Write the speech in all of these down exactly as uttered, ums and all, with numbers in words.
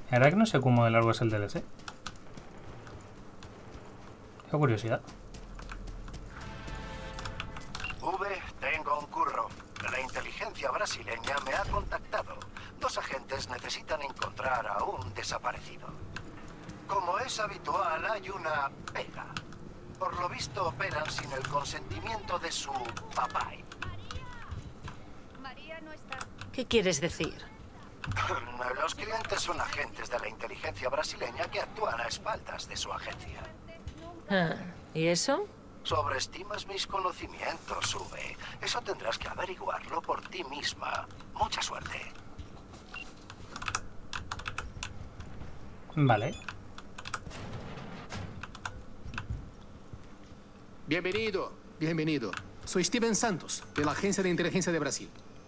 La verdad que no sé cómo de largo es el D L C. Qué curiosidad. V, tengo un curro. La inteligencia brasileña me ha contactado. Dos agentes necesitan encontrar a un desaparecido. Como es habitual, hay una pega. Por lo visto operan sin el consentimiento de su papá. María no está. ¿Qué quieres decir? Los clientes son agentes de la inteligencia brasileña que actúan a espaldas de su agencia. Ah, ¿y eso? Sobreestimas mis conocimientos, V. Eso tendrás que averiguarlo por ti misma. Mucha suerte. Vale. Bienvenido, bienvenido. Soy Steven Santos, de la Agencia de Inteligencia de Brasil.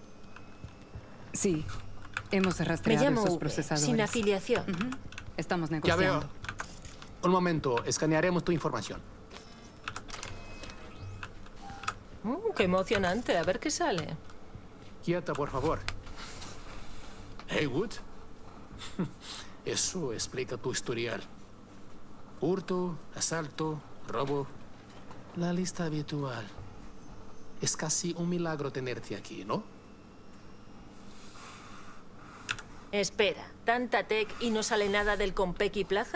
Sí, hemos Me rastreado llamo esos V, procesadores. sin afiliación. Ujú. Estamos Ya negociando. veo. Un momento, escanearemos tu información. Uh, ¡Qué emocionante! A ver qué sale. Quieta, por favor. Hey, Wood. Eso explica tu historial. Hurto, asalto, robo. La lista habitual. Es casi un milagro tenerte aquí, ¿no? Espera, ¿tanta tech y no sale nada del Compeki Plaza?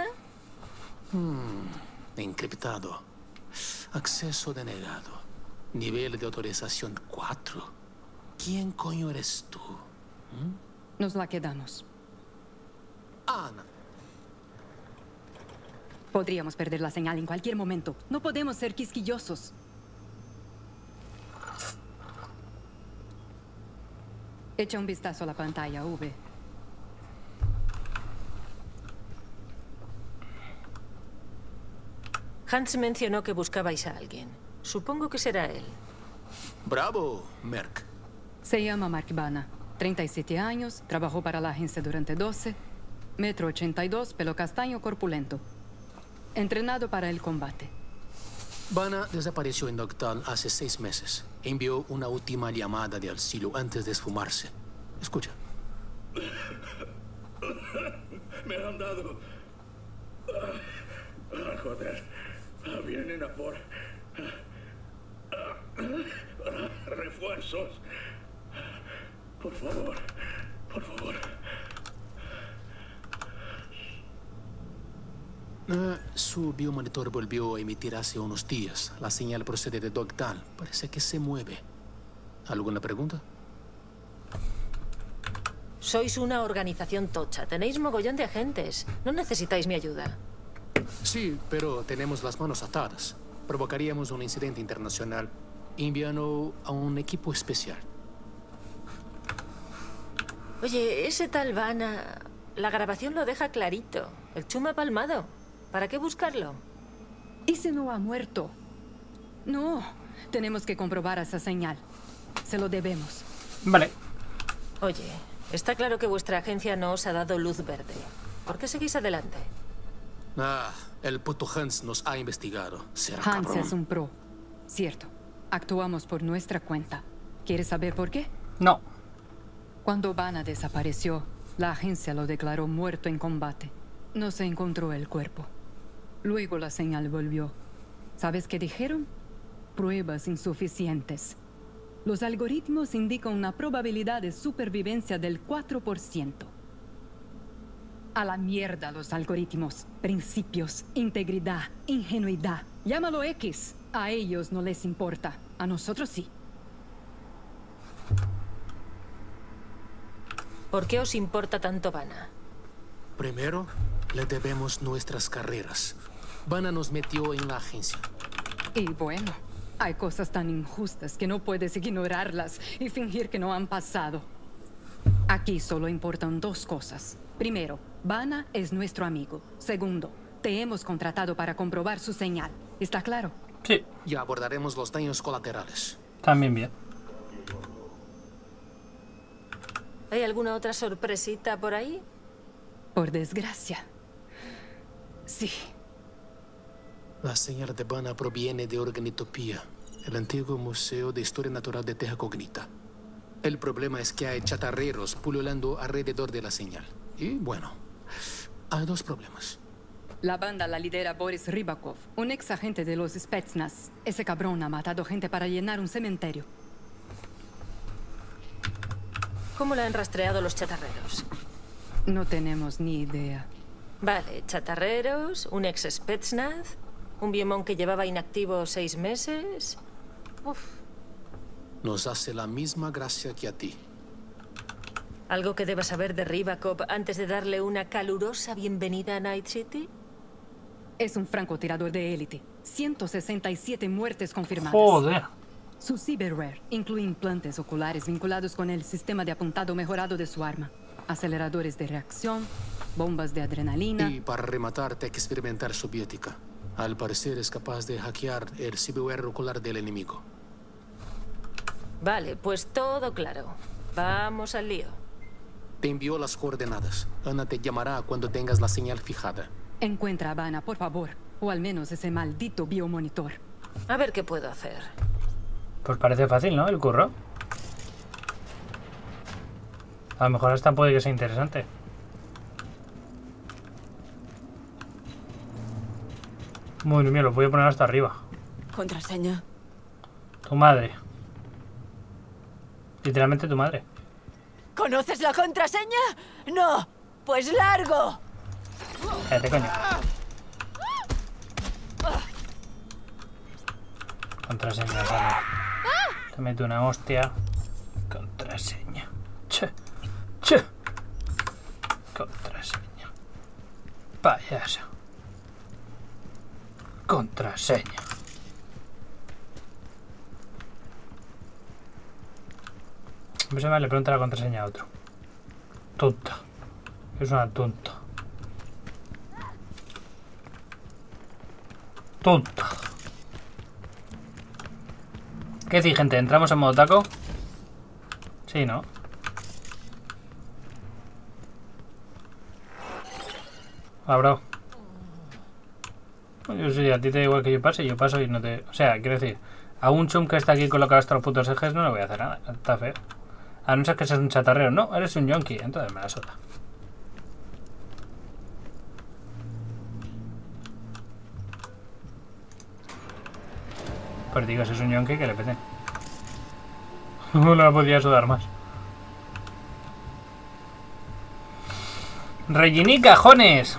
Encriptado. Acceso denegado. Nivel de autorización cuatro. ¿Quién coño eres tú? Nos la quedamos. Ana. Podríamos perder la señal en cualquier momento. No podemos ser quisquillosos. Echa un vistazo a la pantalla, V. Hans mencionó que buscabais a alguien. Supongo que será él. Bravo, Merck. Se llama Mark Bana. treinta y siete años, trabajó para la agencia durante doce. Metro ochenta y dos, pelo castaño, corpulento. Entrenado para el combate. Bana desapareció en Dogtown hace seis meses. Envió una última llamada de auxilio antes de esfumarse. Escucha. Me han dado... Ah, ah, joder. Ah, vienen a por... ah, ah, refuerzos. Por favor, por favor. Uh, su biomonitor volvió a emitir hace unos días. La señal procede de Dogtown. Parece que se mueve. ¿Alguna pregunta? Sois una organización tocha. Tenéis mogollón de agentes. No necesitáis mi ayuda. Sí, pero tenemos las manos atadas. Provocaríamos un incidente internacional enviando a un equipo especial. Oye, ese tal Bana... La grabación lo deja clarito. El chuma palmado. ¿Para qué buscarlo? Ese no ha muerto. No, tenemos que comprobar esa señal. Se lo debemos. Vale. Oye, está claro que vuestra agencia no os ha dado luz verde. ¿Por qué seguís adelante? Ah, el puto Hans nos ha investigado. Será Hans cabrón. es un pro. Cierto. Actuamos por nuestra cuenta. ¿Quieres saber por qué? No. Cuando Bana desapareció, la agencia lo declaró muerto en combate. No se encontró el cuerpo. Luego la señal volvió. ¿Sabes qué dijeron? Pruebas insuficientes. Los algoritmos indican una probabilidad de supervivencia del cuatro por ciento. A la mierda los algoritmos. Principios, integridad, ingenuidad. Llámalo X. A ellos no les importa. A nosotros sí. ¿Por qué os importa tanto Bana? Primero, le debemos nuestras carreras. Bana nos metió en la agencia. Y bueno, hay cosas tan injustas que no puedes ignorarlas y fingir que no han pasado. Aquí solo importan dos cosas. Primero, Bana es nuestro amigo. Segundo, te hemos contratado para comprobar su señal. ¿Está claro? Sí. Ya abordaremos los daños colaterales. También bien. ¿Hay alguna otra sorpresita por ahí? Por desgracia. Sí. La señal de Bana proviene de Organitopía, el antiguo museo de historia natural de Terra Cognita. El problema es que hay chatarreros pululando alrededor de la señal. Y bueno, Hay dos problemas. La banda la lidera Boris Rybakov, un ex agente de los Spetsnaz. Ese cabrón ha matado gente para llenar un cementerio. ¿Cómo la han rastreado los chatarreros? No tenemos ni idea. Vale, chatarreros, un ex Spetsnaz, un biomón que llevaba inactivo seis meses. Uf. Nos hace la misma gracia que a ti. ¿Algo que deba saber de Rybakov antes de darle una calurosa bienvenida a Night City? Es un francotirador de élite. ciento sesenta y siete muertes confirmadas. Joder. Su cyberware incluye implantes oculares vinculados con el sistema de apuntado mejorado de su arma, aceleradores de reacción, bombas de adrenalina. Y para rematar, te que experimentar su biótica. Al parecer es capaz de hackear el cyberware ocular del enemigo. Vale, pues todo claro. Vamos al lío. Te envió las coordenadas. Ana te llamará cuando tengas la señal fijada. Encuentra a Vanna, por favor. O al menos ese maldito biomonitor. A ver qué puedo hacer. Pues parece fácil, ¿no? El curro. A lo mejor hasta puede que sea interesante. Muy bien, lo voy a poner hasta arriba. Contraseña. Tu madre. Literalmente tu madre. ¿Conoces la contraseña? No. Pues largo. Cállate, coño. Contraseña, vale. Te meto una hostia. Contraseña. Che. Che. Contraseña. Payaso. Contraseña. Pues se me le pregunta la contraseña a otro. Tonta. Es una tonta. Tonta. ¿Qué decís, gente? ¿Entramos en modo taco? Sí, ¿no? Ah, bro. Yo sí, a ti te da igual que yo pase, yo paso y no te... O sea, quiero decir, a un chum que está aquí colocado hasta los putos ejes no le voy a hacer nada. Está feo. A no ser que seas un chatarrero. No, eres un yonki. Entonces me la suda. Pues digo, si es un yonki, que le peten. No la podía sudar más. ¡Relliní, cajones!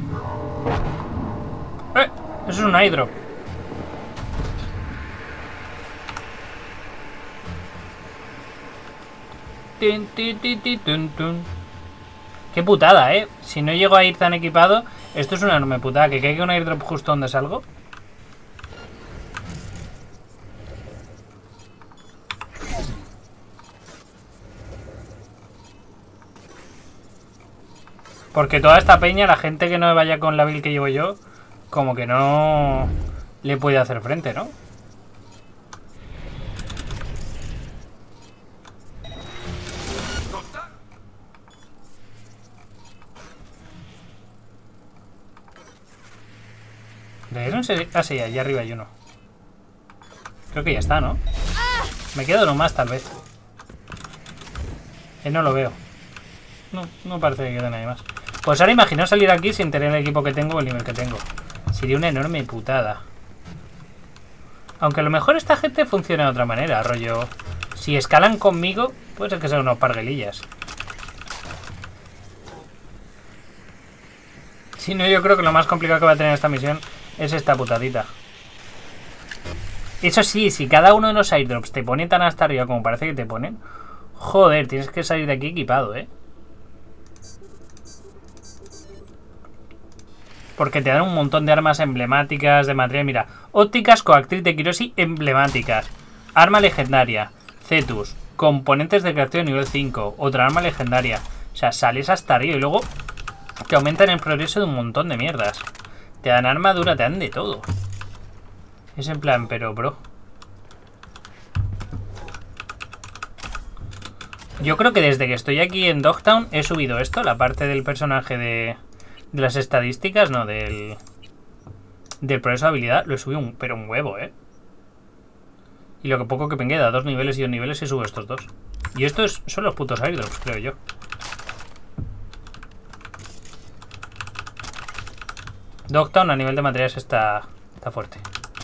¡Eh! Eso es un hydro. Tin, tin, tin, tin, tun, tun. Qué putada, ¿eh? Si no llego a ir tan equipado, esto es una enorme putada. Que caiga un airdrop justo donde salgo. Porque toda esta peña, la gente que no vaya con la build que llevo yo, como que no le puede hacer frente, ¿no? ¿De qué ah, sí, allá arriba hay uno. Creo que ya está, ¿no? Me quedo nomás, tal vez. Eh, no lo veo. No, no parece que quede nadie más. Pues ahora imagino salir aquí sin tener el equipo que tengo o el nivel que tengo. Sería una enorme putada. Aunque a lo mejor esta gente funciona de otra manera, rollo. Si escalan conmigo, puede ser que sean unos parguelillas. Si no, yo creo que lo más complicado que va a tener esta misión es esta putadita. Eso sí, si cada uno de los airdrops te pone tan hasta arriba como parece que te ponen, joder, tienes que salir de aquí equipado, ¿eh? Porque te dan un montón de armas emblemáticas, de material, mira. Ópticas coactriz de Kiroshi emblemáticas. Arma legendaria. Cetus. Componentes de creación nivel cinco. Otra arma legendaria. O sea, sales hasta arriba y luego te aumentan el progreso de un montón de mierdas. Te dan armadura, te dan de todo. Es en plan, pero bro. Yo creo que desde que estoy aquí en Dogtown he subido esto, la parte del personaje de... De las estadísticas, no, del... Del progreso de habilidad, lo he subido un, pero un huevo, ¿eh? Y lo que poco que me queda, dos niveles y dos niveles y subo estos dos. Y estos son los putos airdrops, creo yo. Dogtown a nivel de materiales está, está fuerte.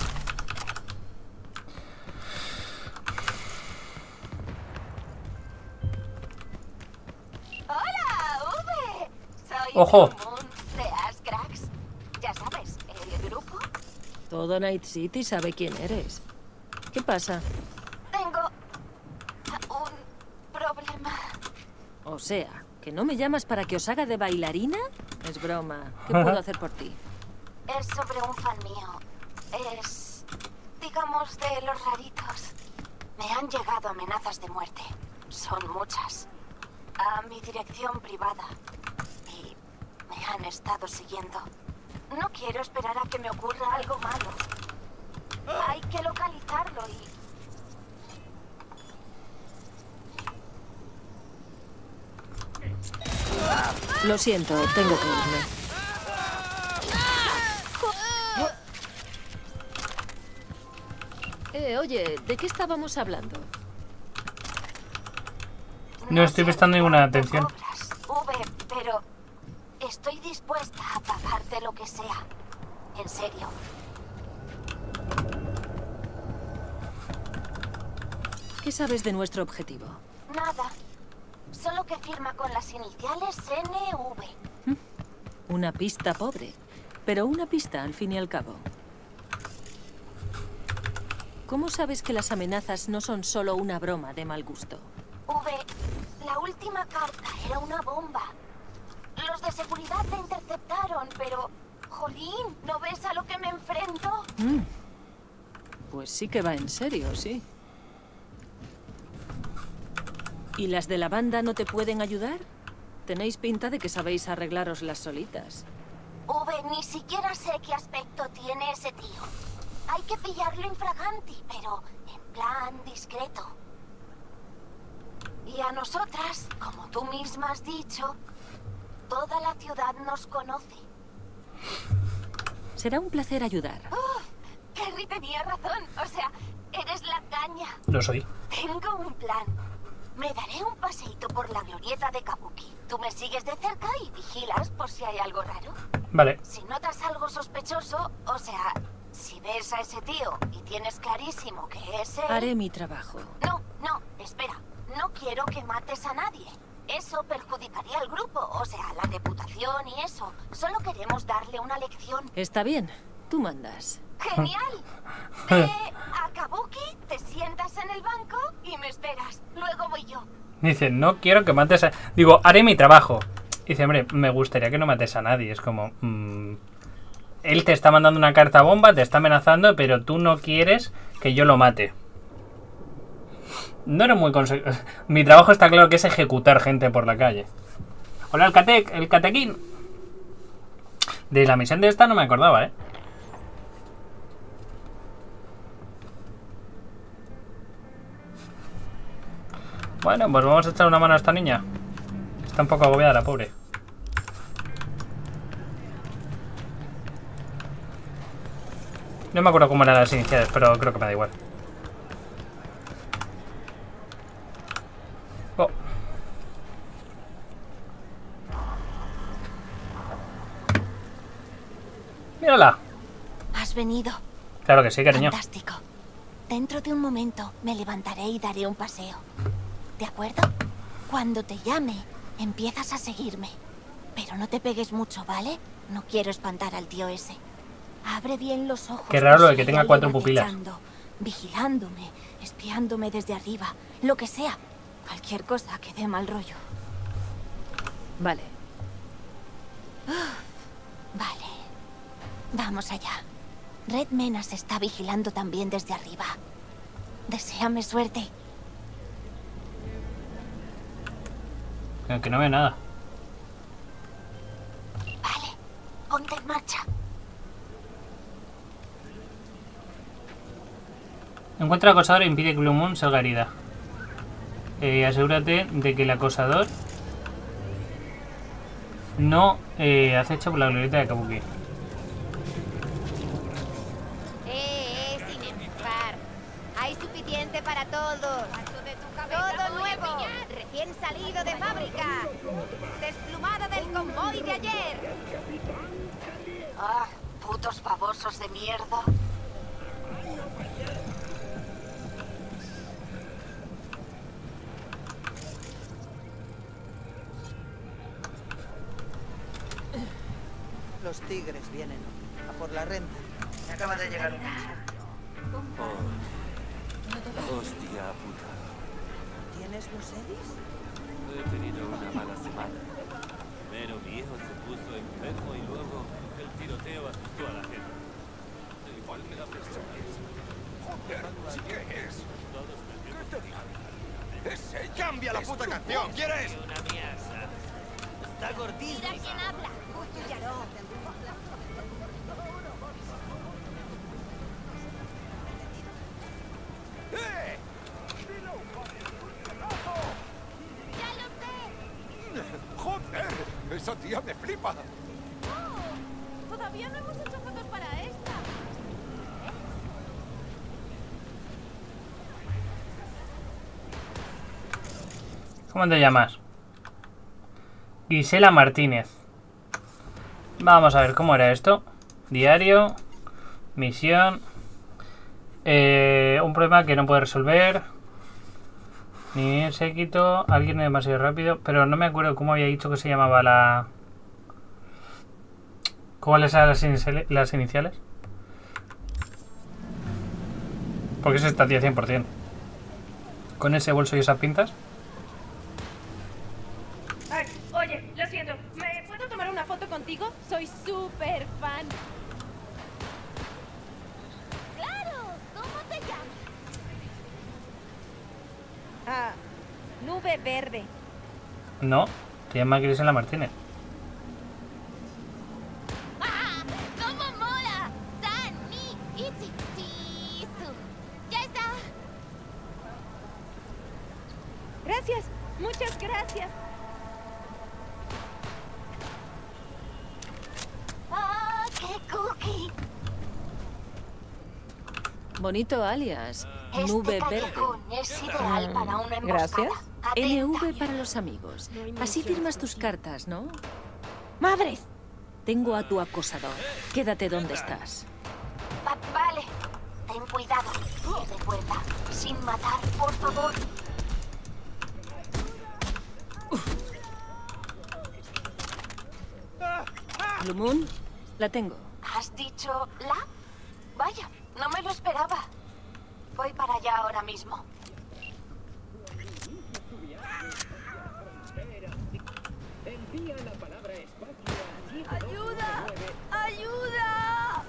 ¡Hola, V! Soy ¡Ojo! de Ash Cracks. Ya sabes, el grupo. Todo Night City sabe quién eres. ¿Qué pasa? Tengo un problema. O sea, ¿que no me llamas para que os haga de bailarina? Es broma. ¿Qué puedo hacer por ti? Es sobre un fan mío. Es, digamos, de los raritos. Me han llegado amenazas de muerte. Son muchas. A mi dirección privada. Y me han estado siguiendo. No quiero esperar a que me ocurra algo malo. Hay que localizarlo y... Lo siento, tengo que irme. Eh, oye, ¿de qué estábamos hablando? No estoy prestando ninguna atención. Cobras, V, pero estoy dispuesta a pagarte lo que sea. En serio. ¿Qué sabes de nuestro objetivo? Nada. Solo que firma con las iniciales N V. Una pista pobre, pero una pista al fin y al cabo. ¿Cómo sabes que las amenazas no son solo una broma de mal gusto? V, la última carta era una bomba. Los de seguridad la interceptaron, pero... Jolín, ¿no ves a lo que me enfrento? Mm. Pues sí que va en serio, sí. ¿Y las de la banda no te pueden ayudar? Tenéis pinta de que sabéis arreglaros las solitas. V, ni siquiera sé qué aspecto tiene ese tío. Hay que pillarlo infraganti, pero en plan discreto. Y a nosotras, como tú misma has dicho, toda la ciudad nos conoce. Será un placer ayudar. ¡Uf! Kerry tenía razón. O sea, eres la caña. Lo soy. Tengo un plan. Me daré un paseíto por la glorieta de Kabuki. Tú me sigues de cerca y vigilas por si hay algo raro. Vale. Si notas algo sospechoso, o sea, si ves a ese tío y tienes clarísimo que es él... Haré mi trabajo. No, no, espera. No quiero que mates a nadie. Eso perjudicaría al grupo, o sea, la reputación y eso. Solo queremos darle una lección. Está bien, tú mandas. ¡Genial! Ve a Kabuki, te sientas en el banco y me esperas. Luego voy yo. Dice, no quiero que mates a... Digo, haré mi trabajo. Dice, hombre, me gustaría que no mates a nadie. Es como... Mmm, él te está mandando una carta bomba, te está amenazando, pero tú no quieres que yo lo mate. No eres muy conse... Mi trabajo está claro que es ejecutar gente por la calle. Hola, el Catec, el Catequín. De la misión de esta no me acordaba, ¿eh? Bueno, pues vamos a echar una mano a esta niña. Está un poco agobiada la pobre. No me acuerdo cómo eran las iniciales, pero creo que me da igual. Oh. Mírala. ¿Has venido? Claro que sí, cariño. Fantástico. Dentro de un momento me levantaré y daré un paseo. ¿De acuerdo? Cuando te llame, empiezas a seguirme. Pero no te pegues mucho, ¿vale? No quiero espantar al tío ese. Abre bien los ojos. Qué raro lo de por que si tenga hay cuatro alguien pupilas. acechando, vigilándome, espiándome desde arriba. Lo que sea. Cualquier cosa que dé mal rollo. Vale. Vale. Vamos allá. Red Menas está vigilando también desde arriba. Deséame suerte. Que no veo nada. Vale. Ponte en marcha. Encuentra al acosador e impide que Blue Moon salga herida. Eh, asegúrate de que el acosador no eh, acecha por la glorieta de Kabuki. Eh, eh, sin empezar. Hay suficiente para todos. Todo nuevo, recién salido de fábrica. Desplumado del convoy de ayer. Ah, putos babosos de mierda. Los tigres vienen a por la renta. Me acaba de llegar un... Oh, hostia puta. ¿Tienes los Edis? He tenido una mala semana. Pero mi hijo se puso enfermo y luego el tiroteo asustó a la gente. Igual me da presión. Joder, ¿sí qué es? ¿Qué te digo? ¡Ese! ¡Cambia la puta canción! ¿Quieres? Una mierda. Está gordísima. Mira quién habla. Justo ya no. ¡Eh! ¡Ya lo sé! ¡Joder! ¡Esa tía me flipa! Oh, todavía no hemos hecho fotos para esta. ¿Cómo te llamas? Gisela Martínez. Vamos a ver cómo era esto. Diario. Misión. Eh, un problema que no puede resolver. Ni el séquito. Alguien es demasiado rápido. Pero no me acuerdo cómo había dicho que se llamaba la... ¿Cuáles eran las iniciales? Las iniciales? Porque es esta tía cien por cien. Con ese bolso y esas pintas. Ay, oye, lo siento. ¿Me puedo tomar una foto contigo? Soy súper fan. ¡Claro! ¿Cómo te llamas? Ah, Nube Verde. No, te llama Gisela Martínez. ¡Ah! ¡Cómo mola! ¡San, ni, ichi, chisu! ¡Ya está! Gracias, muchas gracias. ¡Ah, qué cookie! Bonito alias. Este Nube Verde. callejón es ideal para una emboscada. Gracias. N V Atenta. para los amigos. Así firmas tus cartas, ¿no? ¡Madres! Tengo a tu acosador. Quédate donde estás. Va- vale. Ten cuidado. Y recuerda, sin matar, por favor. Blue Moon, la tengo. ¿Has dicho la? Vaya, no me lo esperaba. Voy para allá ahora mismo. ¡Ayuda! ¡Ayuda!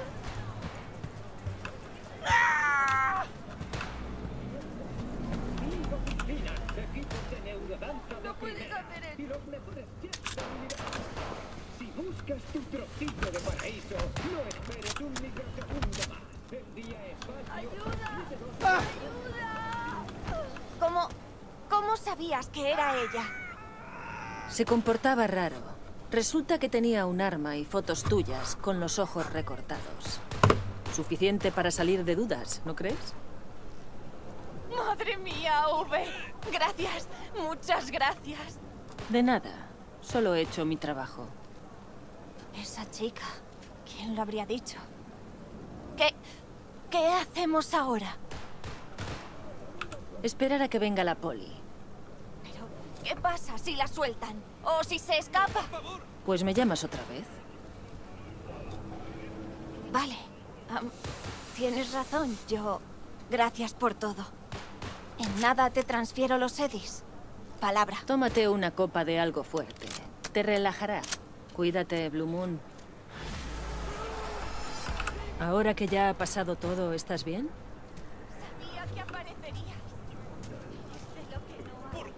No puedes hacer eso. Y los mejores jets de habilidad. Si buscas tu trocito de paraíso, no esperes un microsegundo más. El día espacio. ¡Ayuda! ¡Ayuda! ¿Cómo... cómo sabías que era ella? Se comportaba raro. Resulta que tenía un arma y fotos tuyas con los ojos recortados. Suficiente para salir de dudas, ¿no crees? ¡Madre mía, V! Gracias, muchas gracias. De nada. Solo he hecho mi trabajo. Esa chica. ¿Quién lo habría dicho? ¿Qué... qué hacemos ahora? Esperar a que venga la poli. Pero, ¿qué pasa si la sueltan? ¿O si se escapa? Pues me llamas otra vez. Vale. Am, tienes razón, yo... Gracias por todo. En nada te transfiero los Edis. Palabra. Tómate una copa de algo fuerte. Te relajará. Cuídate, Blue Moon. Ahora que ya ha pasado todo, ¿estás bien? Sabía que aparecerías. Sé lo que no hago.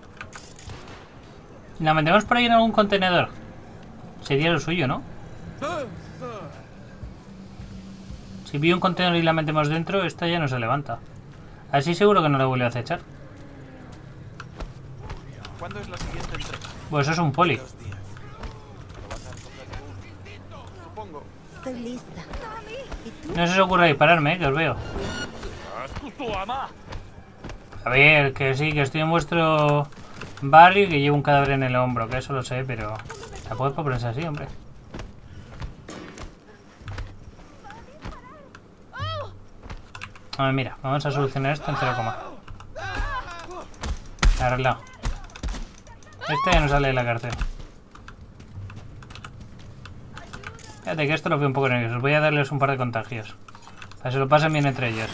La metemos por ahí en algún contenedor. Sería lo suyo, ¿no? Si vi un contenedor y la metemos dentro, esta ya no se levanta. Así seguro que no la vuelve a acechar. ¿Cuándo es la siguiente entrega? Pues eso es un poli. Supongo. Estoy lista. No se os ocurra dispararme, eh, que os veo. A ver, que sí, que estoy en vuestro barrio y que llevo un cadáver en el hombro, que eso lo sé, pero tampoco es para ponerse así, hombre. A ver, mira, vamos a solucionar esto en cero coma. Arreglado. Este ya no sale de la cárcel. Fíjate que esto lo veo un poco nervioso. Voy a darles un par de contagios. Para que se lo pasen bien entre ellos.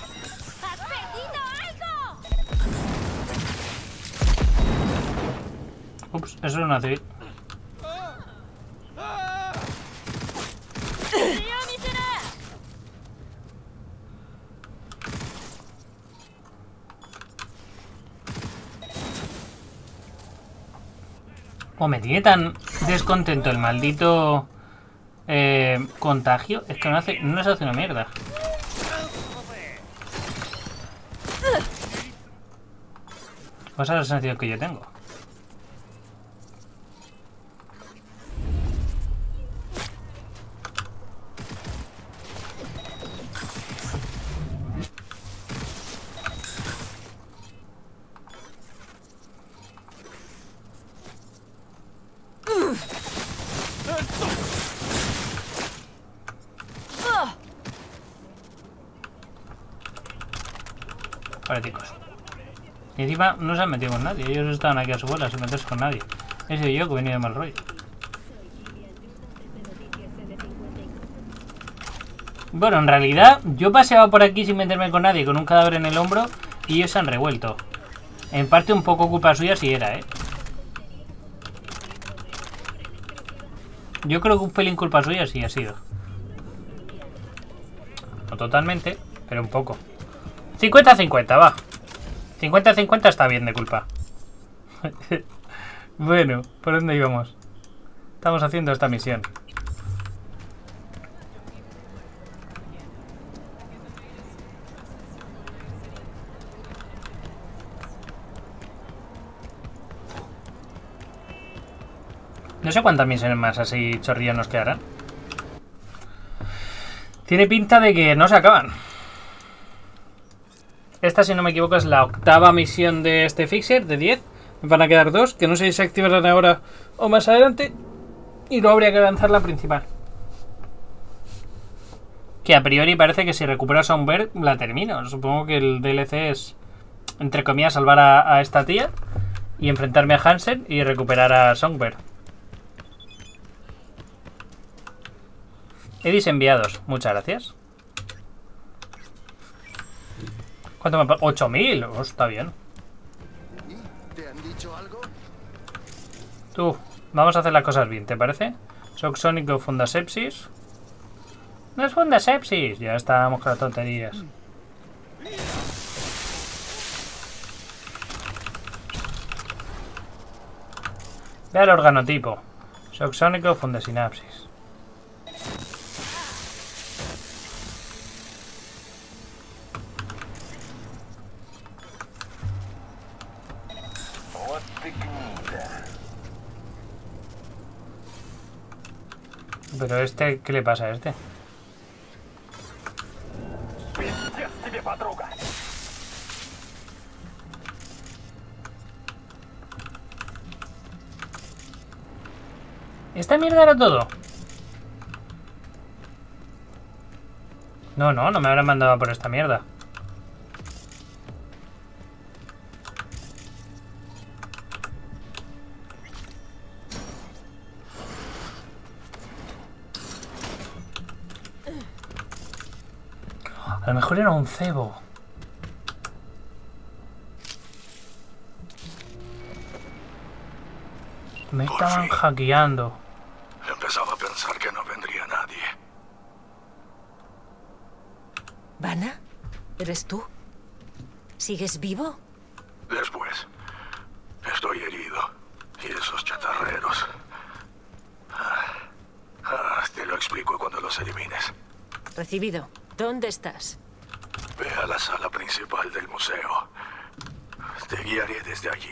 Ups, eso es una civil. Oh, me tiene tan descontento el maldito eh, contagio. Es que no, hace, no les hace una mierda. Pues esa es la sensación que yo tengo. Vale, chicos. Y encima no se han metido con nadie. Ellos estaban aquí a su bola sin meterse con nadie. He sido yo que he venido de mal rollo. Bueno, en realidad yo paseaba por aquí sin meterme con nadie, con un cadáver en el hombro, y ellos se han revuelto. En parte un poco culpa suya si era, ¿eh? Yo creo que un pelín culpa suya sí ha sido. No totalmente, pero un poco. cincuenta a cincuenta, va. cincuenta a cincuenta está bien de culpa. Bueno, ¿por dónde íbamos? Estamos haciendo esta misión. No sé cuántas misiones más así chorrillas nos quedarán. Tiene pinta de que no se acaban. Esta, si no me equivoco, es la octava misión de este Fixer, de diez. Me van a quedar dos, que no sé si se activarán ahora o más adelante. Y luego habría que lanzar la principal. Que a priori parece que si recupero a Songbird la termino. Supongo que el D L C es, entre comillas, salvar a, a esta tía y enfrentarme a Hansen y recuperar a Songbird. Edis enviados. Muchas gracias. ¿Cuánto me paga? ocho mil. Oh, está bien. ¿Te han dicho algo? Tú, vamos a hacer las cosas bien, ¿te parece? Shock Sónico, Fundasepsis. No es Fundasepsis. Ya estábamos con las tonterías. Ve al organotipo. Shock Sónico, Fundasinapsis. Pero este, ¿qué le pasa a este? ¿Esta mierda era todo? No, no, no me habrán mandado por esta mierda. A lo mejor era un cebo. Me estaban hackeando. Empezaba a pensar que no vendría nadie. ¿Vana? ¿Eres tú? ¿Sigues vivo? Después. Estoy herido. Y esos chatarreros. Ah, ah, te lo explico cuando los elimines. Recibido. ¿Dónde estás? Ve a la sala principal del museo. Te guiaré desde allí.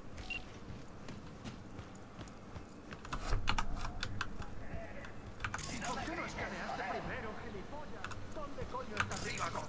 ¿Por qué no escaneaste primero, gilipollas? ¿Dónde coño está Ríbago?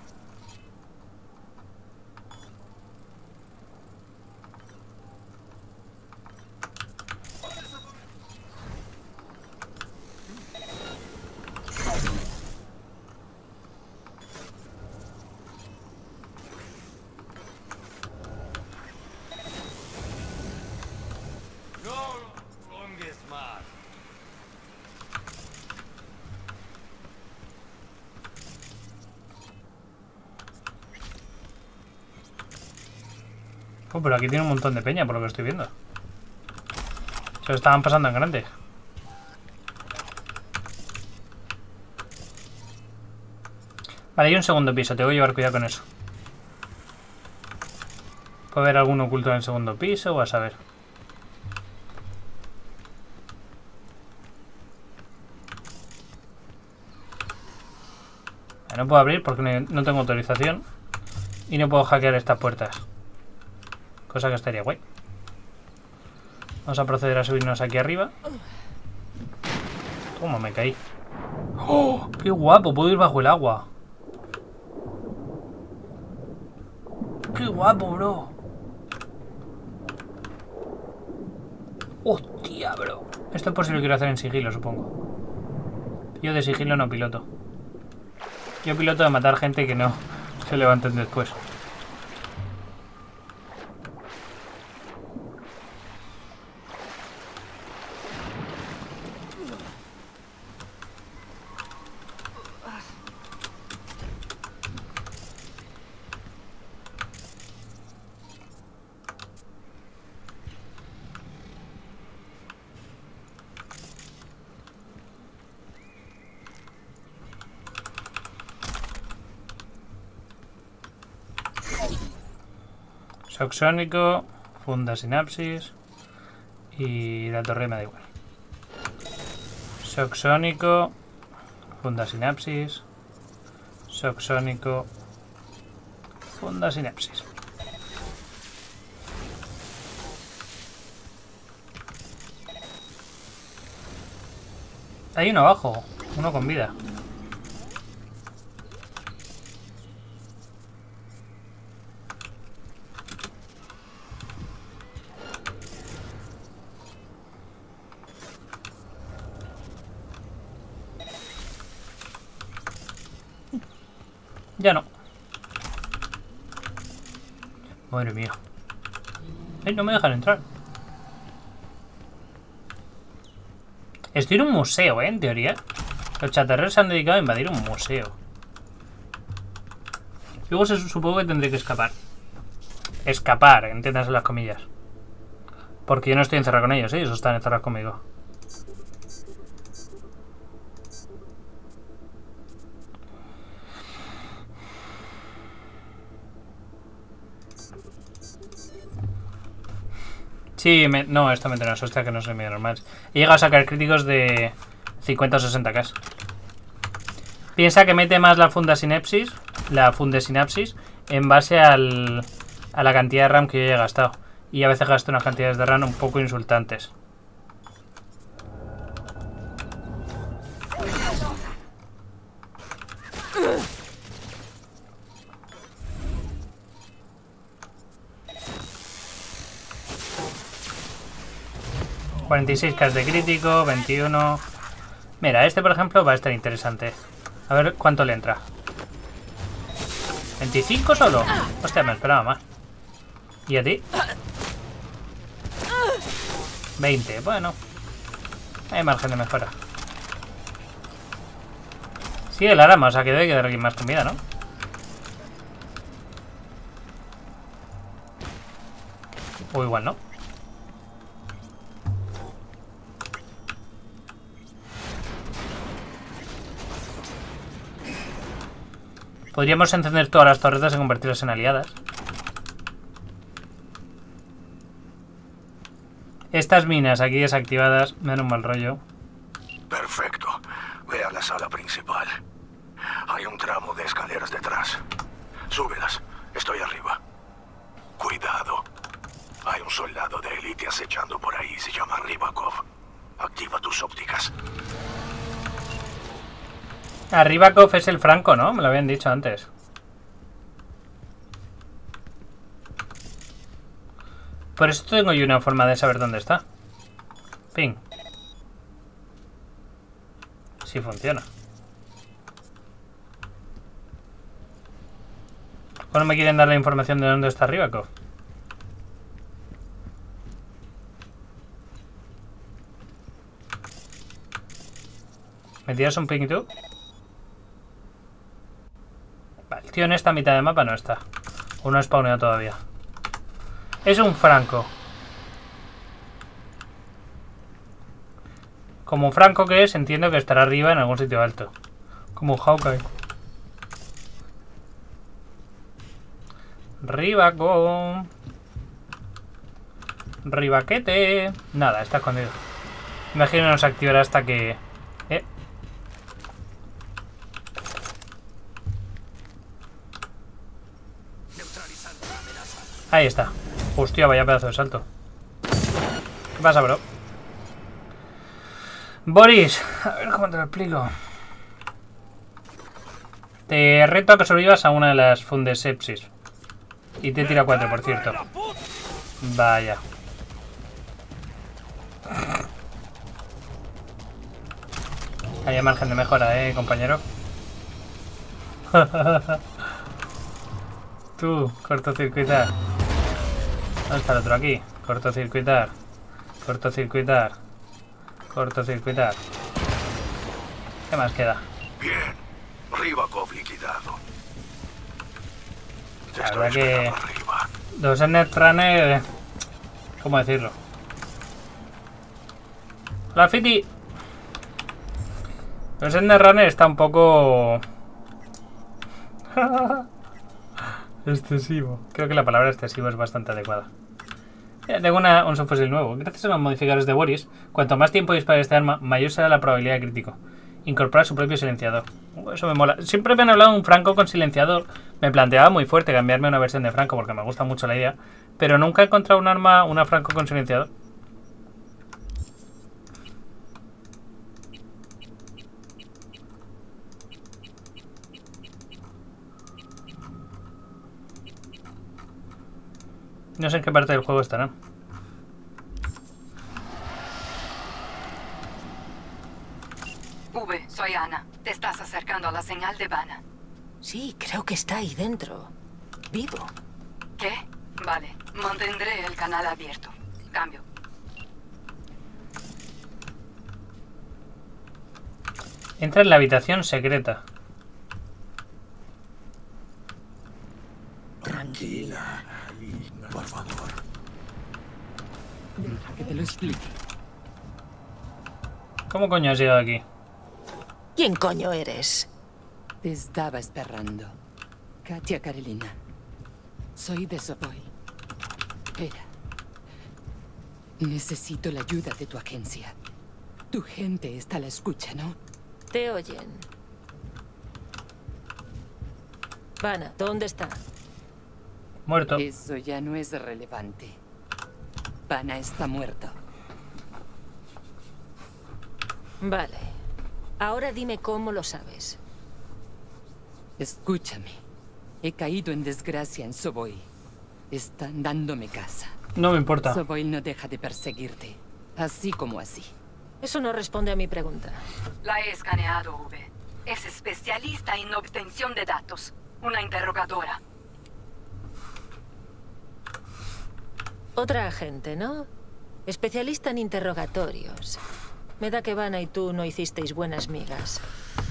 Oh, pero aquí tiene un montón de peña, por lo que estoy viendo. Se lo estaban pasando en grande. Vale, hay un segundo piso. Tengo que llevar cuidado con eso. ¿Puede haber algún oculto en el segundo piso? O a saber. No puedo abrir porque no tengo autorización. Y no puedo hackear estas puertas. Cosa que estaría guay. Vamos a proceder a subirnos aquí arriba. Toma, me caí. ¡Oh! ¡Qué guapo! Puedo ir bajo el agua. ¡Qué guapo, bro! ¡Hostia, bro! Esto es por si lo quiero hacer en sigilo, supongo. Yo de sigilo no piloto. Yo piloto de matar gente que no se levanten después. Soxónico, funda sinapsis y la torre me da igual. Soxónico, funda sinapsis, soxónico, funda sinapsis. Hay uno abajo, uno con vida. Ya no. Madre mía. Ay, no me dejan entrar. Estoy en un museo, ¿eh? En teoría. Los chatarreros se han dedicado a invadir un museo. Luego se supongo que tendré que escapar. Escapar, entiéndanse las comillas. Porque yo no estoy encerrado con ellos, ¿eh? Ellos están encerrados conmigo. Sí, me, no, esto me tiene una hostia que no soy medio normal. He llegado a sacar críticos de cincuenta o sesenta K. Piensa que mete más la funda sinapsis, la fundesinapsis, en base al, a la cantidad de RAM que yo he gastado. Y a veces gasto unas cantidades de RAM un poco insultantes. cuarenta y seis K de crítico, veintiuno. Mira, este por ejemplo va a estar interesante. A ver cuánto le entra. ¿veinticinco solo? Hostia, me esperaba más. ¿Y a ti? veinte, bueno. Hay margen de mejora. Sigue el arama, o sea que debe quedar alguien más con vida, ¿no? O igual no. Podríamos encender todas las torretas y convertirlas en aliadas. Estas minas aquí desactivadas me dan un mal rollo. Perfecto. Ve a la sala principal. Hay un tramo de escaleras detrás. Súbelas. Estoy arriba. Cuidado. Hay un soldado de élite acechando por ahí. Se llama Rybakov. Activa tus ópticas. Rybakov es el franco, ¿no? Me lo habían dicho antes. Por eso tengo yo una forma de saber dónde está. Ping. Sí funciona. ¿O no me quieren dar la información de dónde está Rybakov? ¿Me tiras un ping tú? Vale, el tío en esta mitad de mapa no está. O no ha spawneado todavía. Es un franco. Como franco que es, entiendo que estará arriba en algún sitio alto. Como Hawkeye. Ribaco. Ribaquete. Nada, está escondido. Imagino que no se activará hasta que... Eh. Ahí está. Hostia, vaya pedazo de salto. ¿Qué pasa, bro? Boris, a ver cómo te lo explico. Te reto a que sobrevivas a una de las fundesepsis. Y te tira cuatro, por cierto. Vaya. Hay margen de mejora, eh, compañero. Tú, cortocircuitar. ¿Dónde está el otro? Aquí. Cortocircuitar. Cortocircuitar. Cortocircuitar. ¿Qué más queda? Bien. Rivakov liquidado. La verdad que... Los Netrunner... ¿Cómo decirlo? La Fiti... Los Netrunner está un poco... excesivo. Creo que la palabra excesivo es bastante adecuada. Tengo una, un subfusil nuevo. Gracias a los modificadores de Boris, cuanto más tiempo dispare este arma, mayor será la probabilidad de crítico. Incorpora su propio silenciador. Uh, eso me mola. Siempre me han hablado de un franco con silenciador. Me planteaba muy fuerte cambiarme a una versión de franco porque me gusta mucho la idea. Pero nunca he encontrado un arma, una franco con silenciador. No sé en qué parte del juego estará. V, soy Ana. Te estás acercando a la señal de Vanna. Sí, creo que está ahí dentro. Vivo. ¿Qué? Vale, mantendré el canal abierto. Cambio. Entra en la habitación secreta. Tranquila. Por favor. Deja que te lo explique. ¿Cómo coño has llegado aquí? ¿Quién coño eres? Te estaba esperando. Katia Karelina. Soy de Soboy. Espera. Necesito la ayuda de tu agencia. Tu gente está a la escucha, ¿no? Te oyen. Vanna, ¿dónde está? Muerto. Eso ya no es relevante. Vanna está muerto. Vale. Ahora dime cómo lo sabes. Escúchame. He caído en desgracia en Soboy. Están dándome caza. No me importa. Soboy no deja de perseguirte. Así como así. Eso no responde a mi pregunta. La he escaneado, V. Es especialista en obtención de datos. Una interrogadora. Otra agente, ¿no? Especialista en interrogatorios. Me da que Vanna y tú no hicisteis buenas migas.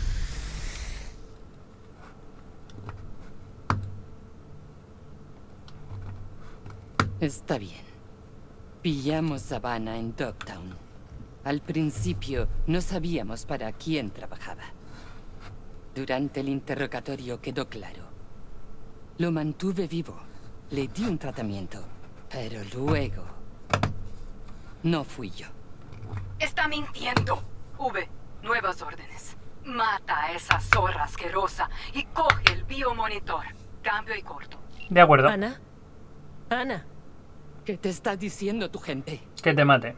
Está bien. Pillamos a Vanna en Dogtown. Al principio no sabíamos para quién trabajaba. Durante el interrogatorio quedó claro. Lo mantuve vivo. Le di un tratamiento. Pero luego... no fui yo. Está mintiendo. V, nuevas órdenes. Mata a esa zorra asquerosa y coge el biomonitor. Cambio y corto. De acuerdo. Ana. Ana. ¿Qué te está diciendo tu gente? Que te mate.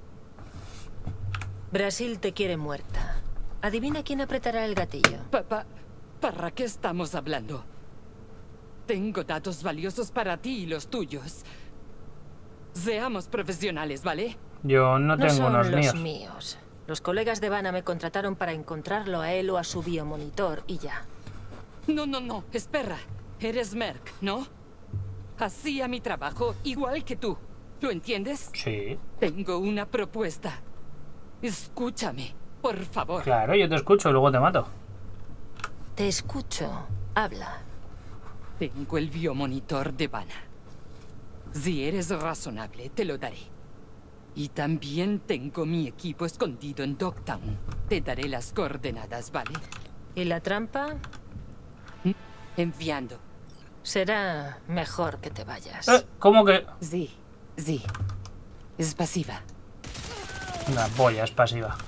Brasil te quiere muerta. Adivina quién apretará el gatillo. Papá, ¿para qué estamos hablando? Tengo datos valiosos para ti y los tuyos. Seamos profesionales, ¿vale? Yo no tengo no son unos los míos. míos. Los colegas de Vanna me contrataron para encontrarlo a él o a su biomonitor y ya. No, no, no. Espera. Eres Merck, ¿no? Hacía mi trabajo igual que tú. ¿Lo entiendes? Sí. Tengo una propuesta. Escúchame, por favor. Claro, yo te escucho y luego te mato. Te escucho. Habla. Tengo el biomonitor de Vanna. Si eres razonable, te lo daré. Y también tengo mi equipo escondido en Dogtown. Te daré las coordenadas, ¿vale? ¿Y la trampa? Enviando. Será mejor que te vayas. Eh, ¿Cómo que? Sí, sí. Es pasiva. Una boya es pasiva.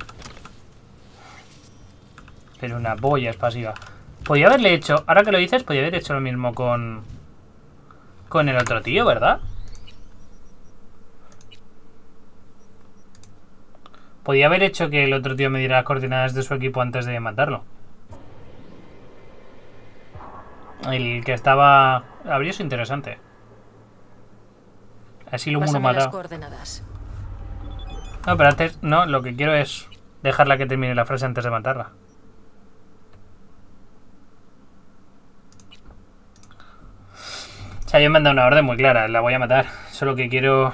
Pero una boya es pasiva. Podría haberle hecho, ahora que lo dices, podría haber hecho lo mismo con... Con el otro tío, ¿verdad? Podría haber hecho que el otro tío me diera las coordenadas de su equipo antes de matarlo. El que estaba... Habría sido interesante. Así lo uno matado. Coordenadas. No, pero antes... No, lo que quiero es dejarla que termine la frase antes de matarla. O sea, yo me han dado una orden muy clara. La voy a matar. Solo que quiero...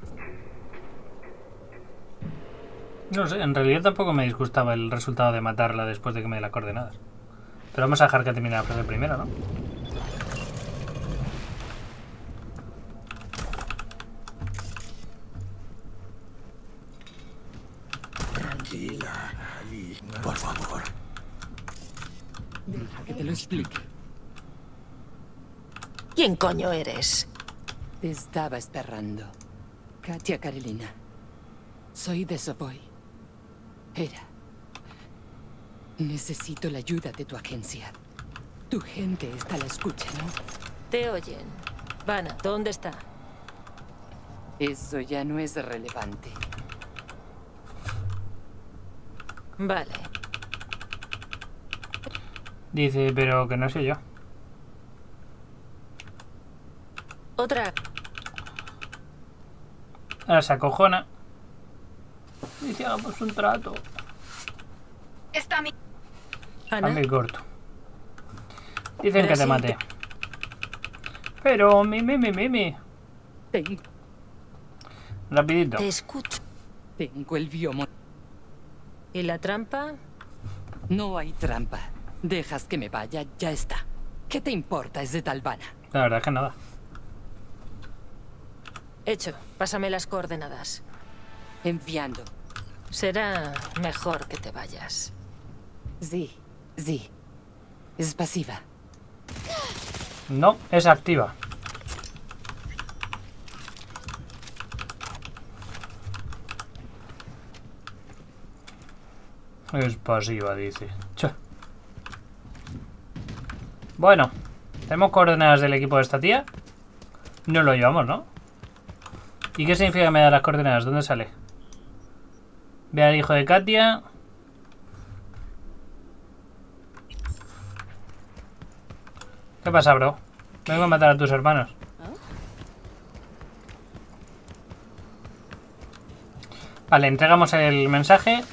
No sé, en realidad tampoco me disgustaba el resultado de matarla después de que me dé las coordenadas. Pero vamos a dejar que termine la frase primero, ¿no? Tranquila, Ali. Por favor. Deja que te lo explique. ¿Quién coño eres? Te estaba esperando. Katia Karelina. Soy de Savoy. Era. Necesito la ayuda de tu agencia. Tu gente está a la escucha, ¿no? Te oyen. Vanna, ¿dónde está? Eso ya no es relevante. Vale. Dice, pero que no soy yo. Otra. Ahora se acojona. Dice, hagamos un trato. Está mi... Ana. Hazme corto. Dicen que te mate. Pero, mi, mi, mi, mi, mi. Rapidito. Te escucho. Tengo el biomo. ¿Y la trampa? No hay trampa. Dejas que me vaya, ya está. ¿Qué te importa? Es de Talvana. La verdad es que nada. Hecho. Pásame las coordenadas. Enviando. Será mejor que te vayas. Sí, sí. Es pasiva. No, es activa. Es pasiva, dice. Cha. Bueno, tenemos coordenadas del equipo de esta tía. No lo llevamos, ¿no? ¿Y qué significa que me da las coordenadas? ¿Dónde sale? Ve al hijo de Katia. ¿Qué pasa, bro? Vengo a matar a tus hermanos. Vale, entregamos el mensaje.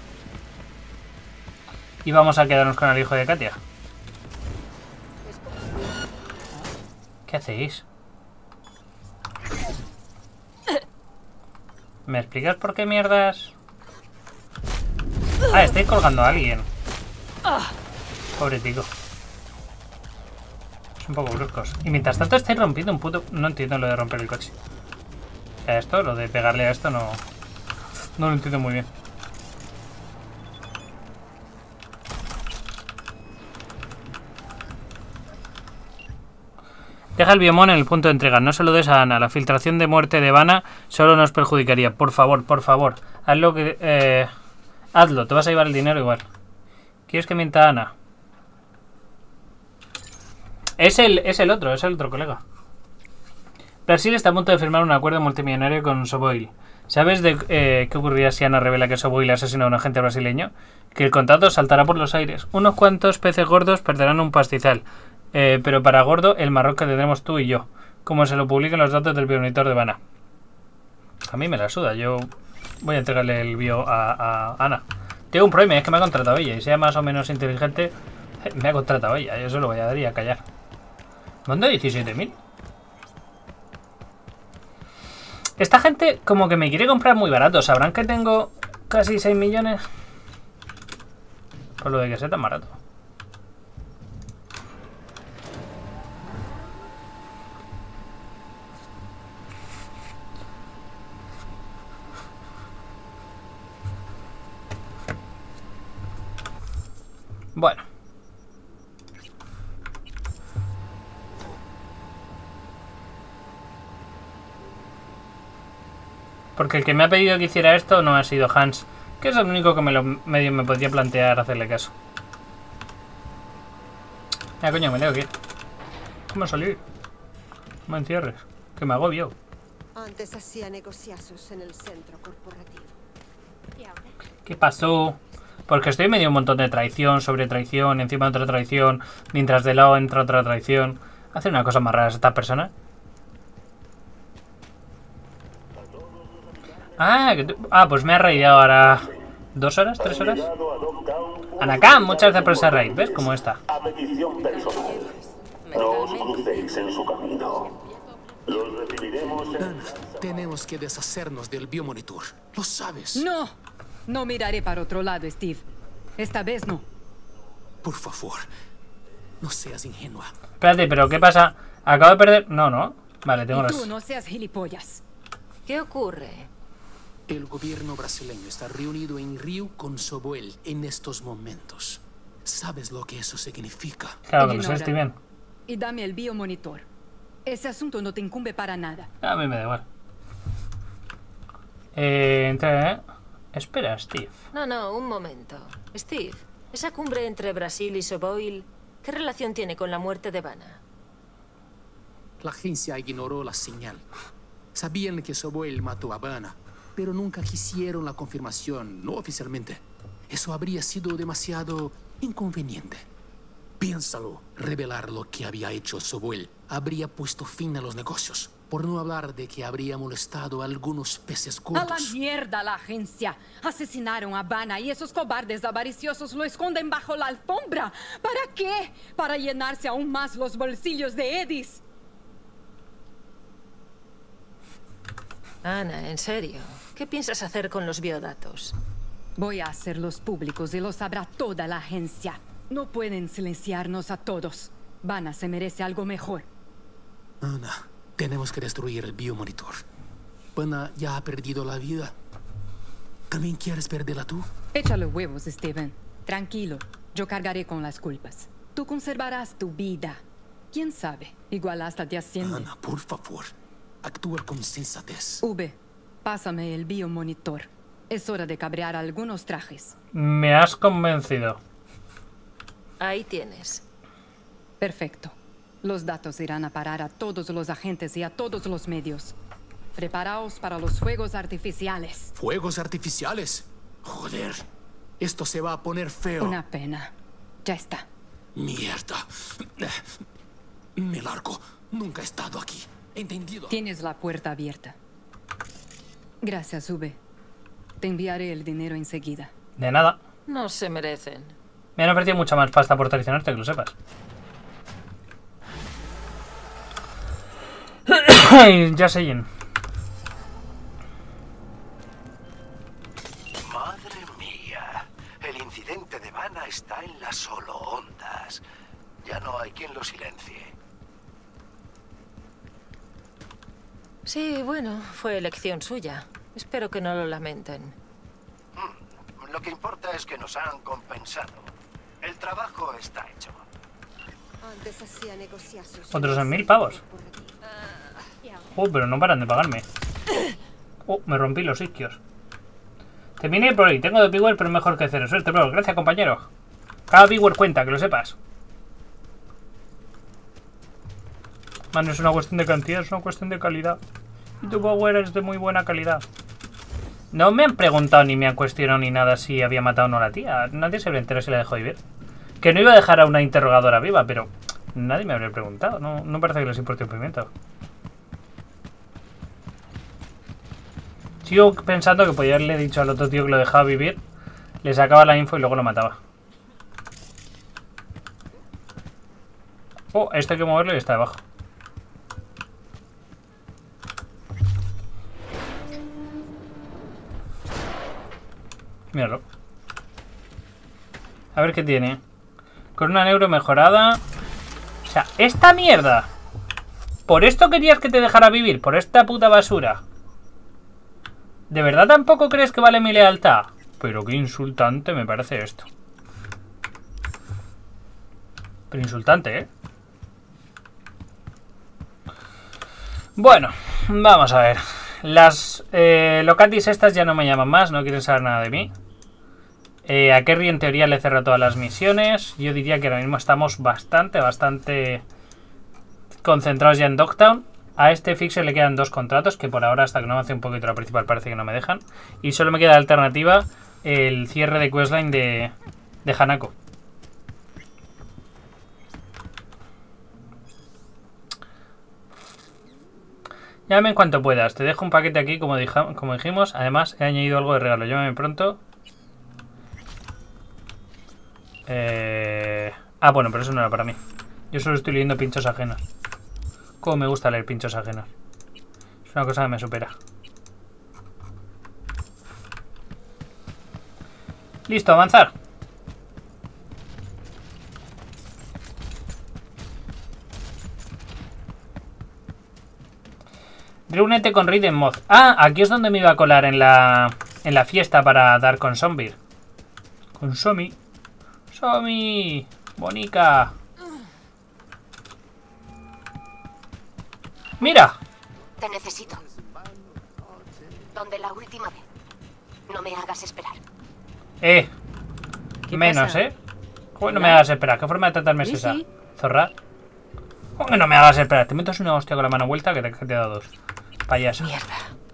Y vamos a quedarnos con el hijo de Katia. ¿Qué hacéis? ¿Me explicas por qué mierdas? Ah, estoy colgando a alguien. Pobre tico. Son un poco bruscos. Y mientras tanto estáis rompiendo un puto... No entiendo lo de romper el coche. O sea, esto, lo de pegarle a esto no... No lo entiendo muy bien. Deja el biomón en el punto de entrega. No se lo des a Ana. La filtración de muerte de Vanna solo nos perjudicaría. Por favor, por favor. Haz lo que... Eh, hazlo. Te vas a llevar el dinero igual. ¿Quieres que mienta a Ana? Es el, es el otro. Es el otro colega. Brasil está a punto de firmar un acuerdo multimillonario con Soboil. ¿Sabes de eh, qué ocurriría si Ana revela que Soboil asesina a un agente brasileño? Que el contrato saltará por los aires. Unos cuantos peces gordos perderán un pastizal. Eh, pero para gordo, el marrón que tendremos tú y yo. Como se lo publiquen los datos del biomonitor de Vanna. A mí me la suda. Yo voy a entregarle el bio a, a Ana. Tengo un problema, es que me ha contratado ella. Y sea más o menos inteligente, me ha contratado ella. Yo se lo voy a dar y a callar. ¿Dónde diecisiete mil? Esta gente como que me quiere comprar muy barato. ¿Sabrán que tengo casi seis millones? Por lo de que sea tan barato. Porque el que me ha pedido que hiciera esto no ha sido Hans, que es el único que me lo medio me podría plantear hacerle caso. Ah, coño, me tengo que ir. ¿Cómo salir? No me encierres, que me agobio. Antes hacía negociazos en el centro corporativo. ¿Qué pasó? Porque estoy medio un montón de traición sobre traición, encima de otra traición, mientras de lado entra otra traición. ¿Hace una cosa más rara esta persona? Ah, que ah, pues me ha raidado ahora. ¿Dos horas? ¿Tres horas? Anacam, muchas gracias por ese raid, ¿ves? Como esta. A petición personal. No os crucéis en su camino. Los recibiremos en... Ana, tenemos que deshacernos del biomonitor. Lo sabes. No. No miraré para otro lado, Steve. Esta vez no. Por favor. No seas ingenua. Espérate, pero ¿qué pasa? Acabo de perder... No, no. Vale, tengo Y tú las... no seas gilipollas. ¿Qué ocurre? El gobierno brasileño está reunido en Río con Soboel en estos momentos. ¿Sabes lo que eso significa? Claro, que lo sé, estoy bien. Y dame el biomonitor. Ese asunto no te incumbe para nada. A mí me da igual. Eh, entra... Espera, Steve. No, no, un momento. Steve, esa cumbre entre Brasil y Soboil, ¿qué relación tiene con la muerte de Vanna? La agencia ignoró la señal. Sabían que Soboel mató a Vanna, pero nunca quisieron la confirmación, no oficialmente. Eso habría sido demasiado inconveniente. Piénsalo, revelar lo que había hecho Soboel habría puesto fin a los negocios. Por no hablar de que habría molestado a algunos peces A la gordos. mierda la agencia. Asesinaron a Vanna y esos cobardes avariciosos lo esconden bajo la alfombra. ¿Para qué? Para llenarse aún más los bolsillos de Edis. Ana, en serio, ¿qué piensas hacer con los biodatos? Voy a hacerlos públicos y los sabrá toda la agencia. No pueden silenciarnos a todos. Vanna se merece algo mejor. Ana, tenemos que destruir el biomonitor. Vanna ya ha perdido la vida. ¿También quieres perderla tú? Échale huevos, Steven. Tranquilo, yo cargaré con las culpas. Tú conservarás tu vida. ¿Quién sabe? Igual hasta te asciende. Ana, por favor, actúa con sensatez. V, pásame el biomonitor. Es hora de cabrear algunos trajes. Me has convencido. Ahí tienes. Perfecto. Los datos irán a parar a todos los agentes y a todos los medios. Preparaos para los fuegos artificiales. ¿Fuegos artificiales? Joder, esto se va a poner feo. Una pena. Ya está. Mierda. Me largo. Nunca he estado aquí. ¿Entendido? Tienes la puerta abierta. Gracias, V. Te enviaré el dinero enseguida. De nada. No se merecen. Me han ofrecido mucha más pasta por traicionarte, que lo sepas. Ya sé, Jen. Madre mía. El incidente de Vanna está en las solo ondas. Ya no hay quien lo silencie. Sí, bueno, fue elección suya. Espero que no lo lamenten. Hmm. Lo que importa es que nos han compensado. El trabajo está hecho. Antes hacía negociazos. Otros en mil pavos. Oh, pero no paran de pagarme. Oh, me rompí los isquios. Terminé por ahí. Tengo de Bigware, pero mejor que cero. Suerte, bro. Gracias, compañero. Cada Bigware cuenta, que lo sepas. Man, no es una cuestión de cantidad, es una cuestión de calidad. Y tu Power es de muy buena calidad. No me han preguntado ni me han cuestionado ni nada si había matado o no a la tía. Nadie se habría enterado si la dejó vivir. Que no iba a dejar a una interrogadora viva, pero nadie me habría preguntado. No, no parece que les importe un pimiento. Sigo pensando que podía haberle dicho al otro tío que lo dejaba vivir, le sacaba la info y luego lo mataba. Oh, este hay que moverlo y está debajo. Míralo. A ver qué tiene. Con una neuro mejorada. O sea, esta mierda. ¿Por esto querías que te dejara vivir? ¿Por esta puta basura? ¿De verdad tampoco crees que vale mi lealtad? Pero qué insultante me parece esto. Pero insultante, ¿eh? Bueno, vamos a ver. las eh, locatis estas ya no me llaman más, no quieren saber nada de mí. Eh, a Kerry en teoría le cerró todas las misiones. Yo diría que ahora mismo estamos bastante, bastante concentrados ya en Dogtown. A este Fixer le quedan dos contratos, que por ahora hasta que no avance un poquito la principal parece que no me dejan. Y solo me queda de alternativa el cierre de questline de, de Hanako. Llámame en cuanto puedas. Te dejo un paquete aquí como, dija, como dijimos. Además he añadido algo de regalo. Llámame pronto. Eh... Ah, bueno, pero eso no era para mí. Yo solo estoy leyendo pinchos ajenos. Cómo me gusta leer pinchos ajenos. Es una cosa que me supera. Listo, avanzar. Reúnete con Raiden Moth. Ah, aquí es donde me iba a colar en la en la fiesta para dar con Zombie. Con Somi. Somi. Bonica. Mira. Te necesito. Donde la última vez. No me hagas esperar. Eh. Menos, pasa? ¿eh? ¿Cómo no me hagas esperar? ¿Qué forma de tratarme es esa? Zorra. ¿Cómo que no me hagas esperar? Te metes una hostia con la mano vuelta que te, que te he dado dos. Payaso. Mierda.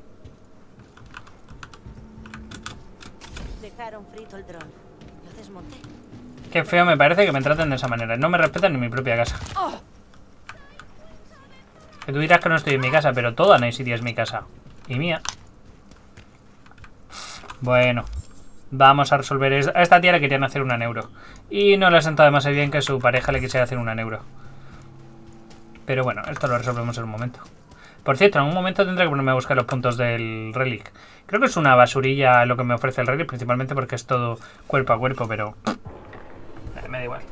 Dejaron frito el dron. Lo desmonté. Qué feo me parece que me traten de esa manera. No me respetan en mi propia casa. Oh. Que tú dirás que no estoy en mi casa, pero toda Night City es mi casa. Y mía. Bueno. Vamos a resolver esto. A esta tía le querían hacer una neuro. Y no le ha sentado demasiado bien que su pareja le quisiera hacer una neuro. Pero bueno, esto lo resolvemos en un momento. Por cierto, en un momento tendré que ponerme a buscar los puntos del Relic. Creo que es una basurilla lo que me ofrece el Relic, principalmente porque es todo cuerpo a cuerpo, pero... Eh, me da igual.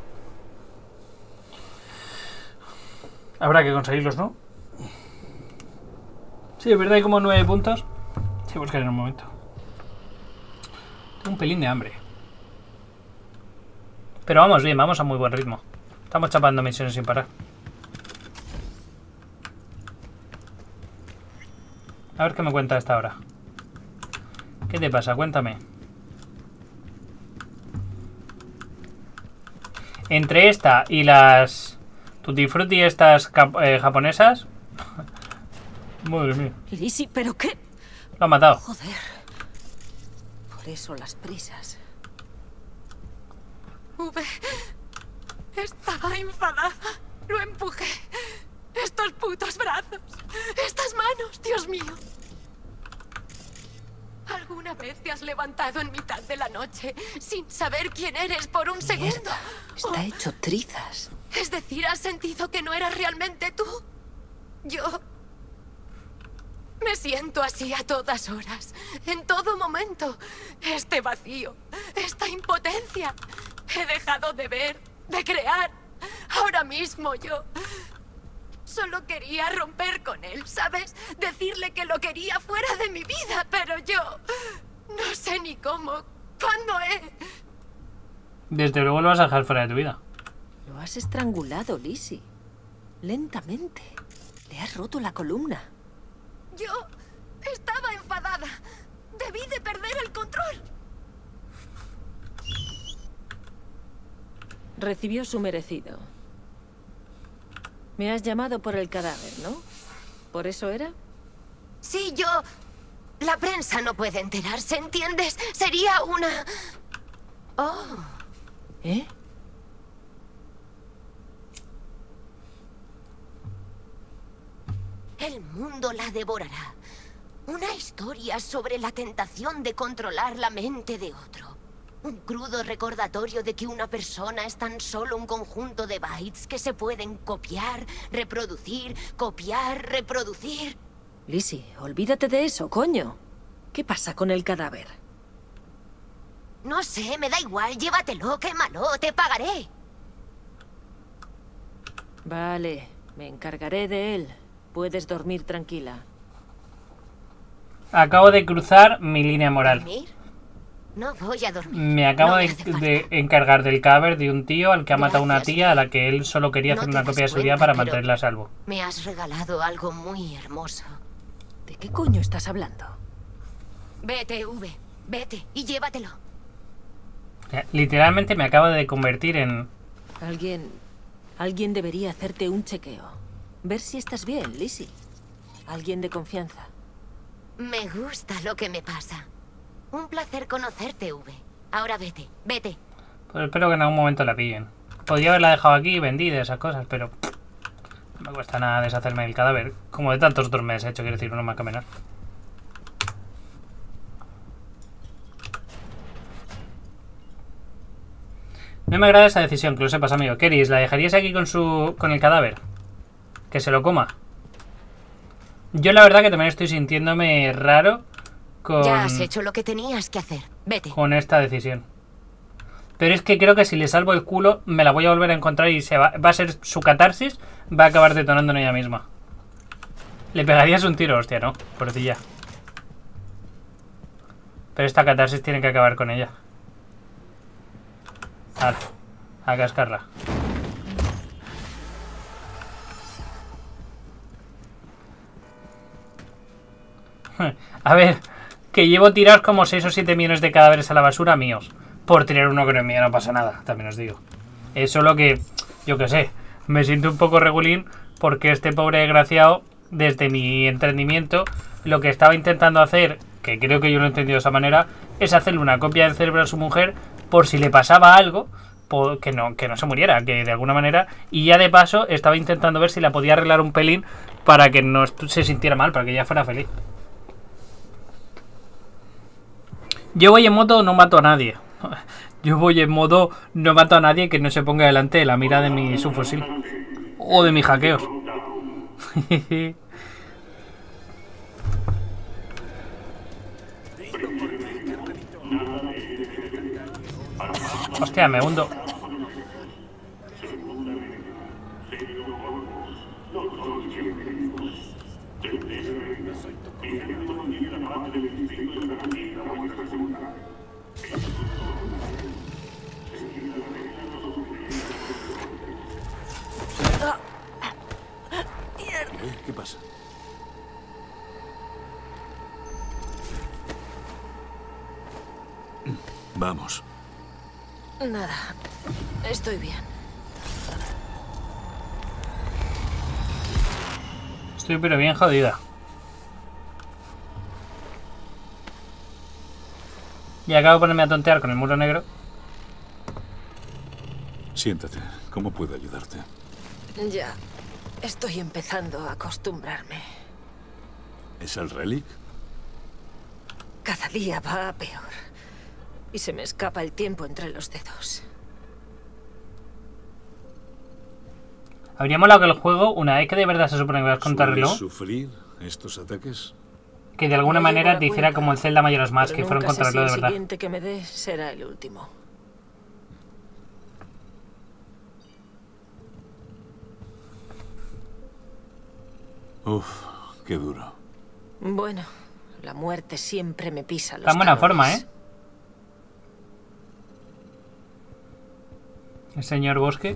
Habrá que conseguirlos, ¿no? Sí, es verdad, hay como nueve puntos. Sí, buscaré en un momento. Tengo un pelín de hambre. Pero vamos bien, vamos a muy buen ritmo. Estamos chapando misiones sin parar. A ver qué me cuenta a esta hora. ¿Qué te pasa? Cuéntame. Entre esta y las Tutti Frutti estas eh, japonesas. Madre mía. Lizzie, ¿pero qué? Lo ha matado. Joder. Por eso las prisas. V. Estaba enfadada. Lo empujé. Estos putos brazos. Estas manos, Dios mío. ¿Alguna vez te has levantado en mitad de la noche sin saber quién eres por un segundo? Mierda, está Oh, hecho trizas. es decir, ¿has sentido que no eras realmente tú? Yo... me siento así a todas horas, en todo momento. Este vacío, esta impotencia. He dejado de ver, de crear. Ahora mismo yo... solo quería romper con él, ¿sabes? Decirle que lo quería fuera de mi vida, pero yo... no sé ni cómo, cuándo he... Desde luego lo vas a dejar fuera de tu vida. Lo has estrangulado, Lizzie. Lentamente. Le has roto la columna. Yo estaba enfadada. Debí de perder el control. Recibió su merecido. Me has llamado por el cadáver, ¿no? ¿Por eso era? Sí, yo... la prensa no puede enterarse, ¿entiendes? Sería una... Oh. ¿Eh? El mundo la devorará. Una historia sobre la tentación de controlar la mente de otro. Un crudo recordatorio de que una persona es tan solo un conjunto de bytes que se pueden copiar, reproducir, copiar, reproducir. Lizzie, olvídate de eso, coño. ¿Qué pasa con el cadáver? No sé, me da igual, llévatelo, quémalo, te pagaré. Vale, me encargaré de él. Puedes dormir tranquila. Acabo de cruzar mi línea moral. ¿Dormir? No voy a dormir. Me acabo No me de, hace falta. de encargar del cadáver de un tío al que ha matado a una Gracias. tía a la que él solo quería No hacer te una copia de das su vida cuenta, para pero mantenerla a salvo. Me has regalado algo muy hermoso. ¿De qué coño estás hablando? Vete, V. Vete y llévatelo. Literalmente me acaba de convertir en... Alguien... Alguien debería hacerte un chequeo. Ver si estás bien, Lizzie. Alguien de confianza. Me gusta lo que me pasa. Un placer conocerte, V. Ahora vete, vete. Pues espero que en algún momento la pillen. Podría haberla dejado aquí vendida, esas cosas, pero... No me cuesta nada deshacerme del cadáver. Como de tantos otros me he hecho, quiero decir, uno más que menos. No me agrada esa decisión, que lo sepas, amigo. Keris, ¿la dejarías aquí con su con el cadáver? Que se lo coma. Yo la verdad que también estoy sintiéndome raro con... Ya has hecho lo que tenías que hacer. Vete. Con esta decisión. Pero es que creo que si le salvo el culo, me la voy a volver a encontrar y se va, va a ser su catarsis, va a acabar detonando en ella misma. Le pegarías un tiro, hostia, ¿no? Pobrecilla. Pero esta catarsis tiene que acabar con ella. Vale, a cascarla. A ver, que llevo tirados como seis o siete millones de cadáveres a la basura míos. Por tirar uno que no es mío no pasa nada, también os digo. Es solo que, yo qué sé, me siento un poco regulín porque este pobre desgraciado, desde mi entendimiento, lo que estaba intentando hacer, que creo que yo lo he entendido de esa manera, es hacerle una copia del cerebro a su mujer por si le pasaba algo, por, que, no, que no se muriera, que de alguna manera, y ya de paso estaba intentando ver si la podía arreglar un pelín para que no se sintiera mal, para que ella fuera feliz. Yo voy en modo no mato a nadie. Yo voy en modo no mato a nadie que no se ponga delante de la mira de mi subfusil. O de mis hackeos. Hostia, me hundo. ¿Qué pasa? Vamos. Nada, estoy bien. Estoy pero bien jodida. Y acabo de ponerme a tontear con el muro negro. Siéntate. ¿Cómo puedo ayudarte? Ya. Estoy empezando a acostumbrarme. ¿Es el relic? Cada día va a peor. Y se me escapa el tiempo entre los dedos. Habría molado que el juego, una vez que de verdad se supone que vas contrarreloj, ¿Sueles sufrir estos ataques? que de alguna No manera llevo la te hiciera cuenta, como el Zelda Majora's Mask, que pero fueron nunca sé si contrarreloj de el verdad. siguiente que me dé será el último. Uf, qué duro. Bueno, la muerte siempre me pisa los Está en buena forma, talones. ¿eh? El señor Bosque.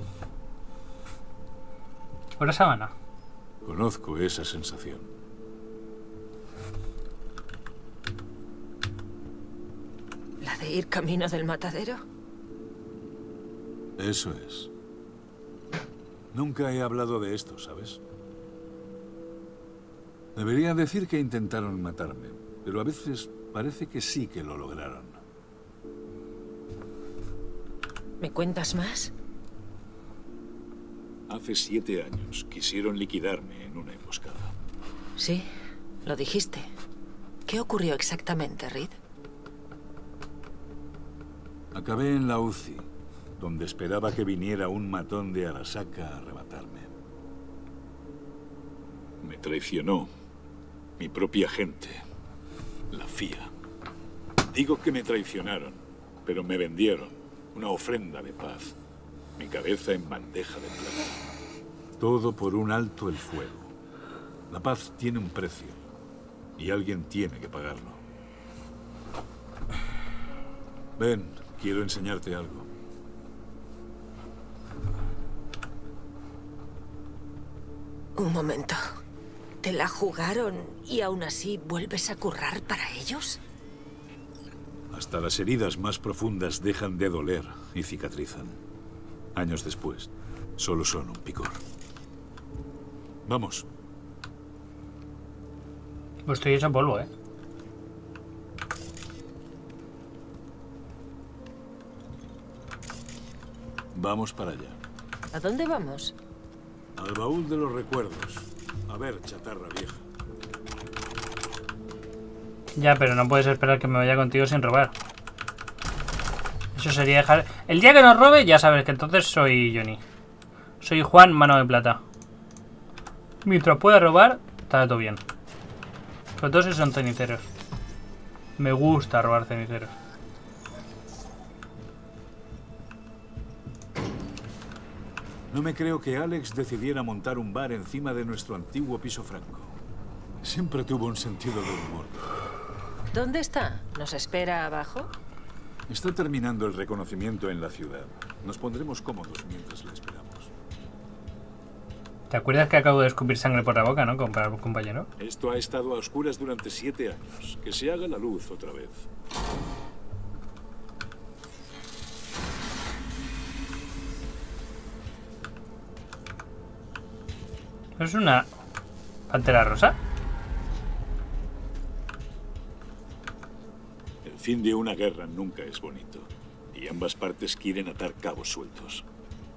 ¿Ahora sabana? Conozco esa sensación. ¿La de ir camino del matadero? Eso es. Nunca he hablado de esto, ¿sabes? Debería decir que intentaron matarme, pero a veces parece que sí que lo lograron. ¿Me cuentas más? Hace siete años quisieron liquidarme en una emboscada. Sí, lo dijiste. ¿Qué ocurrió exactamente, Reed? Acabé en la U C I, donde esperaba que viniera un matón de Arasaka a arrebatarme. Me traicionó mi propia gente, la F I A. Digo que me traicionaron, pero me vendieron una ofrenda de paz. Mi cabeza en bandeja de plata. Todo por un alto el fuego. La paz tiene un precio, y alguien tiene que pagarlo. Ven, quiero enseñarte algo. Un momento. ¿Te la jugaron y aún así vuelves a currar para ellos? Hasta las heridas más profundas dejan de doler y cicatrizan. Años después, solo son un picor. Vamos. Pues estoy hecho polvo, ¿eh? Vamos para allá. ¿A dónde vamos? Al baúl de los recuerdos. A ver, chatarra vieja. Ya, pero no puedes esperar que me vaya contigo sin robar. Eso sería dejar... El día que nos robe, ya sabes que entonces soy Johnny. Soy Juan, mano de plata. Mientras pueda robar, está todo bien. Sobre todo si son ceniceros. Me gusta robar ceniceros. No me creo que Alex decidiera montar un bar encima de nuestro antiguo piso franco. Siempre tuvo un sentido del humor. ¿Dónde está? ¿Nos espera abajo? Está terminando el reconocimiento en la ciudad. Nos pondremos cómodos mientras le esperamos. ¿Te acuerdas que acabo de escupir sangre por la boca, no, compañero? Esto ha estado a oscuras durante siete años. Que se haga la luz otra vez. ¿Es una pantera rosa? El fin de una guerra nunca es bonito. Y ambas partes quieren atar cabos sueltos.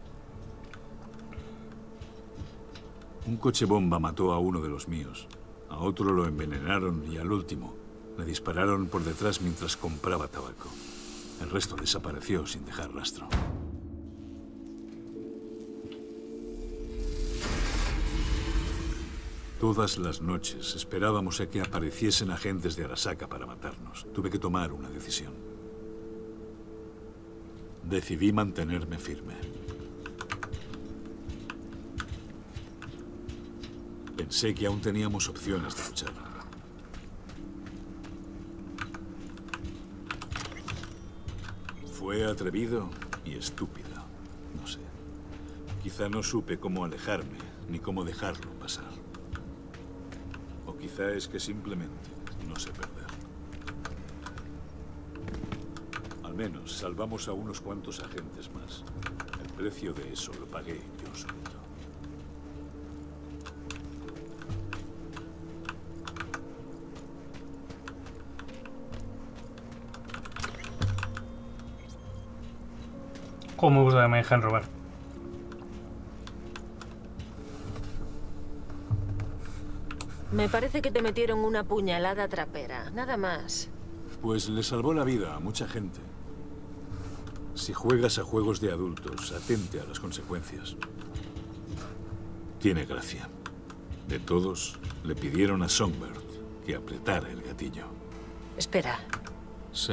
Un coche bomba mató a uno de los míos. A otro lo envenenaron y al último le dispararon por detrás mientras compraba tabaco. El resto desapareció sin dejar rastro. Todas las noches esperábamos a que apareciesen agentes de Arasaka para matarnos. Tuve que tomar una decisión. Decidí mantenerme firme. Pensé que aún teníamos opciones de luchar. Fue atrevido y estúpido. No sé. Quizá no supe cómo alejarme, ni cómo dejarlo pasar. O quizá es que simplemente no sé perder. Al menos salvamos a unos cuantos agentes más. El precio de eso lo pagué yo solito. ¿Cómo me gusta que me dejen robar? Me parece que te metieron una puñalada trapera, nada más. Pues le salvó la vida a mucha gente. Si juegas a juegos de adultos, atente a las consecuencias. Tiene gracia. De todos, le pidieron a Songbird que apretara el gatillo. Espera. Sí.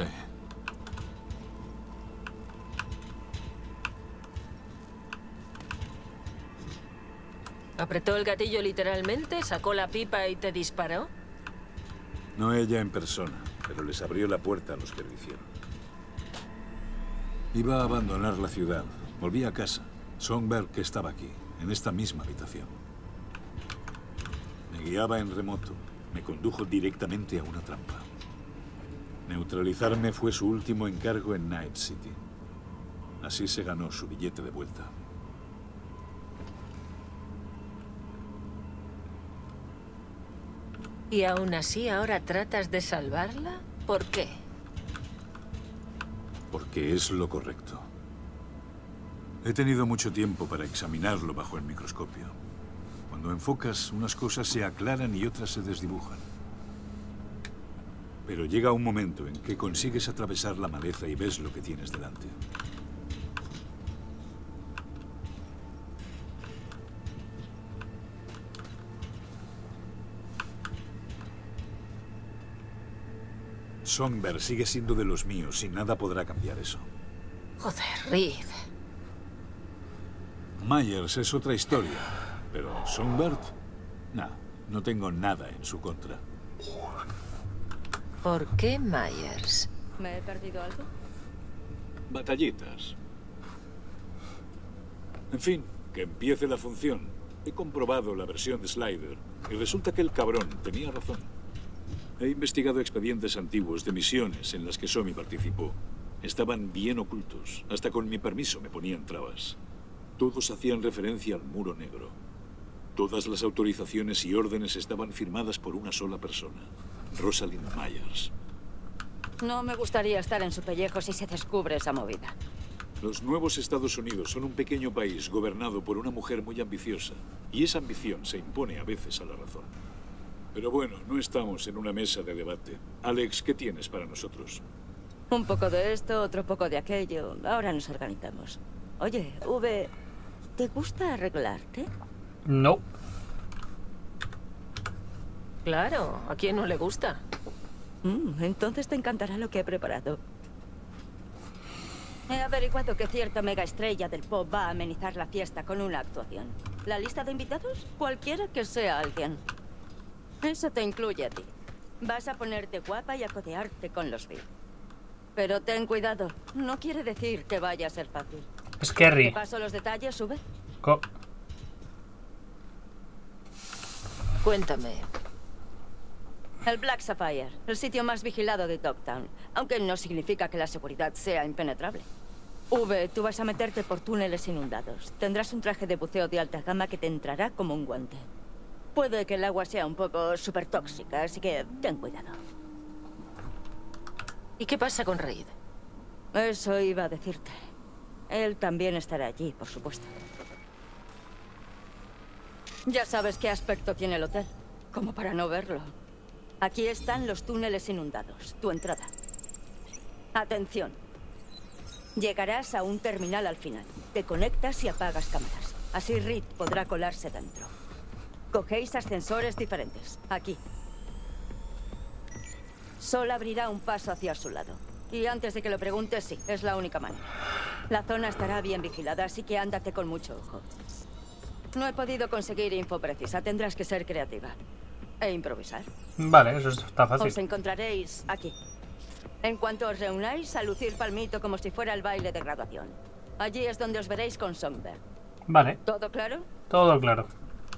¿Apretó el gatillo literalmente? ¿Sacó la pipa y te disparó? No ella en persona, pero les abrió la puerta a los que lo hicieron. Iba a abandonar la ciudad. Volví a casa. Songbird, que estaba aquí, en esta misma habitación. Me guiaba en remoto. Me condujo directamente a una trampa. Neutralizarme fue su último encargo en Night City. Así se ganó su billete de vuelta. ¿Y aún así ahora tratas de salvarla? ¿Por qué? Porque es lo correcto. He tenido mucho tiempo para examinarlo bajo el microscopio. Cuando enfocas, unas cosas se aclaran y otras se desdibujan. Pero llega un momento en que consigues atravesar la maleza y ves lo que tienes delante. Songbird sigue siendo de los míos y nada podrá cambiar eso. Joder, Reed. Myers es otra historia, pero Songbird, nah, no tengo nada en su contra. ¿Por qué Myers? ¿Me he perdido algo? Batallitas. En fin, que empiece la función. He comprobado la versión de Slider y resulta que el cabrón tenía razón. He investigado expedientes antiguos de misiones en las que Somi participó. Estaban bien ocultos. Hasta con mi permiso me ponían trabas. Todos hacían referencia al Muro Negro. Todas las autorizaciones y órdenes estaban firmadas por una sola persona, Rosalind Myers. No me gustaría estar en su pellejo si se descubre esa movida. Los nuevos Estados Unidos son un pequeño país gobernado por una mujer muy ambiciosa. Y esa ambición se impone a veces a la razón. Pero bueno, no estamos en una mesa de debate. Alex, ¿qué tienes para nosotros? Un poco de esto, otro poco de aquello. Ahora nos organizamos. Oye, V, ¿te gusta arreglarte? No. Claro, ¿a quién no le gusta? Mm, entonces te encantará lo que he preparado. He averiguado que cierta mega estrella del pop va a amenizar la fiesta con una actuación. ¿La lista de invitados? Cualquiera que sea alguien. Eso te incluye a ti. Vas a ponerte guapa y a codearte con los V I P. Pero ten cuidado, no quiere decir que vaya a ser fácil. Scary. ¿Te paso los detalles, sube? Co Cuéntame. El Black Sapphire, el sitio más vigilado de Dogtown, aunque no significa que la seguridad sea impenetrable. V, tú vas a meterte por túneles inundados. Tendrás un traje de buceo de alta gama que te entrará como un guante. Puede que el agua sea un poco súper tóxica, así que ten cuidado. ¿Y qué pasa con Reid? Eso iba a decirte. Él también estará allí, por supuesto. Ya sabes qué aspecto tiene el hotel, como para no verlo. Aquí están los túneles inundados, tu entrada. Atención. Llegarás a un terminal al final. Te conectas y apagas cámaras. Así Reid podrá colarse dentro. Cogéis ascensores diferentes. Aquí. Sol abrirá un paso hacia su lado. Y antes de que lo preguntes, sí, es la única manera. La zona estará bien vigilada, así que ándate con mucho ojo. No he podido conseguir info precisa. Tendrás que ser creativa. E improvisar. Vale, eso está fácil. Os encontraréis aquí. En cuanto os reunáis, a lucir palmito como si fuera el baile de graduación. Allí es donde os veréis con Songbird. Vale. ¿Todo claro? Todo claro.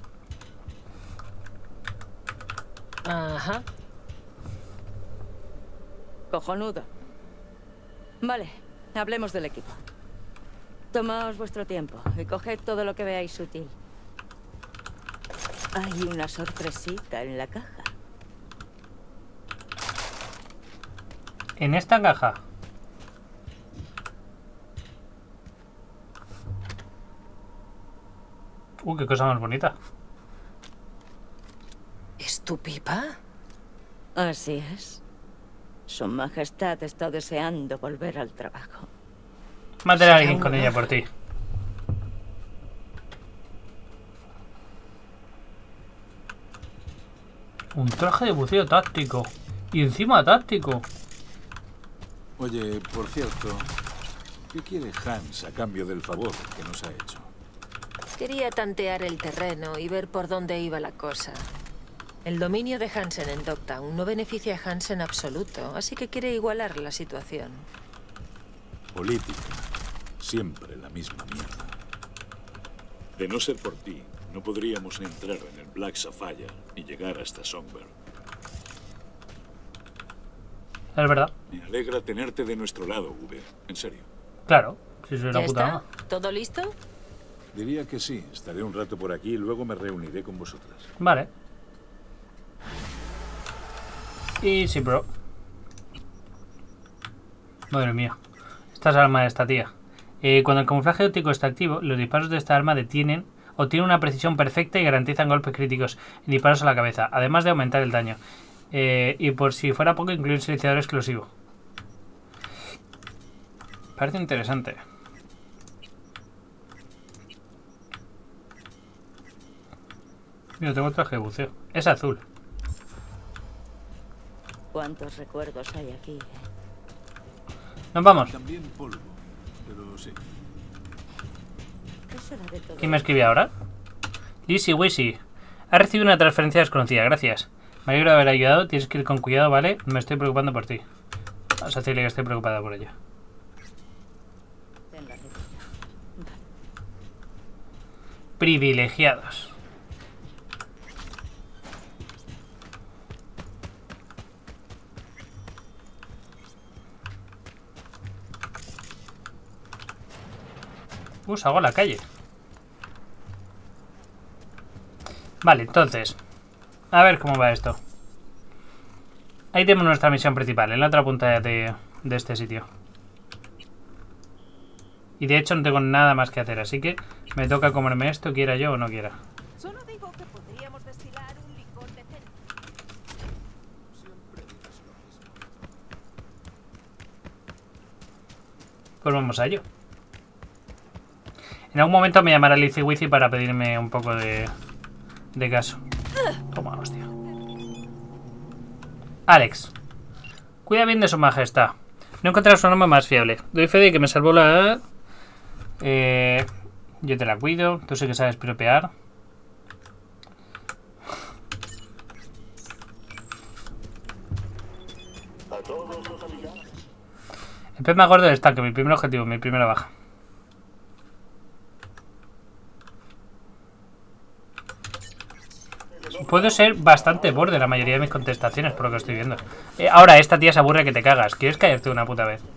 Ajá. Cojonudo. Vale, hablemos del equipo. Tomaos vuestro tiempo y coged todo lo que veáis útil. Hay una sorpresita en la caja. En esta caja. Uh, qué cosa más bonita. ¿Es tu pipa? Así es. Su Majestad está deseando volver al trabajo. Matar a alguien con ella por ti. Un traje de buceo táctico. Y encima táctico. Oye, por cierto, ¿qué quiere Hans a cambio del favor que nos ha hecho? Quería tantear el terreno y ver por dónde iba la cosa. El dominio de Hansen en Dogtown no beneficia a Hans en absoluto, así que quiere igualar la situación. Política. Siempre la misma mierda. De no ser por ti, no podríamos entrar en el Black Sapphire y llegar hasta Songbird. Es verdad. Me alegra tenerte de nuestro lado, V. En serio. Claro, si soy ¿Ya la puta está? ama. ¿Todo listo? Diría que sí. Estaré un rato por aquí y luego me reuniré con vosotras. Vale. Easy, bro. Madre mía. Esta es el arma de esta tía. Eh, cuando el camuflaje óptico está activo, los disparos de esta arma detienen o tienen una precisión perfecta y garantizan golpes críticos y disparos a la cabeza, además de aumentar el daño. Eh, y por si fuera poco, incluye un silenciador exclusivo. Parece interesante. Mira, tengo traje de buceo. Es azul. ¿Cuántos recuerdos hay aquí? eh? Nos vamos. También polvo, pero sí. ¿Qué será de todo? ¿Quién me escribe ahora? Lizzy Wizzy. Ha recibido una transferencia desconocida, gracias. Me alegro de haber ayudado, tienes que ir con cuidado, ¿vale? Me estoy preocupando por ti. Vamos a decirle que estoy preocupada por ella. Ten la receta. Privilegiados. Uh, salgo a la calle. Vale, entonces. A ver cómo va esto. Ahí tenemos nuestra misión principal, en la otra punta de, de este sitio. Y de hecho no tengo nada más que hacer, así que me toca comerme esto, quiera yo o no quiera. Solo digo que podríamos destilar un licor decente. Pues vamos a ello. En algún momento me llamará Lizzy Wizzy para pedirme un poco de, de caso. Toma, hostia. Alex. Cuida bien de su majestad. No encontraré su nombre más fiable. Doy fe de que me salvó la... Eh, yo te la cuido. Tú sí que sabes piropear. El pez más gordo del estanque. Mi primer objetivo, mi primera baja. Puedo ser bastante borde la mayoría de mis contestaciones, por lo que estoy viendo. Eh, ahora, esta tía se aburre que te cagas. ¿Quieres caerte una puta vez?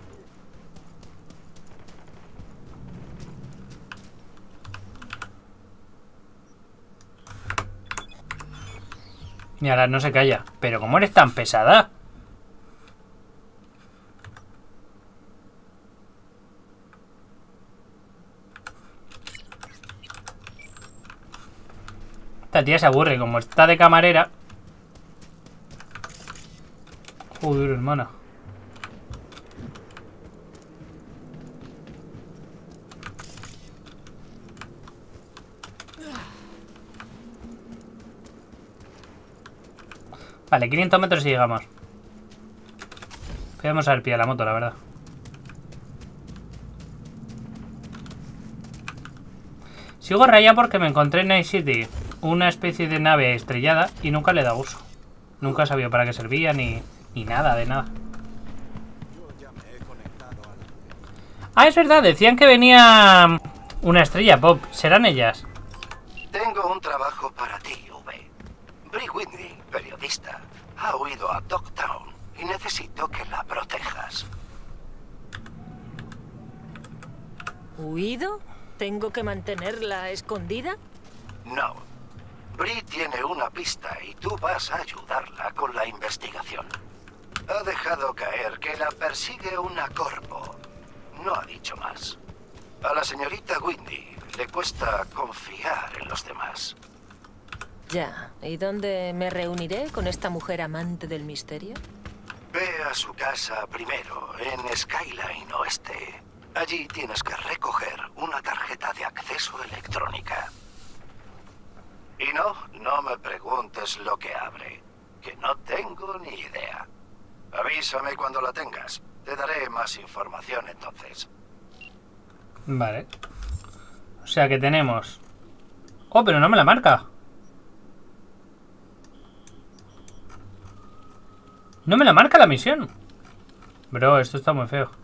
Y ahora no se calla. ¿Pero cómo eres tan pesada? Esta tía se aburre, como está de camarera. Joder, hermana. Vale, quinientos metros y llegamos. Podemos haber pillado la moto, la verdad. Sigo rayado porque me encontré en Night City una especie de nave estrellada y nunca le he dado uso. Nunca he sabido para qué servía ni, ni nada de nada. Ah, es verdad, decían que venía una estrella pop. ¿Serán ellas? Tengo un trabajo para ti, V. Bri Whitney, periodista, ha huido a Dogtown y necesito que la protejas. ¿Huido? ¿Tengo que mantenerla escondida? No. Bri tiene una pista y tú vas a ayudarla con la investigación. Ha dejado caer que la persigue una corpo. No ha dicho más. A la señorita Whitney le cuesta confiar en los demás. Ya. ¿Y dónde me reuniré con esta mujer amante del misterio? Ve a su casa primero, en Skyline Oeste. Allí tienes que recoger una tarjeta de acceso electrónica. Y no, no me preguntes lo que abre, que no tengo ni idea. Avísame cuando la tengas. Te daré más información entonces. Vale. O sea que tenemos... Oh, pero no me la marca. No me la marca la misión. Bro, esto está muy feo.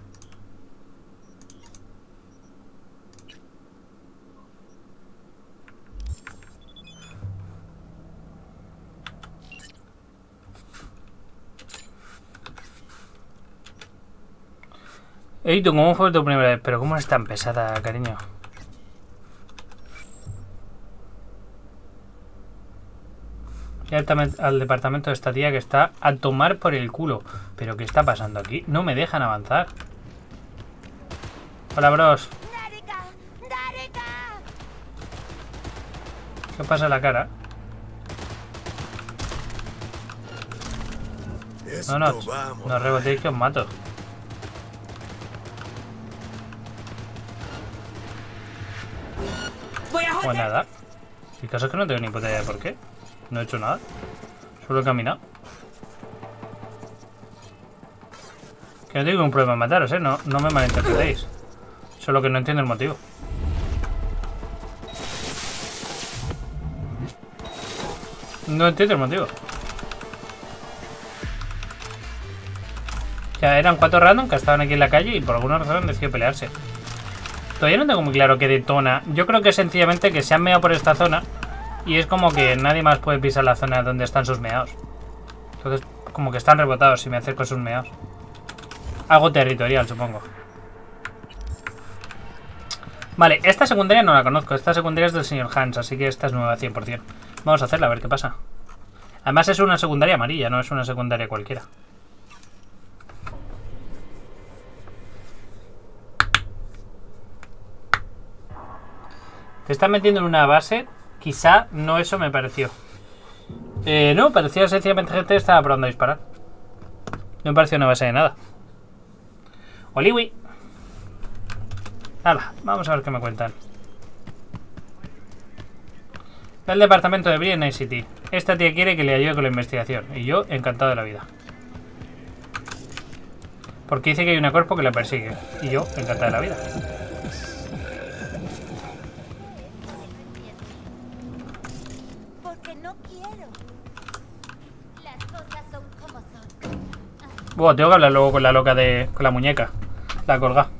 Ey, ¿tú cómo fue tu primera vez? Pero ¿cómo es tan pesada, cariño? Y al, al departamento de esta tía que está a tomar por el culo. ¿Pero qué está pasando aquí? No me dejan avanzar. Hola, bros. ¿Qué pasa en la cara? No, no, no rebotéis que os mato. Pues nada. El caso es que no tengo ni puta idea de por qué. No he hecho nada. Solo he caminado. Que no tengo ningún problema en mataros, ¿eh? No, no me malinterpretéis. Solo que no entiendo el motivo. No entiendo el motivo. O sea, eran cuatro random que estaban aquí en la calle y por alguna razón han decidido pelearse. Todavía no tengo muy claro qué detona. Yo creo que sencillamente que se han meado por esta zona y es como que nadie más puede pisar la zona donde están sus meados. Entonces, como que están rebotados si me acerco a sus meados. Algo territorial, supongo. Vale, esta secundaria no la conozco. Esta secundaria es del señor Hans, así que esta es nueva cien por cien. Vamos a hacerla, a ver qué pasa. Además es una secundaria amarilla, no es una secundaria cualquiera. Te están metiendo en una base. Quizá no eso me pareció. Eh, no, parecía sencillamente gente que estaba probando a disparar. No me pareció una base de nada. Oliwi. Hala, vamos a ver qué me cuentan. Del departamento de Bree en Night City. Esta tía quiere que le ayude con la investigación. Y yo, encantado de la vida. Porque dice que hay una cuerpo que la persigue. Y yo, encantado de la vida. Porque no quiero. Las cosas son como son. Buah, tengo que hablar luego con la loca de... con la muñeca. La colga.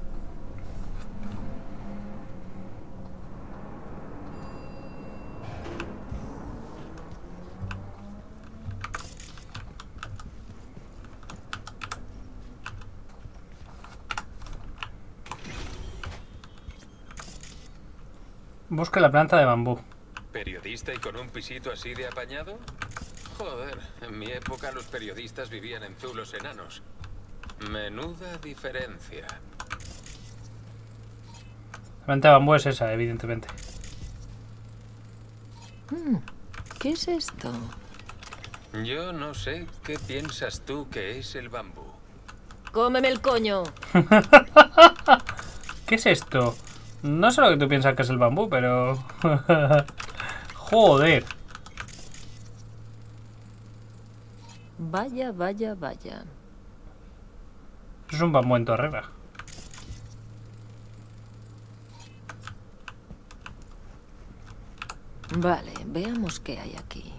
Busca la planta de bambú. ¿Periodista y con un pisito así de apañado? Joder, en mi época los periodistas vivían en zulos enanos. Menuda diferencia. La planta de bambú es esa, evidentemente. Mm, ¿qué es esto? Yo no sé qué piensas tú que es el bambú. ¡Cómeme el coño! ¿Qué es esto? No sé lo que tú piensas que es el bambú, pero... Joder. Vaya, vaya, vaya. Eso es un bambú en torrera. Vale, veamos qué hay aquí.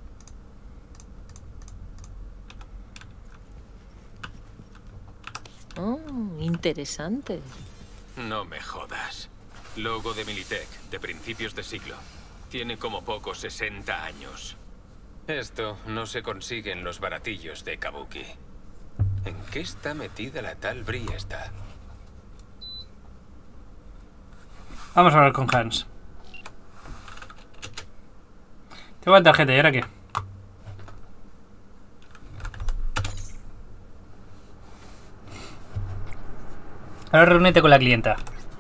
Oh, interesante. No me jodas. Logo de Militech, de principios de siglo. Tiene como poco sesenta años. Esto no se consigue en los baratillos de Kabuki. ¿En qué está metida la tal Bree esta? Vamos a hablar con Hans. Tengo la tarjeta, ¿y ahora qué? Ahora reúnete con la clienta.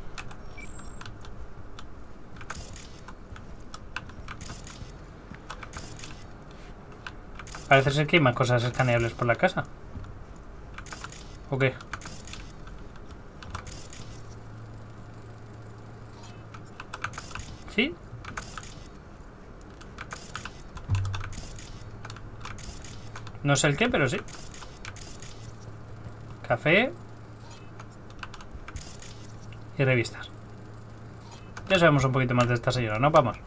Parece ser que hay más cosas escaneables por la casa. ¿O qué? ¿Sí? No sé el qué, pero sí. Café. Y revistas. Ya sabemos un poquito más de esta señora, ¿no? Vamos.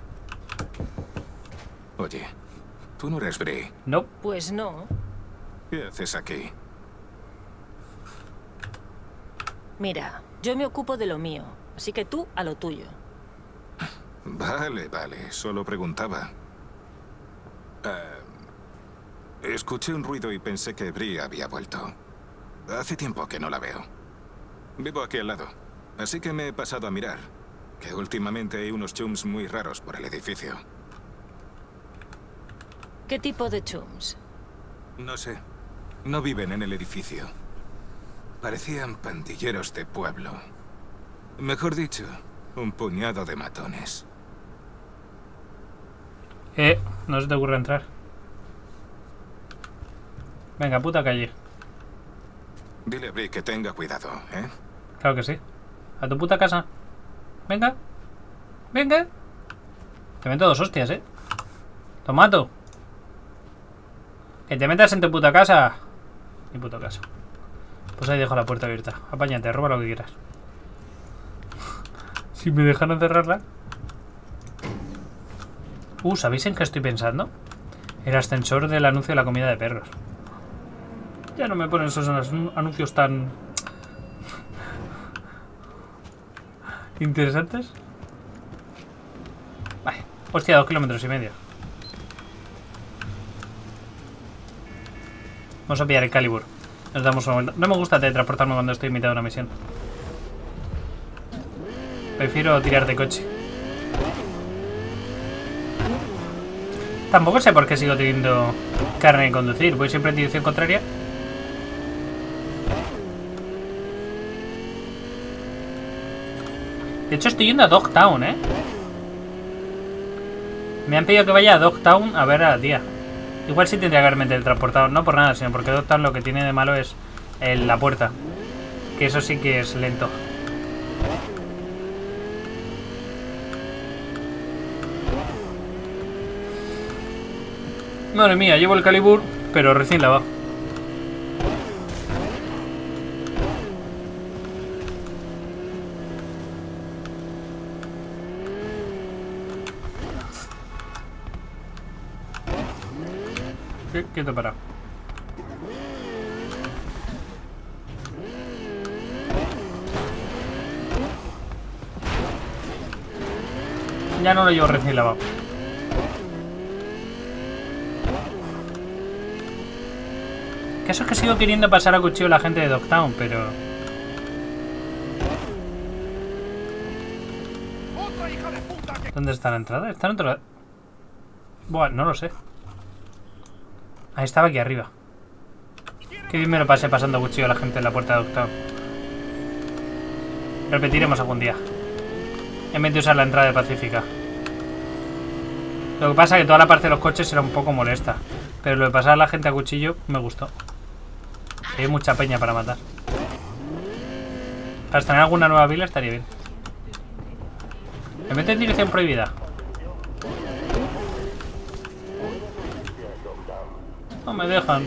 Oye, ¿tú no eres Bree? No. Pues no. ¿Qué haces aquí? Mira, yo me ocupo de lo mío, así que tú a lo tuyo. Vale, vale, solo preguntaba. Uh, escuché un ruido y pensé que Bree había vuelto. Hace tiempo que no la veo. Vivo aquí al lado, así que me he pasado a mirar. Que últimamente hay unos chums muy raros por el edificio. ¿Qué tipo de chums? No sé. No viven en el edificio. Parecían pandilleros de pueblo. Mejor dicho, un puñado de matones. Eh, no se te ocurre entrar. Venga, puta calle. Dile a Bree que tenga cuidado, ¿eh? Claro que sí. A tu puta casa. Venga. Venga. Te meto dos hostias, eh. Tomato. Que te metas en tu puta casa. Mi puta casa. Pues ahí dejo la puerta abierta. Apáñate, roba lo que quieras. Si me dejan cerrarla. Uh, ¿sabéis en qué estoy pensando? El ascensor del anuncio de la comida de perros. Ya no me ponen esos anuncios tan... interesantes. Vale. Hostia, dos kilómetros y medio. Vamos a pillar el Calibur. Nos damos una vuelta. No me gusta teletransportarme cuando estoy en mitad de una misión. Prefiero tirar de coche. Tampoco sé por qué sigo teniendo carne de conducir. Voy siempre en dirección contraria. De hecho estoy yendo a Dogtown, ¿eh? Me han pedido que vaya a Dogtown a ver a la tía. Igual sí tendría que haberme teletransportado. No por nada, sino porque Dogtown lo que tiene de malo es el, la puerta. Que eso sí que es lento. Madre mía, llevo el Calibur, pero recién lavado. Sí, quieto parado. Ya no lo llevo recién lavado. Que eso es que sigo queriendo pasar a cuchillo a la gente de Dogtown, pero... ¿Dónde está la entrada? ¿Está en otro lado? Buah, no lo sé. Ahí estaba aquí arriba. Qué bien me lo pasé pasando a cuchillo a la gente en la puerta de Dogtown. Repetiremos algún día. En vez de usar la entrada de Pacífica. Lo que pasa es que toda la parte de los coches era un poco molesta. Pero lo de pasar a la gente a cuchillo me gustó. Hay mucha peña para matar. Para estrenar alguna nueva vila estaría bien. Me meto en dirección prohibida. No me dejan.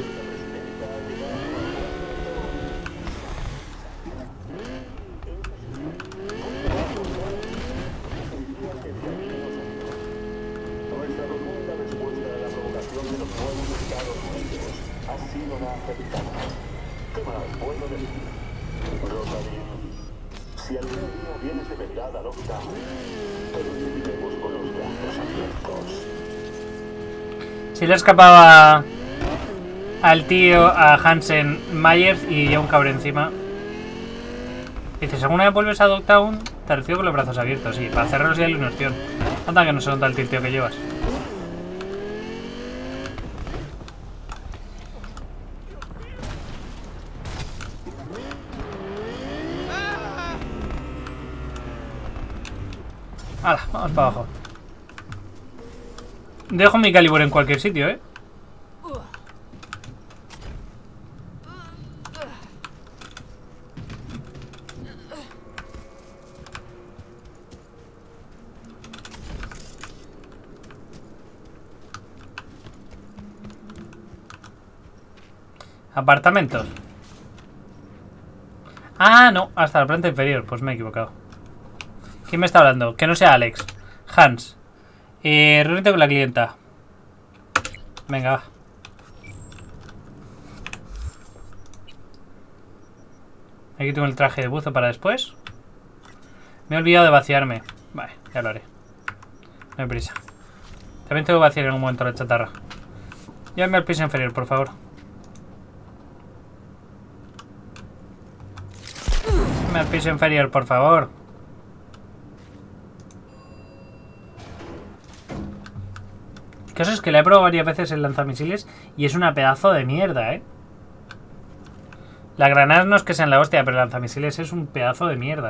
¿Qué más puedo decir? Rosalind, si algún día vienes de verdad a Dogtown, te recibiremos con los brazos abiertos. Si le escapaba al tío, a Hansen Myers y ya un cabrón encima. Dice, según vez vuelves a Dogtown, te recibo con los brazos abiertos. Sí, para cerrarlos ya hay una opción. Anda que no se nota el tilteo que llevas. Hala, vamos para abajo. Dejo mi Calibur en cualquier sitio, ¿eh? Apartamentos. Ah, no, hasta la planta inferior. Pues me he equivocado. ¿Quién me está hablando? Que no sea Alex. Hans. Eh, reúnete con la clienta. Venga, va. Aquí tengo el traje de buzo para después. Me he olvidado de vaciarme. Vale, ya lo haré. No hay prisa. También tengo que vaciar en un momento la chatarra. Llévame al piso inferior, por favor. Llévame al piso inferior, por favor. El caso es que la he probado varias veces el lanzamisiles y es una pedazo de mierda, ¿eh? La granada no es que sea en la hostia, pero el lanzamisiles es un pedazo de mierda.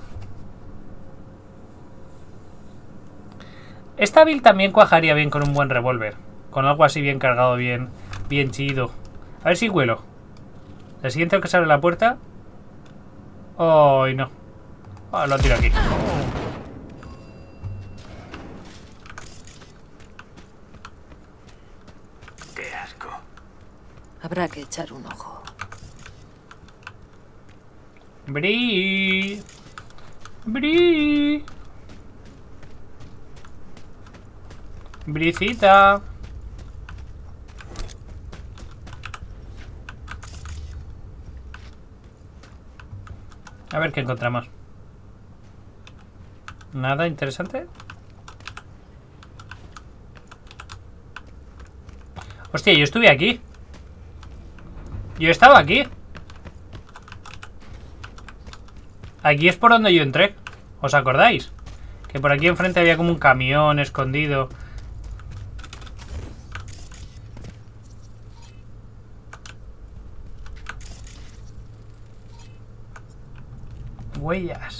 Esta build también cuajaría bien con un buen revólver. Con algo así bien cargado, bien, bien chido. A ver si huelo. El siguiente que se abre la puerta. Oh, no. Oh, lo tiro aquí. Qué asco. Habrá que echar un ojo. Bri. Bri. Bricita. A ver qué encontramos. Nada interesante. Hostia, yo estuve aquí. Yo estaba aquí. Aquí es por donde yo entré. ¿Os acordáis? Que por aquí enfrente había como un camión escondido. Huellas.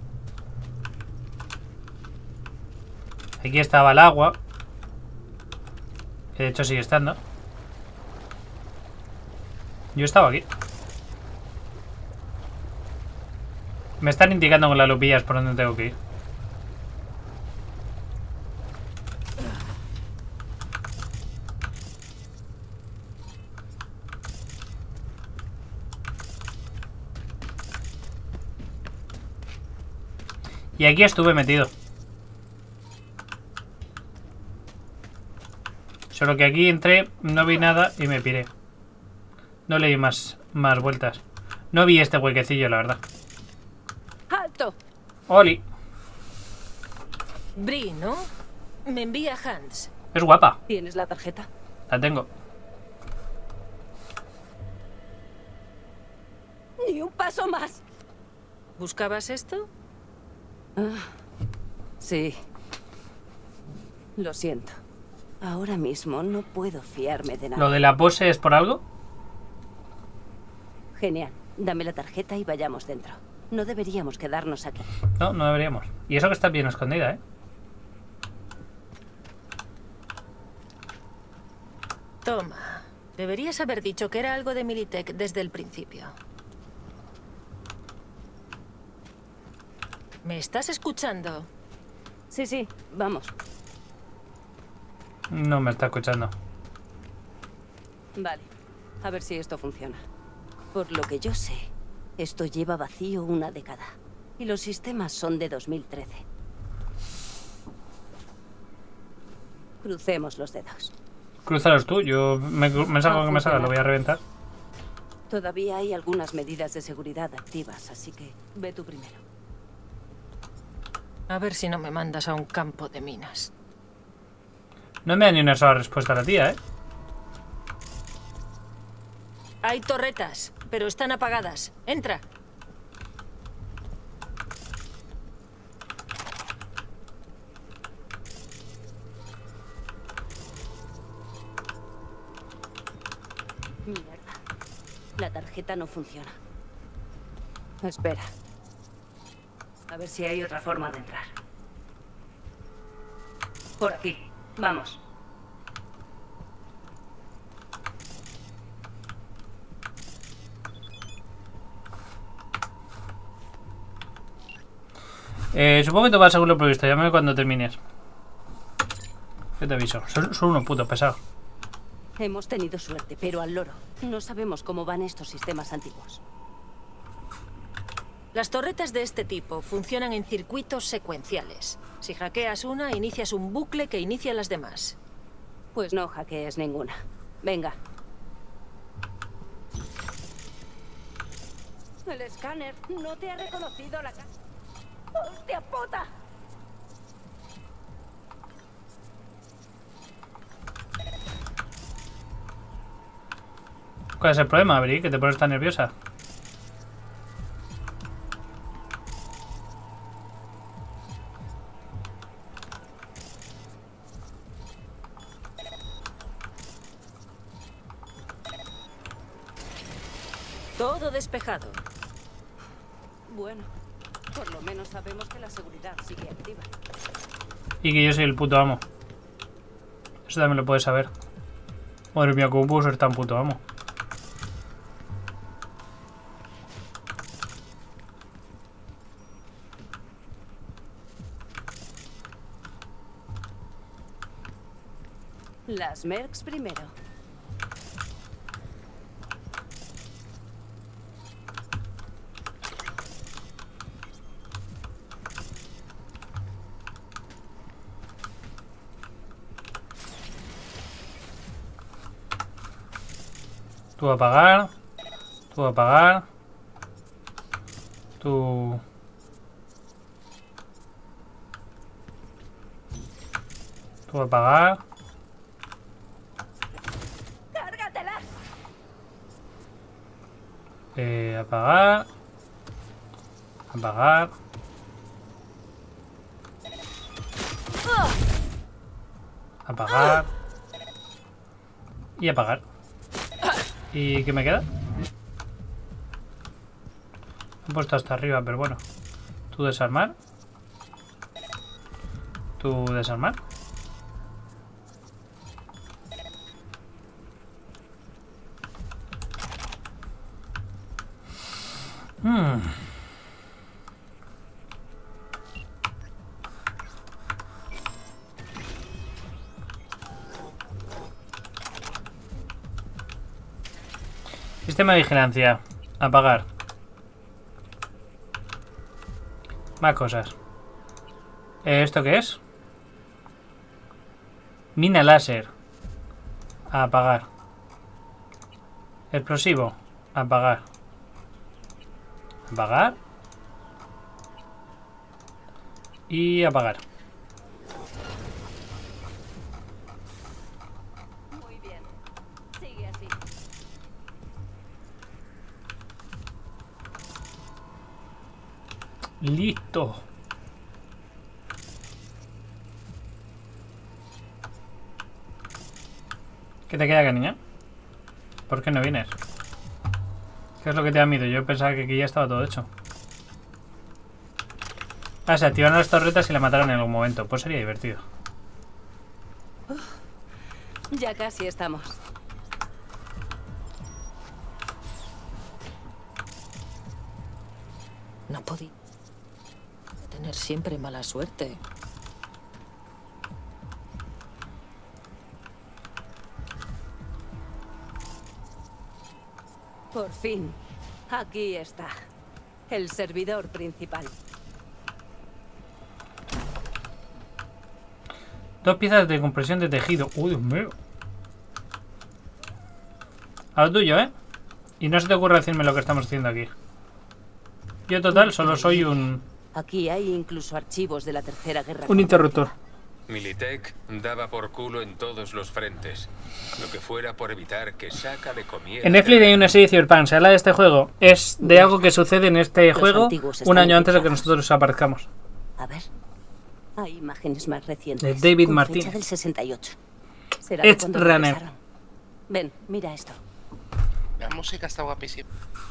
Aquí estaba el agua. Que de hecho sigue estando. Yo estaba aquí. Me están indicando con las lupillas por dónde tengo que ir. Y aquí estuve metido. Solo que aquí entré, no vi nada y me piré. No leí más, más vueltas. No vi este huequecillo, la verdad. ¡Alto! ¡Oli! Bri, ¿no? Me envía Hans. Es guapa. ¿Tienes la tarjeta? La tengo. Ni un paso más. ¿Buscabas esto? Ah, sí. Lo siento. Ahora mismo no puedo fiarme de nada. ¿Lo de la pose es por algo? Genial. Dame la tarjeta y vayamos dentro. No deberíamos quedarnos aquí. No, no deberíamos. Y eso que está bien escondida, ¿eh? Toma. Deberías haber dicho que era algo de Militech desde el principio. ¿Me estás escuchando? Sí, sí. Vamos. No me está escuchando. Vale. A ver si esto funciona. Por lo que yo sé, esto lleva vacío una década. Y los sistemas son de dos mil trece. Crucemos los dedos. Crúzalos tú, yo me, me salgo que me salga, lo voy a reventar. Todavía hay algunas medidas de seguridad activas, así que ve tú primero. A ver si no me mandas a un campo de minas. No me da ni una sola respuesta a la tía, ¿eh? Hay torretas, pero están apagadas. Entra. Mierda. La tarjeta no funciona. Espera. A ver si hay otra forma de entrar. Por aquí. Vamos. Eh, supongo que te va según lo previsto. Llámame cuando termines. Yo te aviso. Son, son unos putos pesados. Hemos tenido suerte, pero al loro. No sabemos cómo van estos sistemas antiguos. Las torretas de este tipo funcionan en circuitos secuenciales. Si hackeas una, inicias un bucle que inicia las demás. Pues no hackees ninguna. Venga. El escáner no te ha reconocido la cara. ¡Hostia puta! ¿Cuál es el problema, Bri? ¿Que te pones tan nerviosa? Todo despejado. Bueno, por lo menos sabemos que la seguridad sigue activa. Y que yo soy el puto amo. Eso también lo puedes saber. Madre mía, ¿cómo puedo ser tan puto amo? Las mercs primero. Tú a pagar. Tú a pagar. Tú... Tú a pagar. ¡Cárgatela! Eh, apagar. Apagar. Apagar. Y apagar. ¿Y qué me queda? He puesto hasta arriba, pero bueno. Tú desarmar. Tú desarmar. Hmm. Sistema de vigilancia. Apagar. Más cosas. ¿Esto qué es? Mina láser. Apagar. Explosivo. Apagar. Apagar. Y apagar. Muy bien. Sigue así. Listo. ¿Qué te queda, cariño? ¿Por qué no vienes? ¿Qué es lo que te da miedo? Yo pensaba que aquí ya estaba todo hecho. Ah, se activaron las torretas y la mataron en algún momento. Pues sería divertido. Uf, ya casi estamos. No podía tener siempre mala suerte. Por fin, aquí está. El servidor principal. Dos piezas de compresión de tejido. Uy, Dios mío. A lo tuyo, ¿eh? Y no se te ocurre decirme lo que estamos haciendo aquí. Yo, total, solo soy un... Aquí hay incluso archivos de la Tercera Guerra. Un interruptor. Militech daba por culo en todos los frentes. Lo que fuera por evitar que Shaka le comiera... En Netflix hay una serie de Cyberpunk. Se habla de este juego. Es de algo que sucede en este Los juego antiguos un están año antes de que encriptados. nosotros aparezcamos. A ver. Hay imágenes más recientes. De David con Martínez. fecha del sesenta y ocho. Será de Ed cuando Runner. regresaron. Ven, mira esto. La música está guapísima.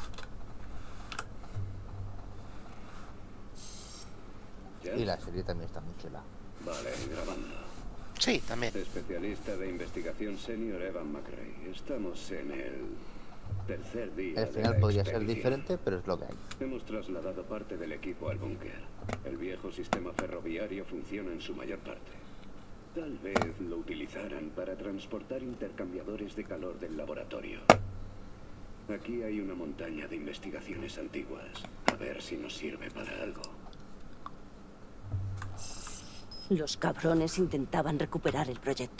Y la serie también está muy chula. Vale, grabando. Sí, también. Especialista de investigación senior Evan McRae. Estamos en el tercer día. El de final la podría ser expedición. diferente, pero es lo que hay. Hemos trasladado parte del equipo al búnker. El viejo sistema ferroviario funciona en su mayor parte. Tal vez lo utilizaran para transportar intercambiadores de calor del laboratorio. Aquí hay una montaña de investigaciones antiguas. A ver si nos sirve para algo. Los cabrones intentaban recuperar el proyecto.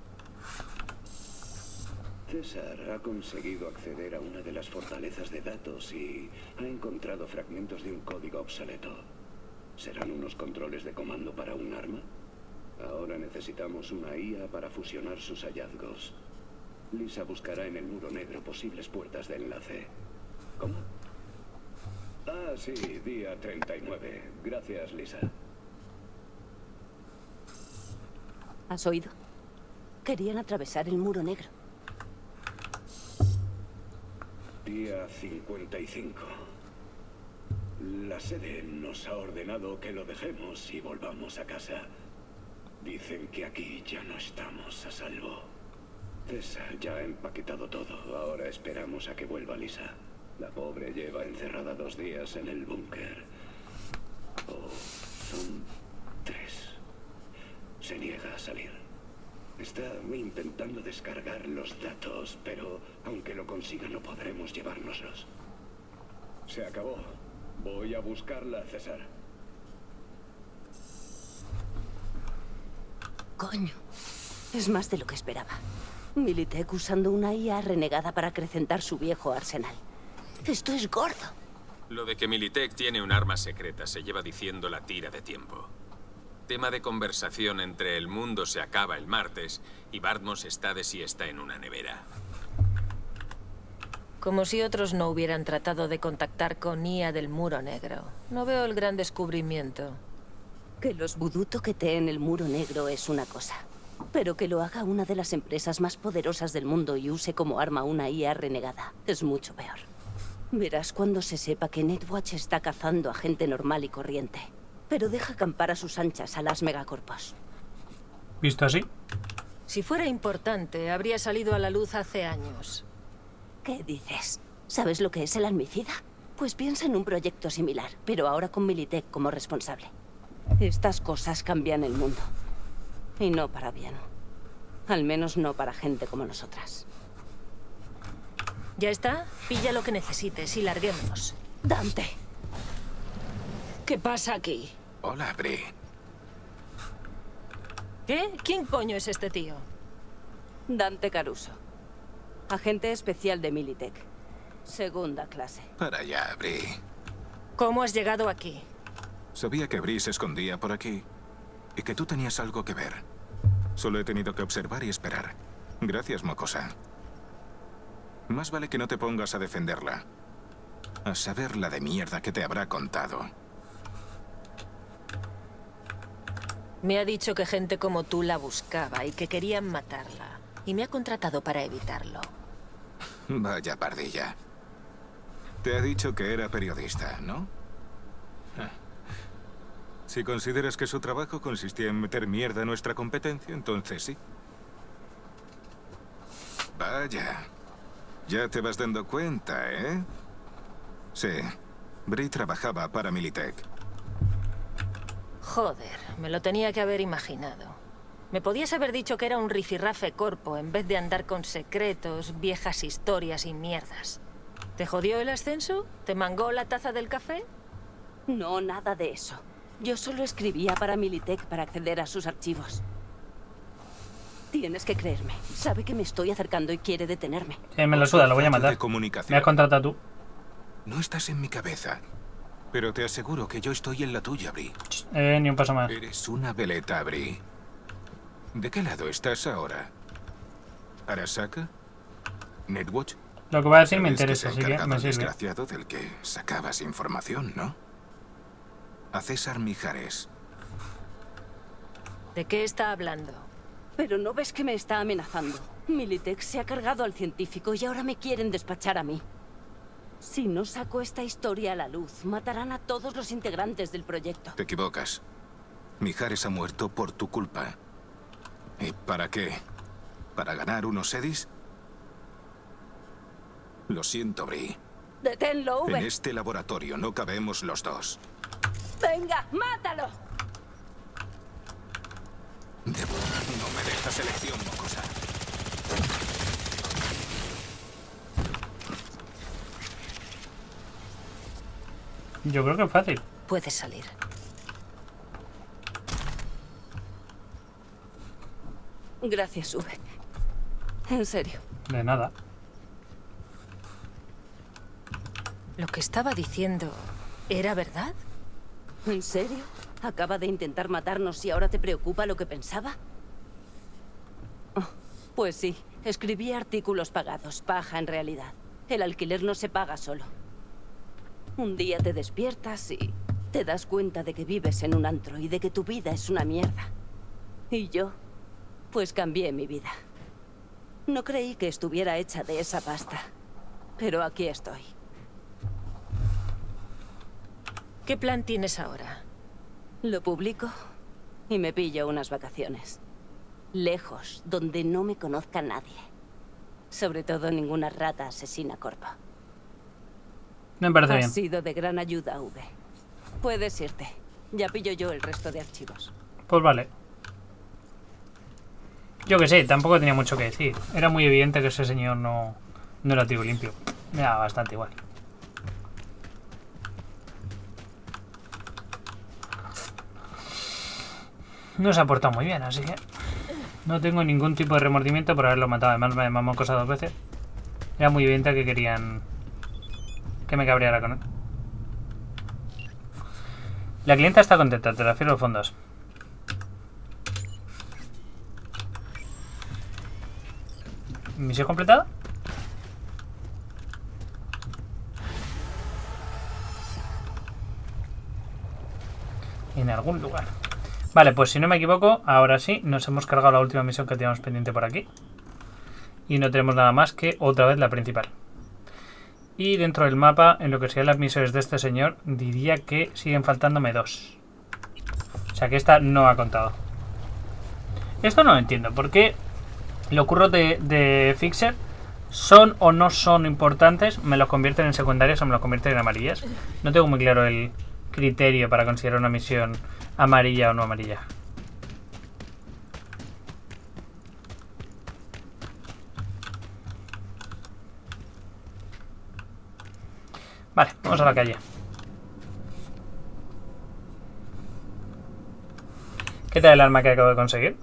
César ha conseguido acceder a una de las fortalezas de datos y ha encontrado fragmentos de un código obsoleto. ¿Serán unos controles de comando para un arma? Ahora necesitamos una I A para fusionar sus hallazgos. Lisa buscará en el muro negro posibles puertas de enlace. ¿Cómo? Ah, sí, día treinta y nueve. Gracias, Lisa. ¿Has oído? Querían atravesar el muro negro. Día cincuenta y cinco. La sede nos ha ordenado que lo dejemos y volvamos a casa. Dicen que aquí ya no estamos a salvo. César ya ha empaquetado todo. Ahora esperamos a que vuelva Lisa. La pobre lleva encerrada dos días en el búnker. Oh, son tres. Se niega a salir. Está intentando descargar los datos, pero aunque lo consiga no podremos llevárnoslos. Se acabó. Voy a buscarla, César. Coño. Es más de lo que esperaba. Militech usando una I A renegada para acrecentar su viejo arsenal. Esto es gordo. Lo de que Militech tiene un arma secreta se lleva diciendo la tira de tiempo. Tema de conversación entre el mundo se acaba el martes y Bartmos está de siesta en una nevera. Como si otros no hubieran tratado de contactar con I A del Muro Negro. No veo el gran descubrimiento. Que los vudú toqueteen el muro negro es una cosa. Pero que lo haga una de las empresas más poderosas del mundo y use como arma una I A renegada es mucho peor. Verás cuando se sepa que Netwatch está cazando a gente normal y corriente, pero deja acampar a sus anchas a las megacorpos. ¿Visto así? Si fuera importante, habría salido a la luz hace años. ¿Qué dices? ¿Sabes lo que es el almicida? Pues piensa en un proyecto similar, pero ahora con Militech como responsable. Estas cosas cambian el mundo. Y no para bien. Al menos no para gente como nosotras. ¿Ya está? Pilla lo que necesites y larguémonos. Dante. ¿Qué pasa aquí? Hola, Bri. ¿Qué? ¿Quién coño es este tío? Dante Caruso. Agente especial de Militech. Segunda clase. Para allá, Bri. ¿Cómo has llegado aquí? Sabía que Bri se escondía por aquí y que tú tenías algo que ver. Solo he tenido que observar y esperar. Gracias, mocosa. Más vale que no te pongas a defenderla. A saber la de mierda que te habrá contado. Me ha dicho que gente como tú la buscaba y que querían matarla. Y me ha contratado para evitarlo. Vaya pardilla. Te ha dicho que era periodista, ¿no? Si consideras que su trabajo consistía en meter mierda a nuestra competencia, entonces sí. Vaya. Ya te vas dando cuenta, ¿eh? Sí. Bri trabajaba para Militech. Joder, me lo tenía que haber imaginado. Me podías haber dicho que era un rifirrafe corpo en vez de andar con secretos, viejas historias y mierdas. ¿Te jodió el ascenso? ¿Te mangó la taza del café? No, nada de eso. Yo solo escribía para Militech para acceder a sus archivos. Tienes que creerme. Sabe que me estoy acercando y quiere detenerme. Sí, me lo suda, lo voy a matar. Me has contratado tú. No estás en mi cabeza. Pero te aseguro que yo estoy en la tuya, Bri. Eh, ni un paso más. Eres una veleta, Bri. ¿De qué lado estás ahora? ¿Arasaka? ¿Netwatch? Lo que va a decir me Sabes interesa, que así que me el sirve. desgraciado del que sacabas información, ¿no? A César Mijares. ¿De qué está hablando? Pero ¿no ves que me está amenazando? Militech se ha cargado al científico y ahora me quieren despachar a mí. Si no saco esta historia a la luz, matarán a todos los integrantes del proyecto. Te equivocas. Mijares ha muerto por tu culpa. ¿Y para qué? ¿Para ganar unos edis? Lo siento, Bri. ¡Deténlo, V! En este laboratorio no cabemos los dos. ¡Venga, mátalo! De... No me dejas elección, mocosa. Yo creo que es fácil. Puedes salir. Gracias, V. En serio. De nada. Lo que estaba diciendo, ¿era verdad? ¿En serio? ¿Acaba de intentar matarnos y ahora te preocupa lo que pensaba? Oh, pues sí, escribí artículos pagados, paja en realidad. El alquiler no se paga solo. Un día te despiertas y te das cuenta de que vives en un antro y de que tu vida es una mierda. Y yo, pues cambié mi vida. No creí que estuviera hecha de esa pasta, pero aquí estoy. ¿Qué plan tienes ahora? Lo publico y me pillo unas vacaciones. Lejos, donde no me conozca nadie. Sobre todo ninguna rata asesina corpa. Me parece bien. Has sido de gran ayuda, V. Puedes irte. Ya pillo yo el resto de archivos. Pues vale. Yo que sé, tampoco tenía mucho que decir. Era muy evidente que ese señor no, no era tiro limpio. Me da bastante igual. No se ha portado muy bien, así que no tengo ningún tipo de remordimiento por haberlo matado. Además me mamó cosas dos veces. Era muy evidente que querían que me cabreara con él. La clienta está contenta, te refiero a los fondos. ¿Misión completada? En algún lugar. Vale, pues si no me equivoco, ahora sí, nos hemos cargado la última misión que teníamos pendiente por aquí. Y no tenemos nada más que otra vez la principal. Y dentro del mapa, en lo que serían las misiones de este señor, diría que siguen faltándome dos. O sea que esta no ha contado. Esto no lo entiendo, porque los curros de, de Fixer son o no son importantes, me los convierten en secundarias o me los convierten en amarillas. No tengo muy claro el criterio para considerar una misión amarilla o no amarilla. Vale, vamos a la calle. ¿Qué tal el arma que acabo de conseguir?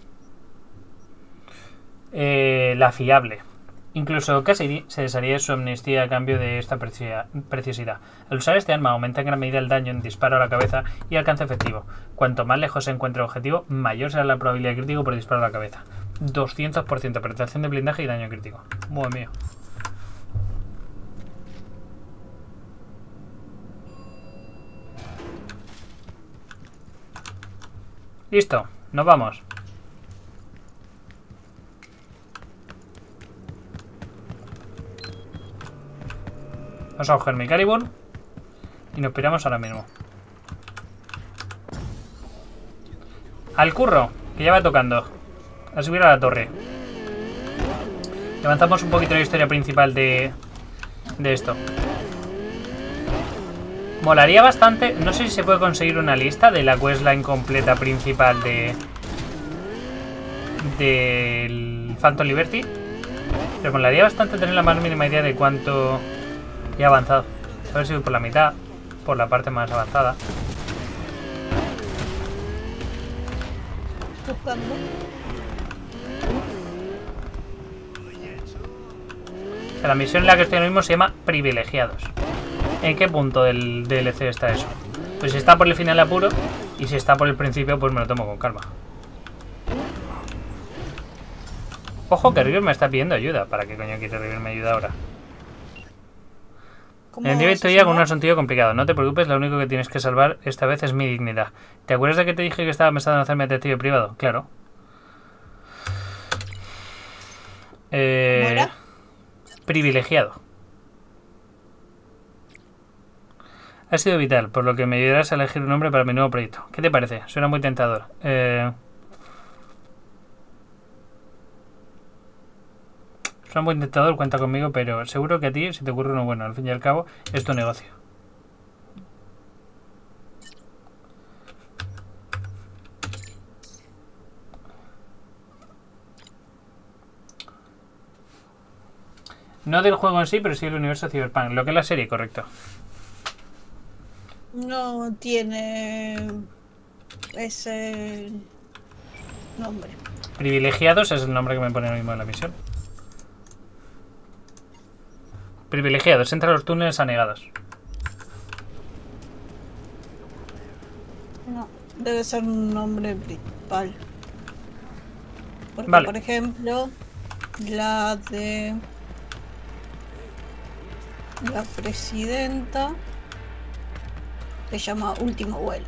Eh, la fiable. Incluso Cassidy se desharía de su amnistía a cambio de esta preciosidad. Al usar este arma aumenta en gran medida el daño en disparo a la cabeza y alcance efectivo. Cuanto más lejos se encuentre el objetivo, mayor será la probabilidad de crítico por disparo a la cabeza. doscientos por ciento penetración de blindaje y daño crítico. Muy mío. Listo, nos vamos. Vamos a coger mi Caribou y nos piramos ahora mismo. Al curro, que ya va tocando. A subir a la torre. Levantamos un poquito la historia principal de, de esto. Molaría bastante. No sé si se puede conseguir una lista de la questline completa principal de del Phantom Liberty. Pero molaría bastante tener la más mínima idea de cuánto he avanzado. A ver si voy por la mitad, por la parte más avanzada. Buscando. O sea, la misión en la que estoy ahora mismo se llama Privilegiados. ¿En qué punto del D L C está eso? Pues si está por el final apuro, y si está por el principio, pues me lo tomo con calma. Ojo que River me está pidiendo ayuda. ¿Para qué coño quiere River me ayuda ahora? En el nivel estoy ya con un asunto complicado. No te preocupes, lo único que tienes que salvar esta vez es mi dignidad. ¿Te acuerdas de que te dije que estaba pensando en hacerme detective privado? Claro. Eh, ¿Cómo era? Privilegiado. Ha sido vital, por lo que me ayudarás a elegir un nombre para mi nuevo proyecto. ¿Qué te parece? Suena muy tentador. Eh... Suena muy tentador, cuenta conmigo, pero seguro que a ti, si te ocurre uno bueno, al fin y al cabo, es tu negocio. No del juego en sí, pero sí del universo Cyberpunk. Lo que es la serie, correcto. No tiene ese nombre. Privilegiados es el nombre que me pone ahora mismo en la misión. Privilegiados, entra a los túneles anegados. No, debe ser un nombre principal. Porque, vale. Por ejemplo, la de la presidenta se llama Último Vuelo.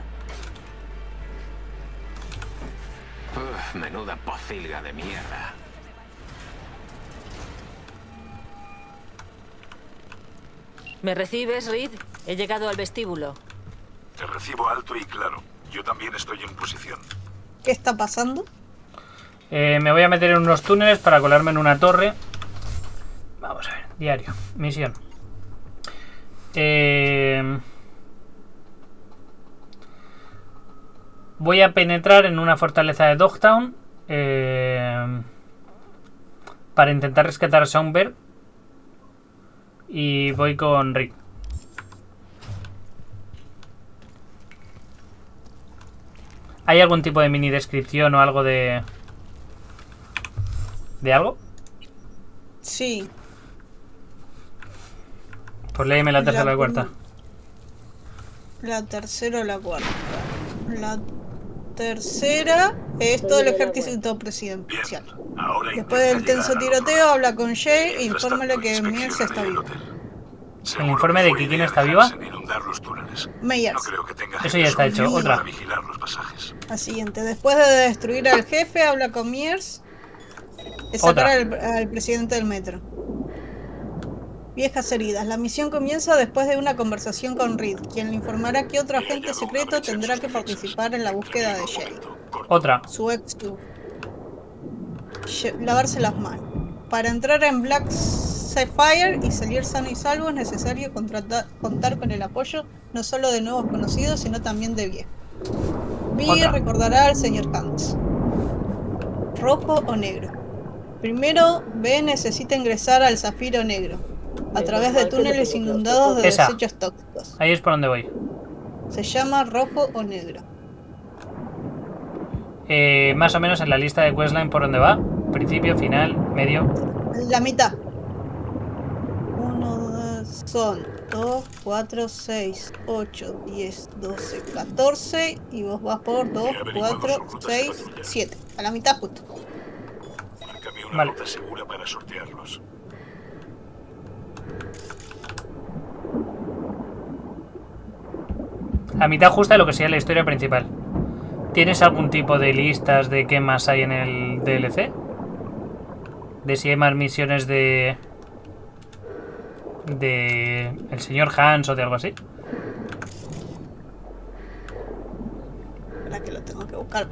Uf, menuda pocilga de mierda. ¿Me recibes, Reed? He llegado al vestíbulo. Te recibo alto y claro. Yo también estoy en posición. ¿Qué está pasando? Eh, me voy a meter en unos túneles para colarme en una torre. Vamos a ver, diario, misión. Eh... Voy a penetrar en una fortaleza de Dogtown eh, para intentar rescatar a Songbird. Y voy con Rick. ¿Hay algún tipo de mini descripción o algo de... ¿De algo? Sí. Pues léeme la tercera o la cuarta. La tercera o la cuarta. La tercera es todo el ejército presidencial. Después del tenso tiroteo, habla con Jay e infórmale que Mills está vivo. El informe de que quién está viva. Meyers. Eso ya está hecho. Otra. La siguiente. Después de destruir al jefe, habla con Meyers. De sacar al, al presidente del metro. Viejas heridas. La misión comienza después de una conversación con Reed, quien le informará que otro agente secreto tendrá que participar en la búsqueda de Shay. Otra. Su ex club. Lavarse las manos. Para entrar en Black Sapphire y salir sano y salvo es necesario contar con el apoyo no solo de nuevos conocidos, sino también de viejos. Vi recordará al señor Hans. Rojo o negro. Primero, B necesita ingresar al Zafiro Negro, a través de túneles inundados de Esa. desechos tóxicos. Ahí es por donde voy. Se llama rojo o negro. Eh, más o menos en la lista de questline por donde va. Principio, final, medio. La mitad. Uno, dos, son dos, cuatro, seis, ocho, diez, doce, catorce. Y vos vas por dos, cuatro, seis, siete. A la mitad justo. Márcame una ruta segura para sortearlos. A mitad justa de lo que sería la historia principal. ¿Tienes algún tipo de listas de qué más hay en el D L C? De si hay más misiones de... de... el señor Hans o de algo así. Espera que lo tengo que buscar.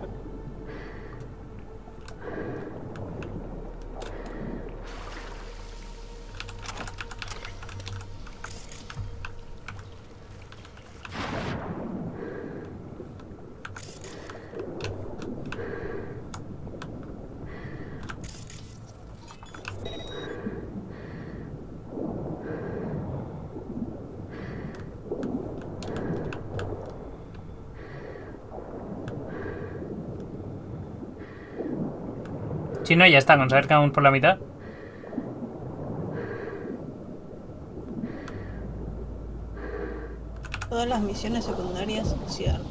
Si no, ya está, con saber que vamos por la mitad. Todas las misiones secundarias cierran.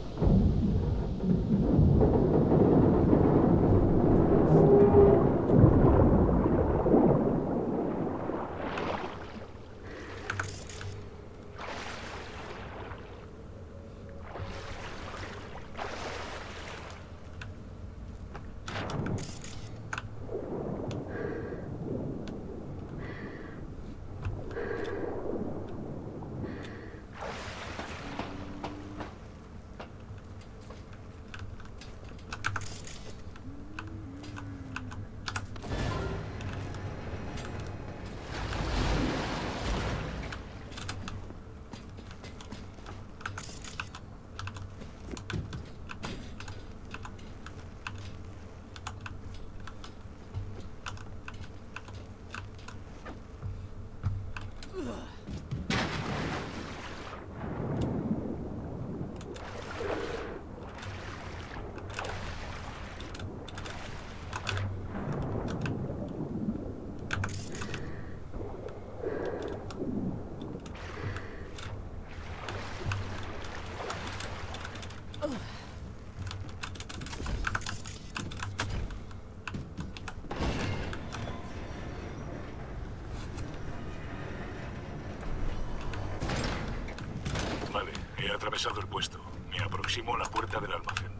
Vale, he atravesado el puesto. Me aproximo a la puerta del almacén.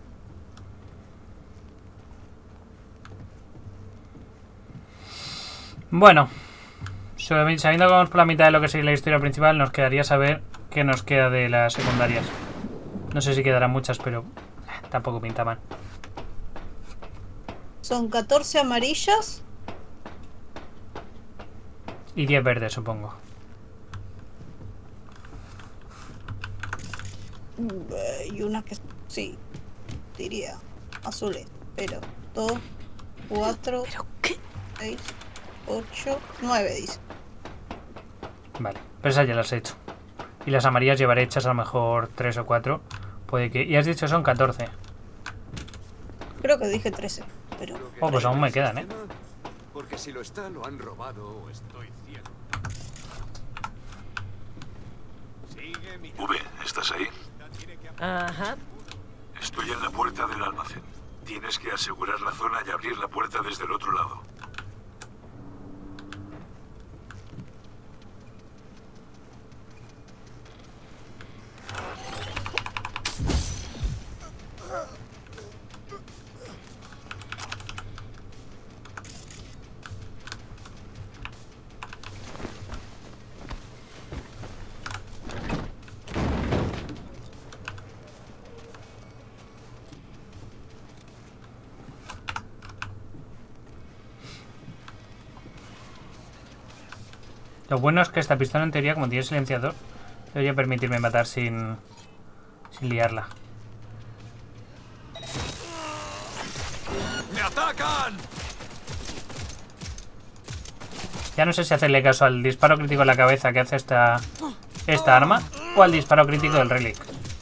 Bueno, sabiendo que vamos por la mitad de lo que sería la historia principal, nos quedaría saber qué nos queda de las secundarias. No sé si quedarán muchas, pero eh, tampoco pinta mal. Son catorce amarillas. Y diez verdes, supongo. Y una que sí, diría azules. Pero dos, cuatro, seis, ocho, nueve, dice. Vale, pero esas ya las he hecho. Y las amarillas llevaré hechas a lo mejor tres o cuatro. Puede que... Y has dicho son catorce. Creo que dije trece, pero... Oh, pues aún me quedan, ¿eh? Porque si lo está, lo han robado o estoy ciego. V, ¿estás ahí? Ajá. Estoy en la puerta del almacén. Tienes que asegurar la zona y abrir la puerta desde el otro lado. Lo bueno es que esta pistola en teoría, como tiene silenciador, debería permitirme matar sin, sin liarla. ¡Me atacan! Ya no sé si hacerle caso al disparo crítico en la cabeza que hace esta, esta arma o al disparo crítico del Relic.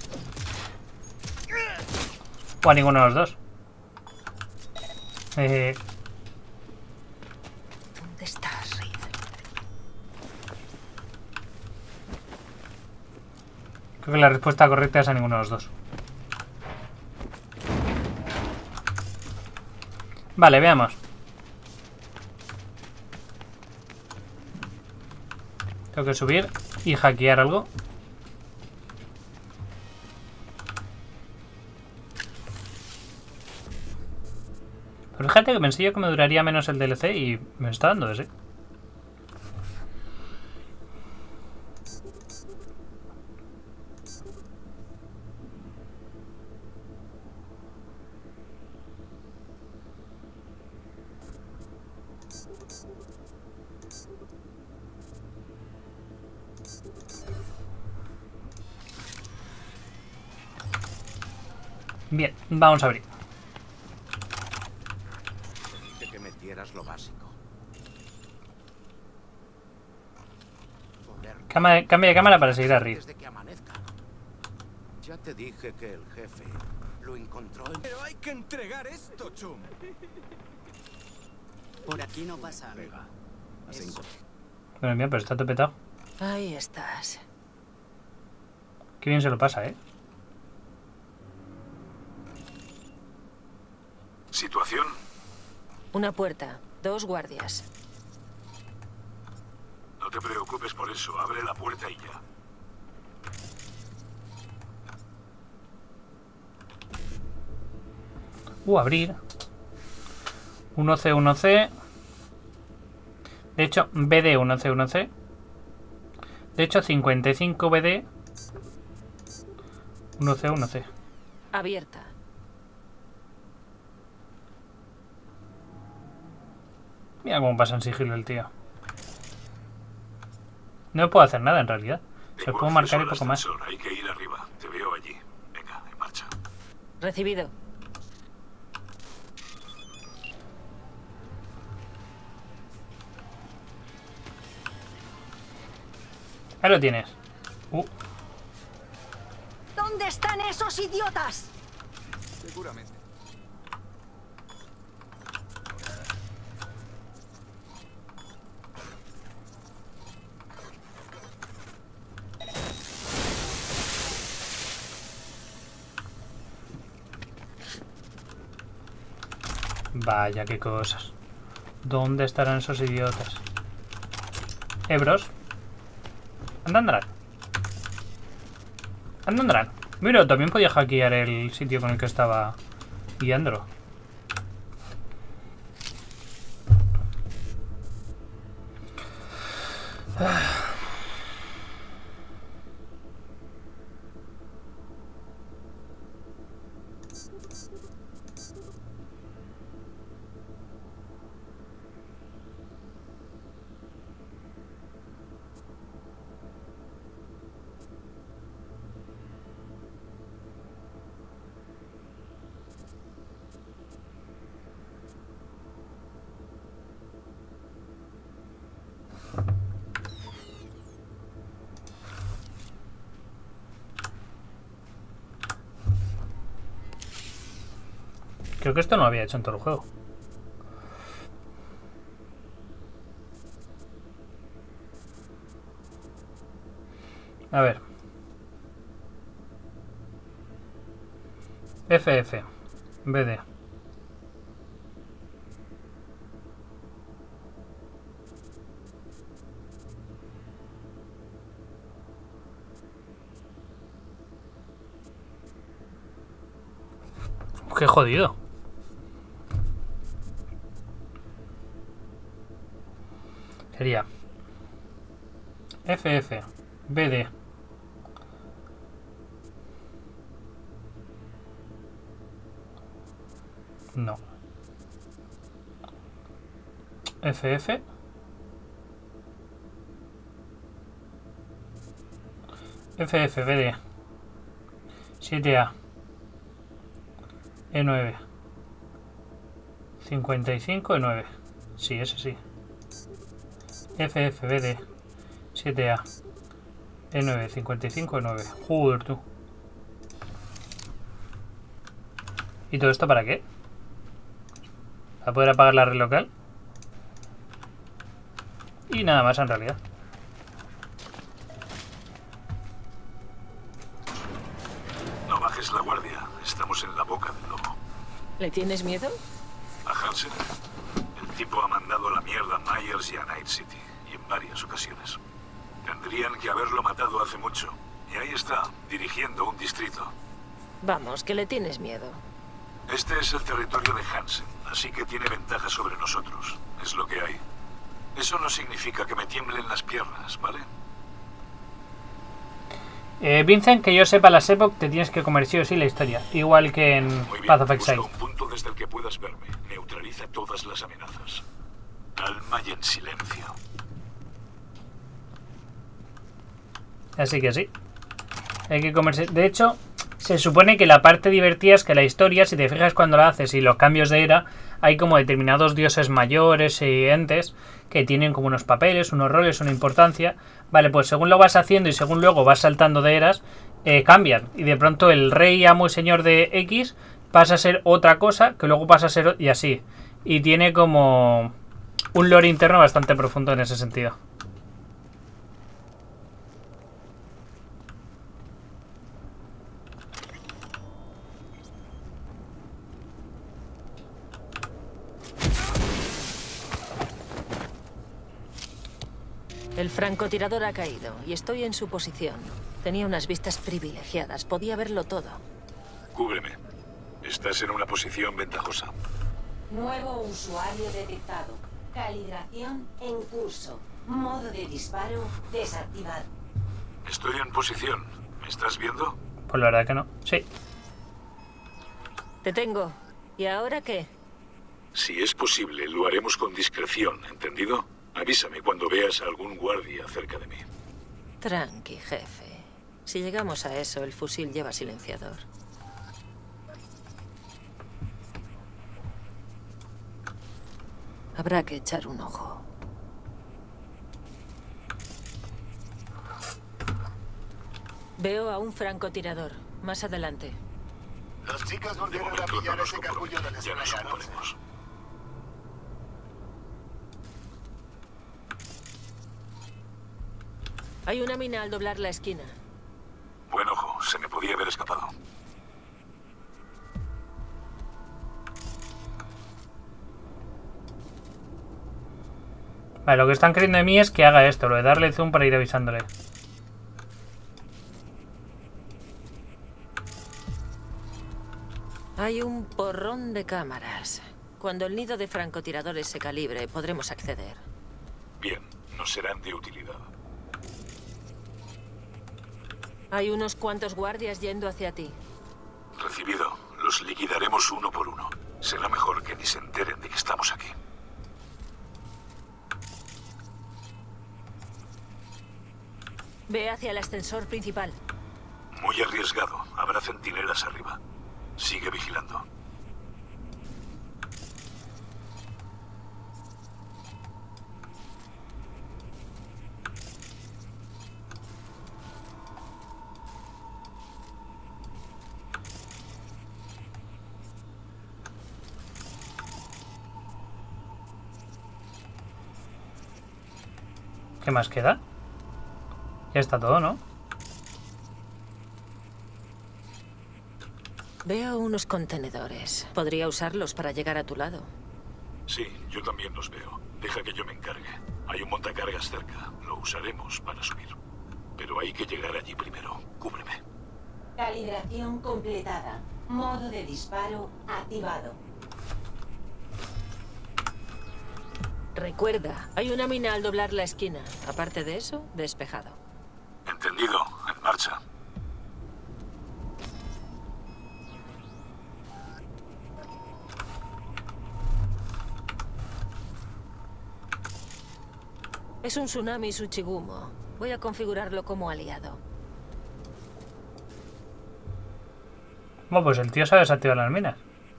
O a ninguno de los dos. Eh... ¿Dónde estás, Reed? Creo que la respuesta correcta es a ninguno de los dos. Vale, veamos. Tengo que subir y hackear algo. Pero fíjate que pensé yo que me duraría menos el D L C y me está dando de sí. Bien, vamos a abrir. Que metieras lo básico. Cama, cambia de cámara para seguir a Reed. Desde que amanezca. Ya te dije que el jefe lo encontró en... Pero hay que entregar esto, Chum. Por aquí no pasa nada. Bueno, mira, pero está todo petado. Ahí estás. Qué bien se lo pasa, ¿eh? ¿Situación? Una puerta, dos guardias. No te preocupes por eso, abre la puerta y ya. Uh, abrir. uno C, uno C. De hecho, B D, uno C, uno C. De hecho, cincuenta y cinco B D. uno C, uno C. Abierta. Mira cómo pasa en sigilo el tío. No puedo hacer nada en realidad. Se puedo marcar y poco más. Hay que ir arriba. Te veo allí. Venga, en marcha. Recibido. Ahí lo tienes. Uh. ¿Dónde están esos idiotas? Seguramente. Vaya, qué cosas. ¿Dónde estarán esos idiotas? Ebros. Anda, andarán. Anda, andarán. Mira, también podía hackear el sitio con el que estaba guiándolo. Creo que esto no lo había hecho en todo el juego. A ver. F F. B D. Qué jodido. Sería F F, B D. No. F F. F F, B D. siete A. E nueve. cincuenta y cinco, E nueve. Sí, ese sí. F F, B D. siete A. E nueve, cincuenta y cinco, E nueve. Joder, tú. ¿Y todo esto para qué? ¿Para poder apagar la red local? Y nada más en realidad. No bajes la guardia. Estamos en la boca del lobo. ¿Le tienes miedo? A Hansen. El tipo ha mandado a la mierda a Myers y a Night City. Y en varias ocasiones. Tendrían que haberlo matado hace mucho. Y ahí está, dirigiendo un distrito. Vamos, que le tienes miedo. Este es el territorio de Hansen, así que tiene ventaja sobre nosotros. Es lo que hay. Eso no significa que me tiemblen las piernas, ¿vale? Eh, Vincent, que yo sepa las Epoch, te tienes que comer sí o sí la historia. Igual que en Path of Exile. Busca un punto desde el que puedas verme. Neutraliza todas las amenazas. Calma y en silencio. Así que sí. Hay que comerse. De hecho, se supone que la parte divertida es que la historia, si te fijas cuando la haces y los cambios de era, hay como determinados dioses mayores y entes que tienen como unos papeles, unos roles, una importancia. Vale, pues según lo vas haciendo y según luego vas saltando de eras, eh, cambian. Y de pronto el rey, amo y señor de X pasa a ser otra cosa, que luego pasa a ser... y así. Y tiene como un lore interno bastante profundo en ese sentido. El francotirador ha caído y estoy en su posición. Tenía unas vistas privilegiadas, podía verlo todo. Cúbreme. Estás en una posición ventajosa. Nuevo usuario detectado. Calibración en curso. Modo de disparo desactivado. Estoy en posición. ¿Me estás viendo? Pues la verdad que no. Sí. Te tengo. ¿Y ahora qué? Si es posible, lo haremos con discreción, ¿entendido? Avísame cuando veas a algún guardia cerca de mí. Tranqui, jefe. Si llegamos a eso, el fusil lleva silenciador. Habrá que echar un ojo. Veo a un francotirador. Más adelante. Las chicas volvieron a pillar ese capullo de la Ya nos ocuparemos. Hay una mina al doblar la esquina. Buen ojo, se me podía haber escapado. Vale, lo que están queriendo de mí es que haga esto, lo de darle zoom para ir avisándole. Hay un porrón de cámaras. Cuando el nido de francotiradores se calibre, podremos acceder. Bien, nos serán de utilidad. Hay unos cuantos guardias yendo hacia ti. Recibido. Los liquidaremos uno por uno. Será mejor que ni se enteren de que estamos aquí. Ve hacia el ascensor principal. Muy arriesgado. Habrá centinelas arriba. Sigue vigilando. ¿Qué más queda? Ya está todo, ¿no? Veo unos contenedores. Podría usarlos para llegar a tu lado. Sí, yo también los veo. Deja que yo me encargue. Hay un montacargas cerca. Lo usaremos para subir. Pero hay que llegar allí primero. Cúbreme. Calibración completada. Modo de disparo activado. Recuerda, hay una mina al doblar la esquina. Aparte de eso, despejado. Entendido. En marcha. Es un tsunami Tsuchigumo. Voy a configurarlo como aliado. Bueno, pues el tío sabe desactivar las minas.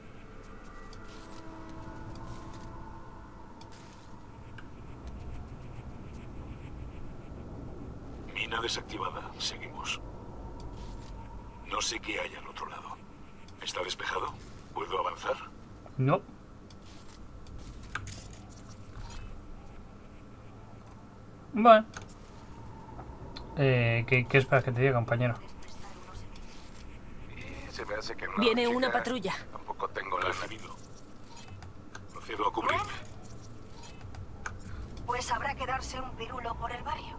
Mina desactivada. Seguimos. No sé qué hay al otro lado. ¿Está despejado? ¿Puedo avanzar? No. Bueno. Eh, ¿qué, ¿Qué esperas que te diga, compañero? Se me hace que no, Viene chica. una patrulla. Tampoco tengo la Recibido. Procedo a cubrirme. Pues habrá que darse un pirulo por el barrio.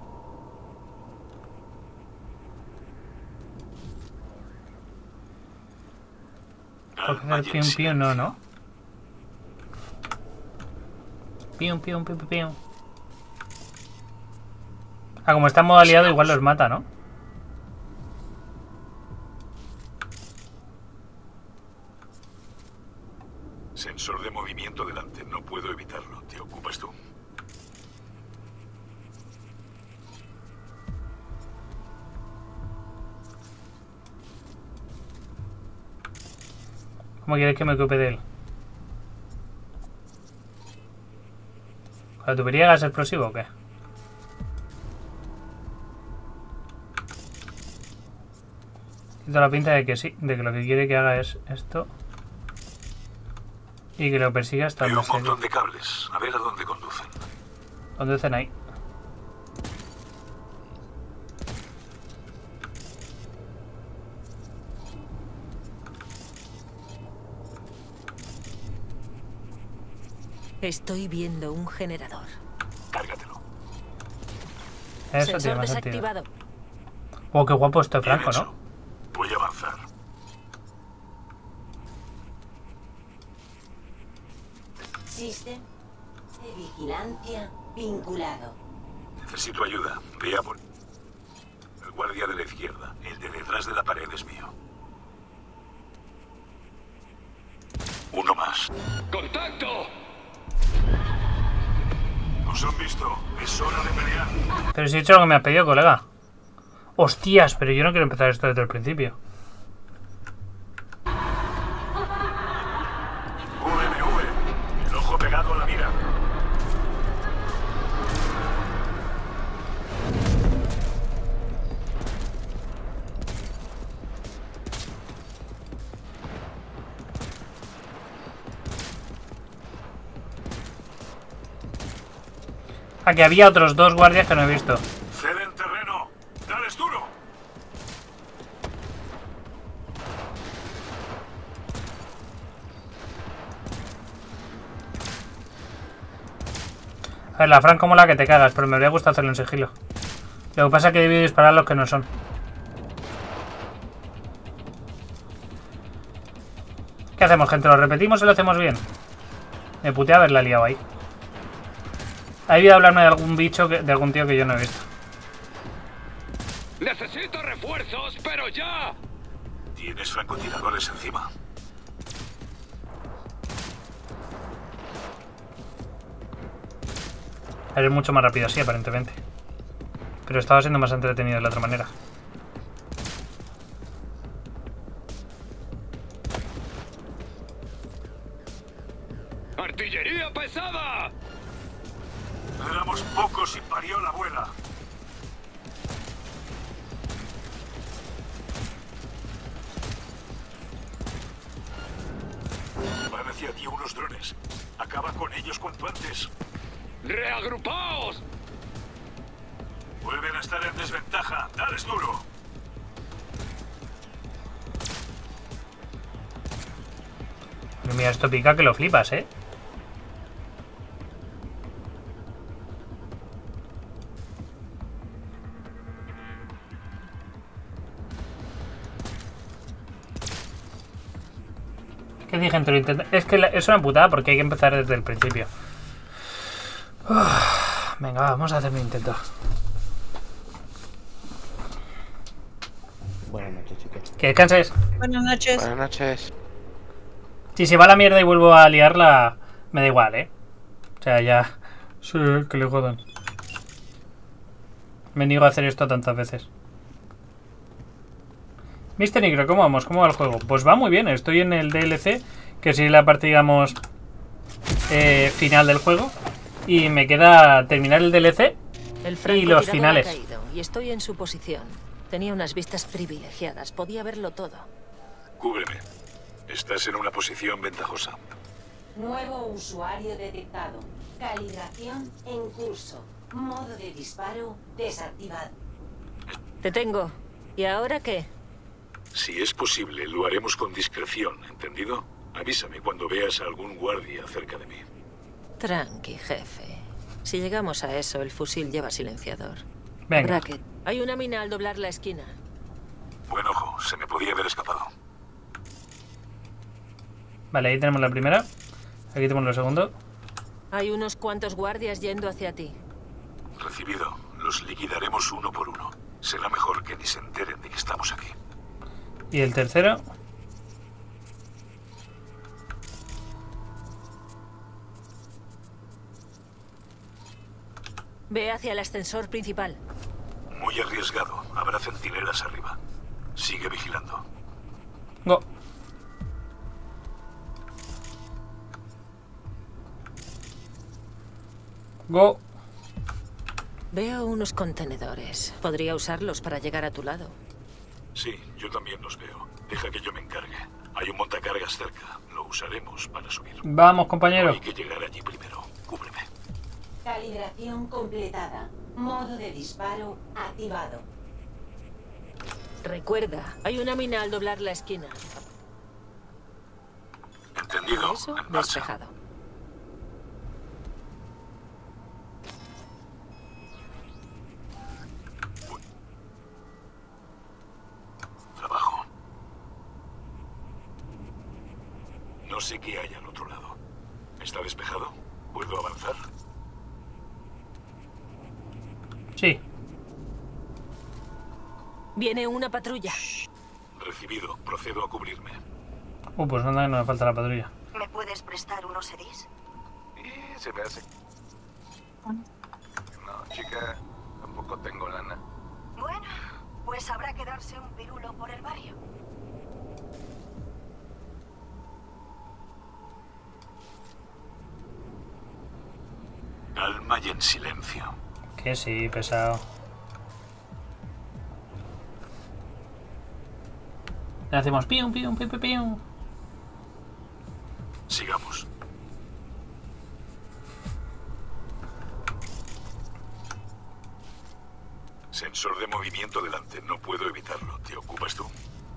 Porque hacer pium pium no, ¿no? Pium pium pium pium. Ah, como está en modo aliado igual los mata, ¿no? Sensor de movimiento delante. No puedo evitarlo. ¿Te ocupas tú? ¿Cómo quieres que me ocupe de él? ¿Con la tubería de gas explosivo o qué? Quito la pinta de que sí, de que lo que quiere que haga es esto. Y que lo persiga hasta Veo donde un se... montón de cables. A ver a dónde conducen. Conducen ahí. Estoy viendo un generador. Cárgatelo. Eso Sensor tiene más sentido. desactivado. Oh, qué guapo este Franco, Bien ¿no? hecho. Voy a avanzar. System de vigilancia vinculado. Necesito ayuda. Vea por... El guardia de la izquierda. El de detrás de la pared es mío. Uno más. ¡Contacto! Nos han visto. Es hora de pelear. Pero si he hecho lo que me has pedido, colega. Hostias, pero yo no quiero empezar esto desde el principio. V M V. El ojo pegado a la mira. Ah, que había otros dos guardias que no he visto. Ceden terreno. Dales duro. A ver, la Fran como la que te cagas, pero me habría gustado hacerlo en sigilo. Lo que pasa es que he debido disparar a los que no son. ¿Qué hacemos, gente? ¿Lo repetimos o lo hacemos bien? Me putea haberla liado ahí. Ha debido hablarme de algún bicho, que, de algún tío que yo no he visto. ¡Necesito refuerzos, pero ya! Tienes francotiradores encima. Eres mucho más rápido así, aparentemente. Pero estaba siendo más entretenido de la otra manera. ¡Artillería pesada! Éramos pocos y parió la abuela. Van hacia ti unos drones. Acaba con ellos cuanto antes. ¡Reagrupaos! Vuelven a estar en desventaja. Dales duro. Mira, esto pica que lo flipas, ¿eh? ¿Qué dije? Lo intenta... Es que la... es una putada porque hay que empezar desde el principio. Uf, venga, vamos a hacer mi intento. Buenas noches, chicos. Que descanses. Buenas noches. Buenas noches. Si se va a la mierda y vuelvo a liarla, me da igual, ¿eh? O sea, ya... Sí, que le jodan. Me niego a hacer esto tantas veces. mister Negro, ¿cómo vamos? ¿Cómo va el juego? Pues va muy bien, estoy en el D L C, que sería la parte, digamos, eh, final del juego. Y me queda terminar el D L C el y los finales. Ha caído, y estoy en su posición. Tenía unas vistas privilegiadas, podía verlo todo. Cúbreme. Estás en una posición ventajosa. Nuevo usuario detectado. Calibración en curso. Modo de disparo desactivado. Te tengo. ¿Y ahora qué? Si es posible, lo haremos con discreción, ¿entendido? Avísame cuando veas a algún guardia cerca de mí. Tranqui, jefe. Si llegamos a eso, el fusil lleva silenciador. Venga. Bracket, hay una mina al doblar la esquina. Buen ojo, se me podía haber escapado. Vale, ahí tenemos la primera. Aquí tenemos la segunda. Hay unos cuantos guardias yendo hacia ti. Recibido. Los liquidaremos uno por uno. Será mejor que ni se enteren de que estamos aquí. Y el tercero. Ve hacia el ascensor principal. Muy arriesgado. Habrá centinelas arriba. Sigue vigilando. Go. Go. Veo unos contenedores. Podría usarlos para llegar a tu lado. Sí, yo también los veo. Deja que yo me encargue. Hay un montacargas cerca. Lo usaremos para subir. Vamos, compañero. Hay que llegar allí primero. Cúbreme. Calibración completada. Modo de disparo activado. Recuerda, hay una mina al doblar la esquina. Entendido. Eso, en marcha. despejado. Trabajo. No sé qué hay al otro lado. ¿Está despejado? ¿Puedo avanzar? Sí. Viene una patrulla. Recibido. Procedo a cubrirme. Uh, pues nada, no me falta la patrulla. ¿Me puedes prestar unos sedis? Y se me hace... No, chica, tampoco tengo lana. Bueno, pues habrá que darse un pirulo por el barrio. Calma y en silencio. Que sí, pesado. Le hacemos pium, pium, pium, pium, pium. Sigamos. Sensor de movimiento delante. No puedo evitarlo. ¿Te ocupas tú?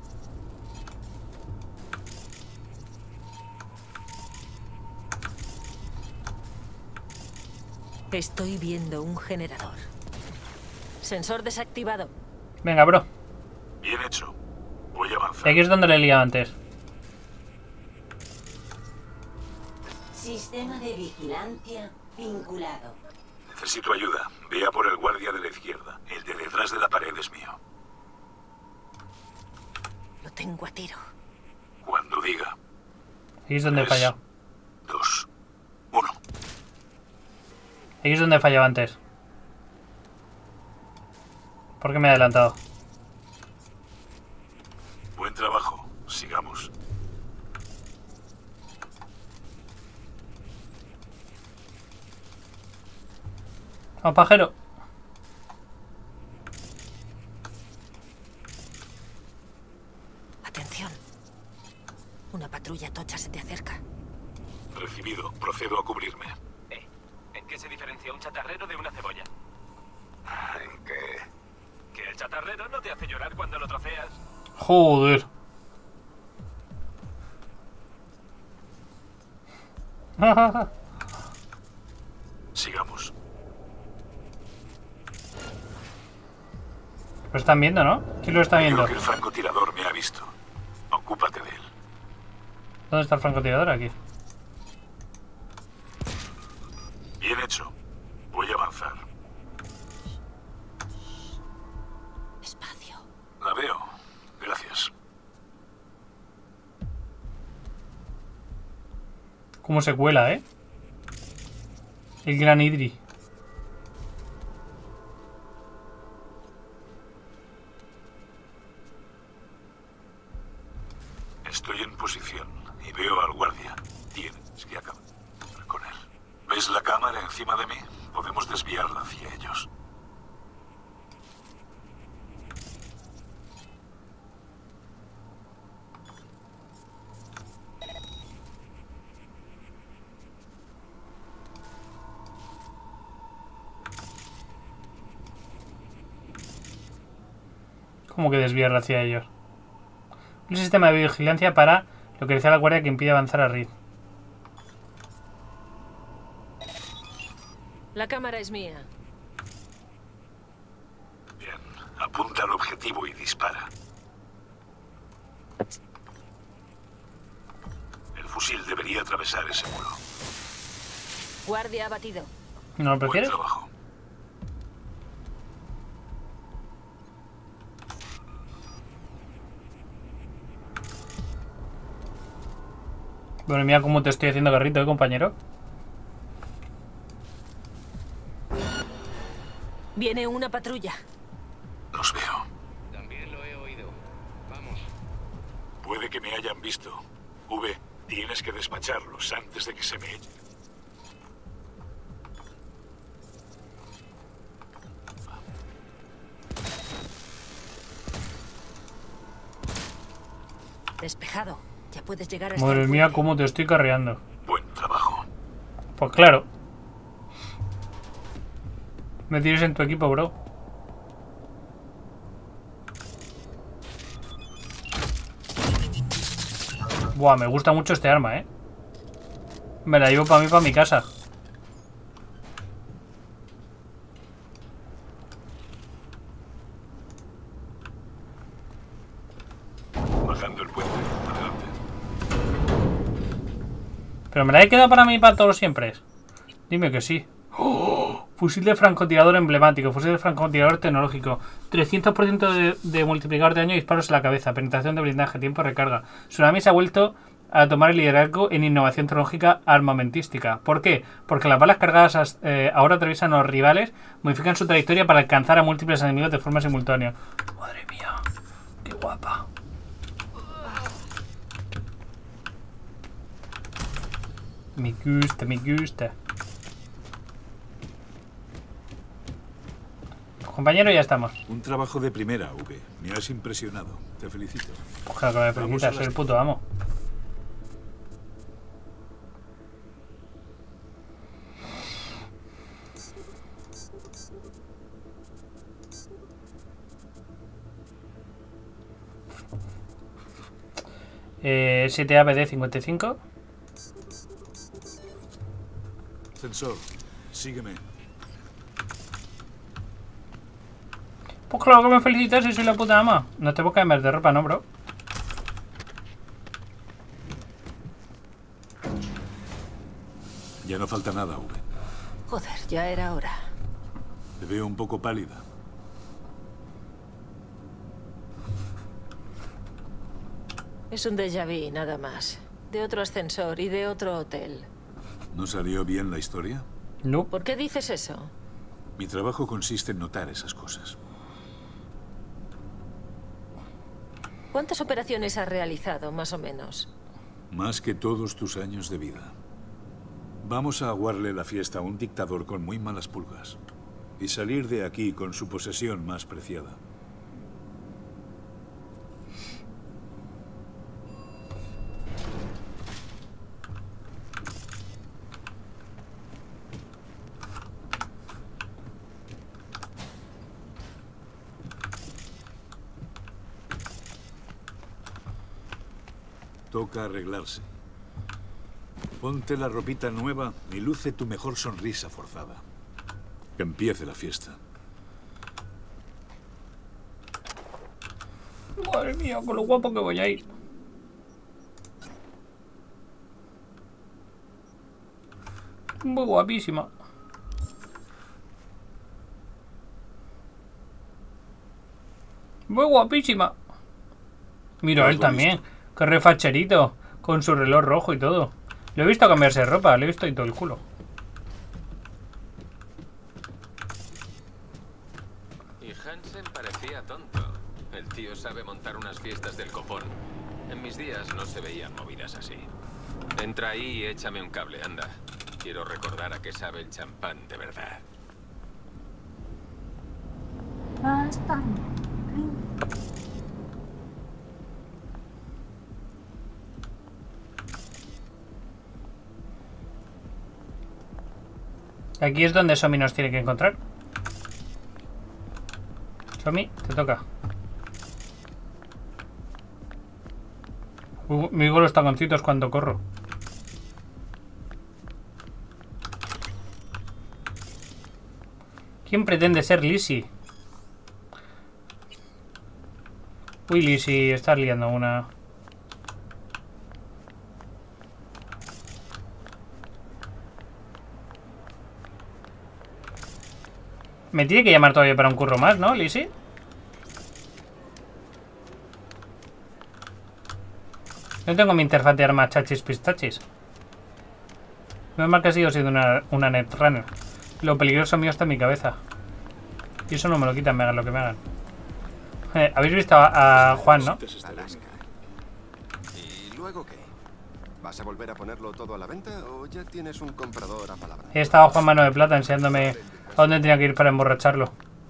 Estoy viendo un generador. Sensor desactivado. Venga, bro. Bien hecho. Voy a avanzar. Y aquí es donde le he liado antes. Sistema de vigilancia vinculado. Necesito ayuda. Vea por el guardia de la izquierda. El de detrás de la pared es mío. Lo tengo a tiro. Cuando diga. Aquí es donde he Tres, fallado. Dos. Uno. Aquí es donde he fallado antes. ¿Por qué me he adelantado? Buen trabajo. Sigamos. ¡Oh, pajero! Atención. Una patrulla tocha se te acerca. Recibido. Procedo a cubrirme. Eh, ¿en qué se diferencia un chatarrero de una cebolla? ¿En qué? Que el chatarrero no te hace llorar cuando lo troceas. Joder. Sigamos. Lo están viendo, ¿no? ¿Quién lo está viendo? Creo que el francotirador me ha visto. Ocúpate de él. ¿Dónde está el francotirador? Aquí. Bien hecho. Voy a avanzar. Espacio. La veo. Gracias. ¿Cómo se cuela, eh? El gran Idri. de mí, podemos desviarla hacia ellos. ¿Cómo que desviarla hacia ellos? Un sistema de vigilancia para localizar la guardia que impide avanzar a Reed. La cámara es mía. Bien, apunta al objetivo y dispara. El fusil debería atravesar ese muro. Guardia abatido. ¿No lo prefieres? Buen trabajo. Bueno, mira cómo te estoy haciendo carrito, ¿eh, compañero? Viene una patrulla. Los veo. También lo he oído. Vamos. Puede que me hayan visto. V, tienes que despacharlos antes de que se me echen. Despejado. Ya puedes llegar a Madre mía, cómo te estoy carreando. Buen trabajo. Pues claro. Me tienes en tu equipo, bro. Buah, me gusta mucho este arma, eh. Me la llevo para mí, para mi casa. Bajando el puente. Adelante. Pero me la he quedado para mí para todos siempre. Dime que sí. ¡Oh! Fusil de francotirador emblemático. Fusil de francotirador tecnológico. trescientos por ciento de, de multiplicador de daño y disparos en la cabeza. Penetración de blindaje. Tiempo de recarga. Tsunami se ha vuelto a tomar el liderazgo en innovación tecnológica armamentística. ¿Por qué? Porque las balas cargadas eh, ahora atraviesan a los rivales, modifican su trayectoria para alcanzar a múltiples enemigos de forma simultánea. Madre mía. Qué guapa. Me gusta, me gusta. Compañero, ya estamos. Un trabajo de primera, V. Me has impresionado. Te felicito. Pues claro que me felicitas, soy el puto amo. Eh, siete A B D cincuenta y cinco. Sensor, sígueme. Pues claro que me felicitas si soy la puta ama. No te voy a cambiar de ropa, ¿no, bro? Ya no falta nada, V. Joder, ya era hora. Te veo un poco pálida. Es un déjà vu, nada más. De otro ascensor y de otro hotel. ¿No salió bien la historia? No. ¿Por qué dices eso? Mi trabajo consiste en notar esas cosas. ¿Cuántas operaciones has realizado, más o menos? Más que todos tus años de vida. Vamos a aguarle la fiesta a un dictador con muy malas pulgas. Y salir de aquí con su posesión más preciada. Toca arreglarse. Ponte la ropita nueva y luce tu mejor sonrisa forzada. Que empiece la fiesta. Madre mía, con lo guapo que voy a ir. Muy guapísima. Muy guapísima. Mira, él también. Qué refacherito. Con su reloj rojo y todo. Lo he visto cambiarse de ropa. Le he visto y todo el culo. Y Hansen parecía tonto. El tío sabe montar unas fiestas del copón. En mis días no se veían movidas así. Entra ahí y échame un cable, anda. Quiero recordar a qué sabe el champán de verdad. Bastante. Aquí es donde Somi nos tiene que encontrar. Somi, te toca. Uh, me digo los taconcitos cuando corro. ¿Quién pretende ser Lizzie? Uy, Lizzie, estás liando una. Me tiene que llamar todavía para un curro más, ¿no, Lizzie? No tengo mi interfaz de arma chachis pistachis. Menos mal que ha sido siendo una, una netrunner. Lo peligroso mío está en mi cabeza. Y eso no me lo quitan, me hagan lo que me hagan. Eh, ¿Habéis visto a, a Juan, no? Alaska. ¿Y luego qué? ¿Vas a volver a ponerlo todo a la venta o ya tienes un comprador a palabra? He estado Juan Mano de Plata enseñándome a dónde tenía que ir para emborracharlo.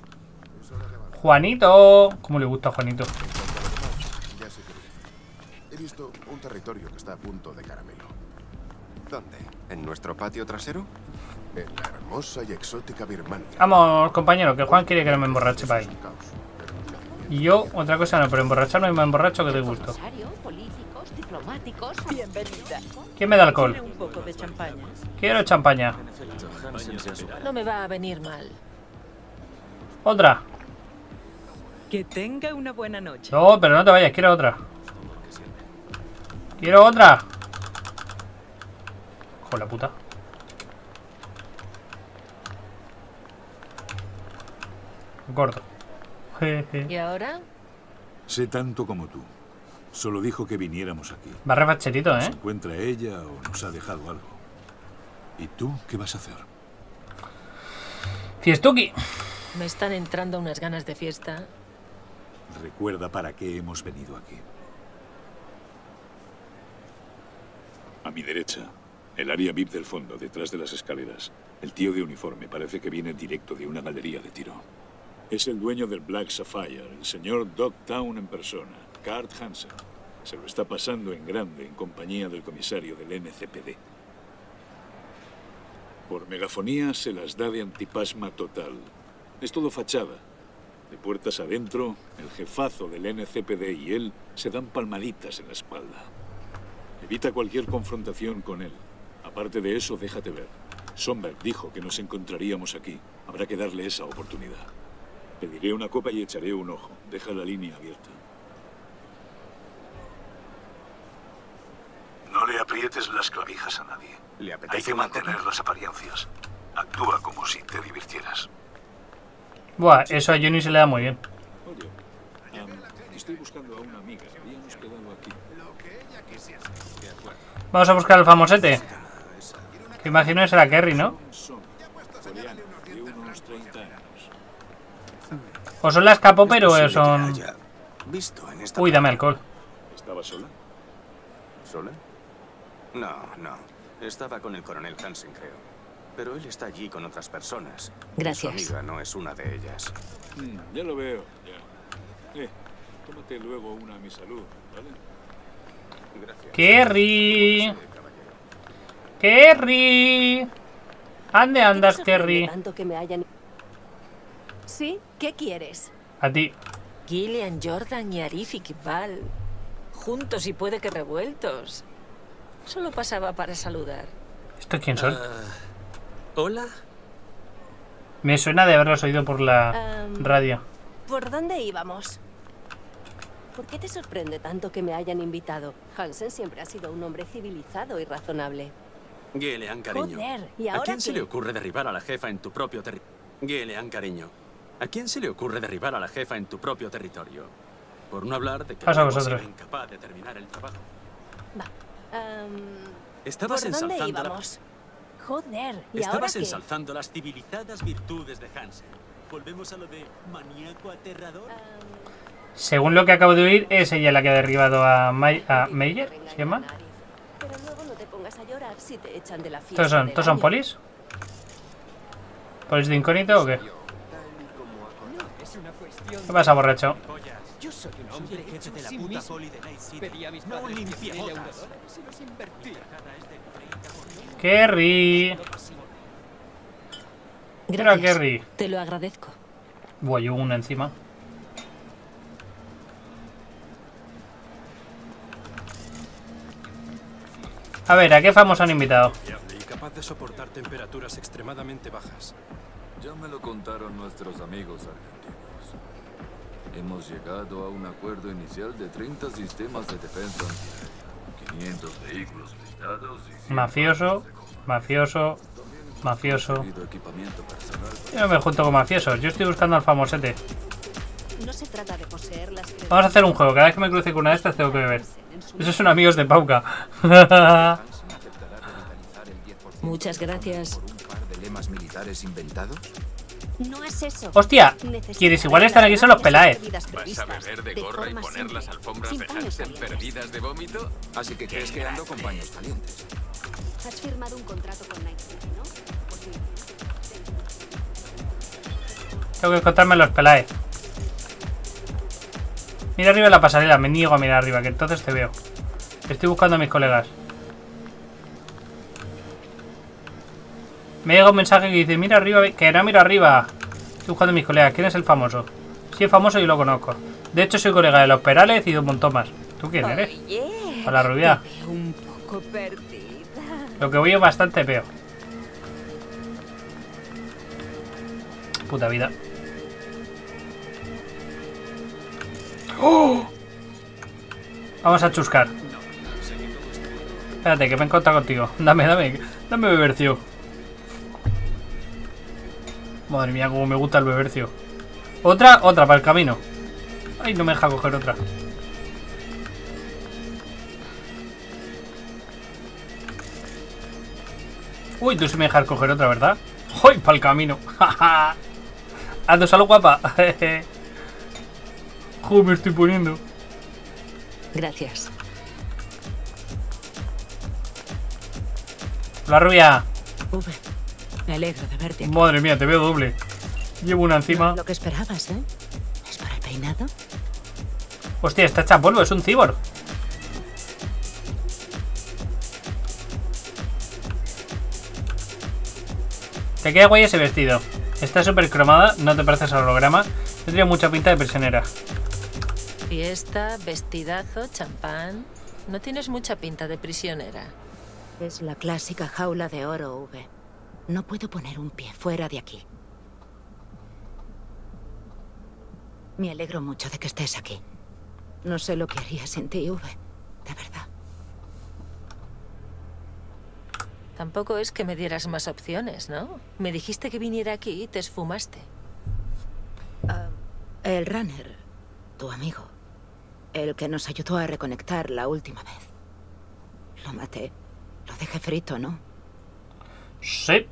Juanito. ¿Cómo le gusta a Juanito? Ya sé que he visto un territorio que está a punto de caramelo. ¿Dónde? ¿En nuestro patio trasero? En la hermosa y exótica Birmania. Vamos, compañero, que Juan quiere que no me emborrache para ahí. Y yo, otra cosa no, pero emborracharme me emborracho que te gusto. Políticos, diplomáticos. Bienvenida. ¿Quién me da alcohol? Un poco de champaña. Quiero champaña. No me va a venir mal. Otra. Que tenga una buena noche. No, pero no te vayas, quiero otra. Quiero otra. Joder, la puta. Gordo. ¿Y ahora? Sé tanto como tú. Solo dijo que viniéramos aquí. Va refacherito, ¿eh? ¿Se encuentra ella o nos ha dejado algo? ¿Y tú qué vas a hacer? Fiestuki. Me están entrando unas ganas de fiesta. Recuerda para qué hemos venido aquí. A mi derecha, el área V I P del fondo, detrás de las escaleras. El tío de uniforme parece que viene directo de una galería de tiro. Es el dueño del Black Sapphire, el señor Dogtown en persona, Curt Hansen. Se lo está pasando en grande en compañía del comisario del N C P D. Por megafonía se las da de antipasma total. Es todo fachada. De puertas adentro, el jefazo del N C P D y él se dan palmaditas en la espalda. Evita cualquier confrontación con él. Aparte de eso, déjate ver. Somberg dijo que nos encontraríamos aquí. Habrá que darle esa oportunidad. Pediré una copa y echaré un ojo. Deja la línea abierta. No le aprietes las clavijas a nadie. ¿Le Hay apetece que una mantener copa? las apariencias. Actúa como si te divirtieras. Buah, eso a Johnny se le da muy bien. Oye, um, estoy buscando a una amiga. Habíamos quedado aquí. Vamos a buscar al famosete. Que imagino que será Kerry, ¿no? Coreano, de unos treinta años. O son las capo, pero son... Visto en esta Uy, dame alcohol. ¿Estaba sola? ¿Sola? No, no. Estaba con el coronel Hansen, creo. Pero él está allí con otras personas. Gracias. Su amiga no es una de ellas. Mm, ya lo veo, ya. Eh, tómate luego una a mi salud, ¿vale? Gracias. Kerry. Kerry. ¿Dónde andas, Kerry? Tanto que me hayan... ¿Sí? ¿Qué quieres? A ti. Gillian Jordan y Arif Iqbal. Juntos y puede que revueltos. Solo pasaba para saludar. ¿Estos quién son? Uh, ¿Hola? Me suena de haberlos oído por la Um, radio. ¿Por dónde íbamos? ¿Por qué te sorprende tanto que me hayan invitado? Hansen siempre ha sido un hombre civilizado y razonable. Gillian, cariño. Joder, ¿y ¿A ahora quién se qué? le ocurre derribar a la jefa en tu propio territorio? Gillian, cariño. ¿A quién se le ocurre derribar a la jefa en tu propio territorio? Por no hablar de que Pasa a luego vosotros. será incapaz de terminar el trabajo. Um, Estabas ¿Por dónde ensalzando la- íbamos? Joder, ¿y ahora Estabas qué? ensalzando las civilizadas virtudes de Hansen. Volvemos a lo de maníaco aterrador. Según lo que acabo de oír, es ella la que ha derribado a, May a Meyer, ¿se llama? Pero luego no te pongas a llorar si te echan de la fiesta. ¿Estos son, ¿estos son polis? ¿Polis de incógnito o qué? ¿Qué pasa, borracho? Yo soy un hombre hecho de la puta poli de Night City. Pedí a mis padres no limpiabotas. Si los invertí. Kerry. Mira, Kerry. Te lo agradezco. Voy una encima. A ver, ¿a qué famoso han invitado? Y capaz de soportar temperaturas extremadamente bajas. Ya me lo contaron nuestros amigos argentinos. Hemos llegado a un acuerdo inicial de treinta sistemas de defensa antiaérea, quinientos vehículos blindados y mafioso, mafioso, mafioso. Yo no me junto con mafiosos, yo estoy buscando al famosete. No se trata de poseer las Vamos a hacer un juego, cada vez que me cruce con una de estas tengo que beber. Esos son amigos de Pauca. Muchas gracias. ¿De lemas militares inventados? No es eso. Hostia, quieres igual están aquí son los Pelaez. ¿Vas a beber de gorra y poner las alfombras de Hansen perdidas de vómito? Así que crees que ando con paños calientes. Has firmado un contrato con Night City, ¿no? Tengo que encontrarme los Pelaez. Mira arriba la pasarela, me niego a mirar arriba, que entonces te veo. Estoy buscando a mis colegas. Me llega un mensaje que dice, mira arriba, que no miro arriba. Estoy buscando a mis colegas. ¿Quién es el famoso? Si es famoso yo lo conozco. De hecho soy colega de los Perales y de un montón más. ¿Tú quién eres? Oye, Hola, rubia. te veo un poco perdida. Lo que voy es bastante peor. Puta vida. ¡Oh! Vamos a chuscar. Espérate, que me he encontrado contigo. Dame, dame, dame bebercio. Madre mía, como me gusta el bebercio. Otra, otra para el camino. Ay, no me deja coger otra. Uy, tú sí me dejas coger otra, ¿verdad? ¡Uy, para el camino! ¡Ando solo guapa! ¡Joder, me estoy poniendo! Gracias. La rubia. V, me alegro de verte aquí. Madre mía, te veo doble. Llevo una encima. No, lo que esperabas, ¿eh? ¿Es para el peinado? Hostia, está hecha polvo, es un cyborg. Te queda guay ese vestido. Está súper cromada, no te pareces al holograma. Tendría mucha pinta de prisionera. Fiesta, vestidazo, champán. No tienes mucha pinta de prisionera. Es la clásica jaula de oro, V. No puedo poner un pie fuera de aquí. Me alegro mucho de que estés aquí. No sé lo que haría sin ti, V. De verdad. Tampoco es que me dieras más opciones, ¿no? Me dijiste que viniera aquí y te esfumaste. Uh, el runner, tu amigo. El que nos ayudó a reconectar la última vez. Lo maté. Lo dejé frito, ¿no? Sí.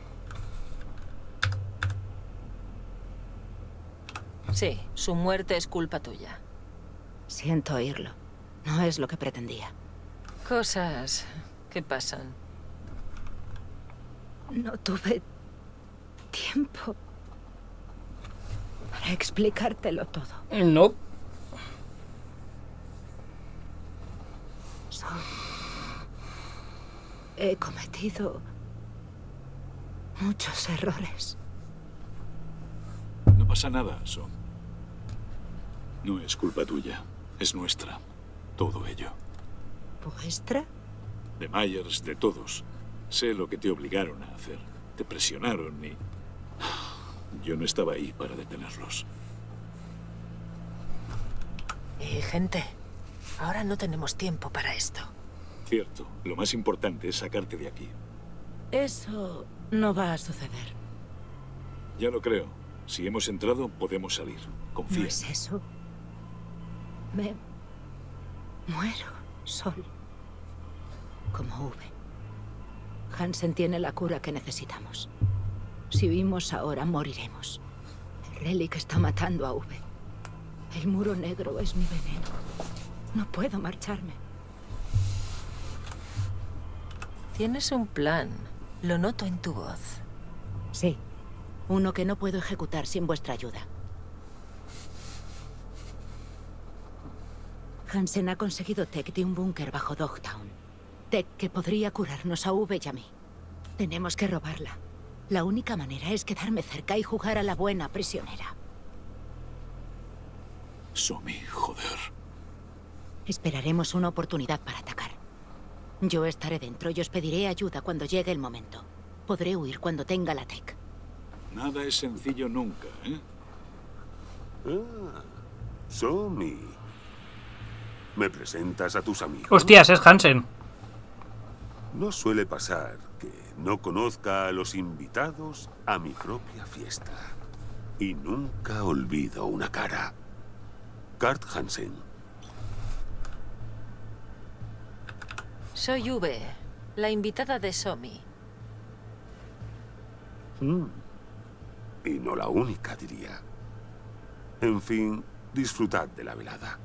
Sí, su muerte es culpa tuya. Siento oírlo. No es lo que pretendía. Cosas que pasan. No tuve tiempo para explicártelo todo. No. So, he cometido muchos errores. No pasa nada, Son. No es culpa tuya. Es nuestra. Todo ello. ¿Vuestra? De Myers, de todos. Sé lo que te obligaron a hacer. Te presionaron y... yo no estaba ahí para detenerlos. Eh, gente, ahora no tenemos tiempo para esto. Cierto. Lo más importante es sacarte de aquí. Eso no va a suceder. Ya lo creo. Si hemos entrado, podemos salir. Confía. ¿No es eso? Me muero solo. Como V. Hansen tiene la cura que necesitamos. Si huimos ahora, moriremos. El Relic está matando a V. El muro negro es mi veneno. No puedo marcharme. Tienes un plan. Lo noto en tu voz. Sí. Uno que no puedo ejecutar sin vuestra ayuda. Hansen ha conseguido tech de un búnker bajo Dogtown. Tech que podría curarnos a V y a mí. Tenemos que robarla. La única manera es quedarme cerca y jugar a la buena prisionera. Somi, joder. Esperaremos una oportunidad para atacar. Yo estaré dentro y os pediré ayuda cuando llegue el momento. Podré huir cuando tenga la tech. Nada es sencillo nunca, ¿eh? Ah, Somi. ¿Me presentas a tus amigos? Hostias, es Hansen. No suele pasar que no conozca a los invitados a mi propia fiesta. Y nunca olvido una cara. Cart Hansen. Soy V, la invitada de Somi. Mm. Y no la única, diría. En fin, disfrutad de la velada.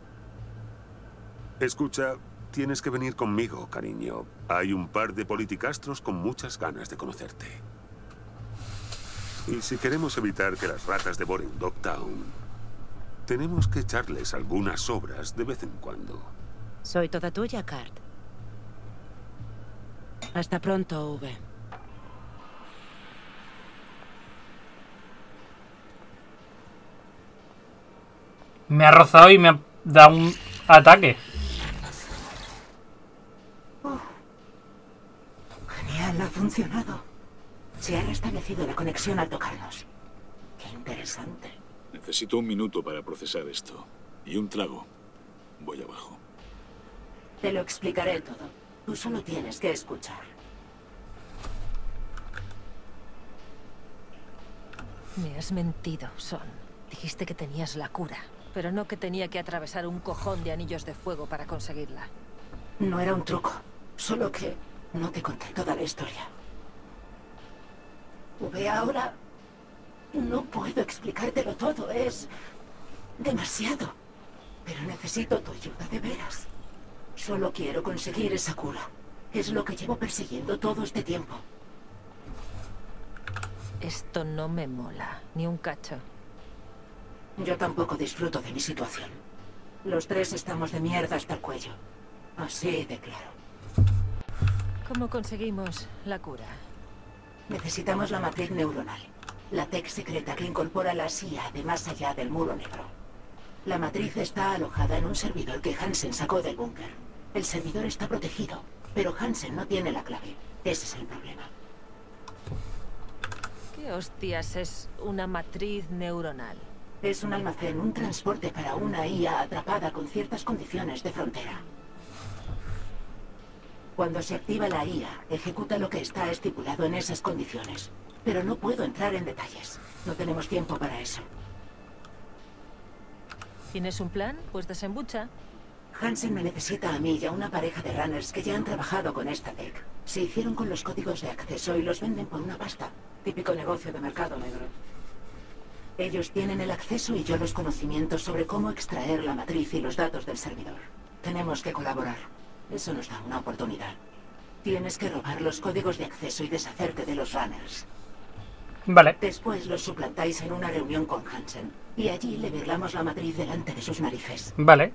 Escucha, tienes que venir conmigo, cariño. Hay un par de politicastros con muchas ganas de conocerte. Y si queremos evitar que las ratas devoren Dogtown, tenemos que echarles algunas obras de vez en cuando. Soy toda tuya, Cart. Hasta pronto, V. Me ha rozado y me ha dado un ataque. Oh. Genial, ha funcionado. Se ha restablecido la conexión al tocarnos. Qué interesante. Necesito un minuto para procesar esto. Y un trago. Voy abajo. Te lo explicaré todo. Tú solo tienes que escuchar. Me has mentido, Son. Dijiste que tenías la cura, pero no que tenía que atravesar un cojón de anillos de fuego para conseguirla. No era un truco, solo que no te conté toda la historia. V, ahora no puedo explicártelo todo, es demasiado. Pero necesito tu ayuda, de veras. Solo quiero conseguir esa cura. Es lo que llevo persiguiendo todo este tiempo. Esto no me mola, ni un cacho. Yo tampoco disfruto de mi situación. Los tres estamos de mierda hasta el cuello. Así de claro. ¿Cómo conseguimos la cura? Necesitamos la matriz neuronal. La tech secreta que incorpora la S I A de más allá del muro negro. La matriz está alojada en un servidor que Hansen sacó del búnker. El servidor está protegido, pero Hansen no tiene la clave. Ese es el problema. ¿Qué hostias es una matriz neuronal? Es un almacén, un transporte para una I A atrapada con ciertas condiciones de frontera. Cuando se activa la I A, ejecuta lo que está estipulado en esas condiciones. Pero no puedo entrar en detalles. No tenemos tiempo para eso. ¿Tienes un plan? Pues desembucha. Hansen me necesita a mí y a una pareja de runners que ya han trabajado con esta tech. Se hicieron con los códigos de acceso y los venden por una pasta. Típico negocio de mercado negro. Ellos tienen el acceso y yo los conocimientos sobre cómo extraer la matriz y los datos del servidor. Tenemos que colaborar. Eso nos da una oportunidad. Tienes que robar los códigos de acceso y deshacerte de los runners. Vale. Después los suplantáis en una reunión con Hansen. Y allí le virlamos la matriz delante de sus narices. Vale.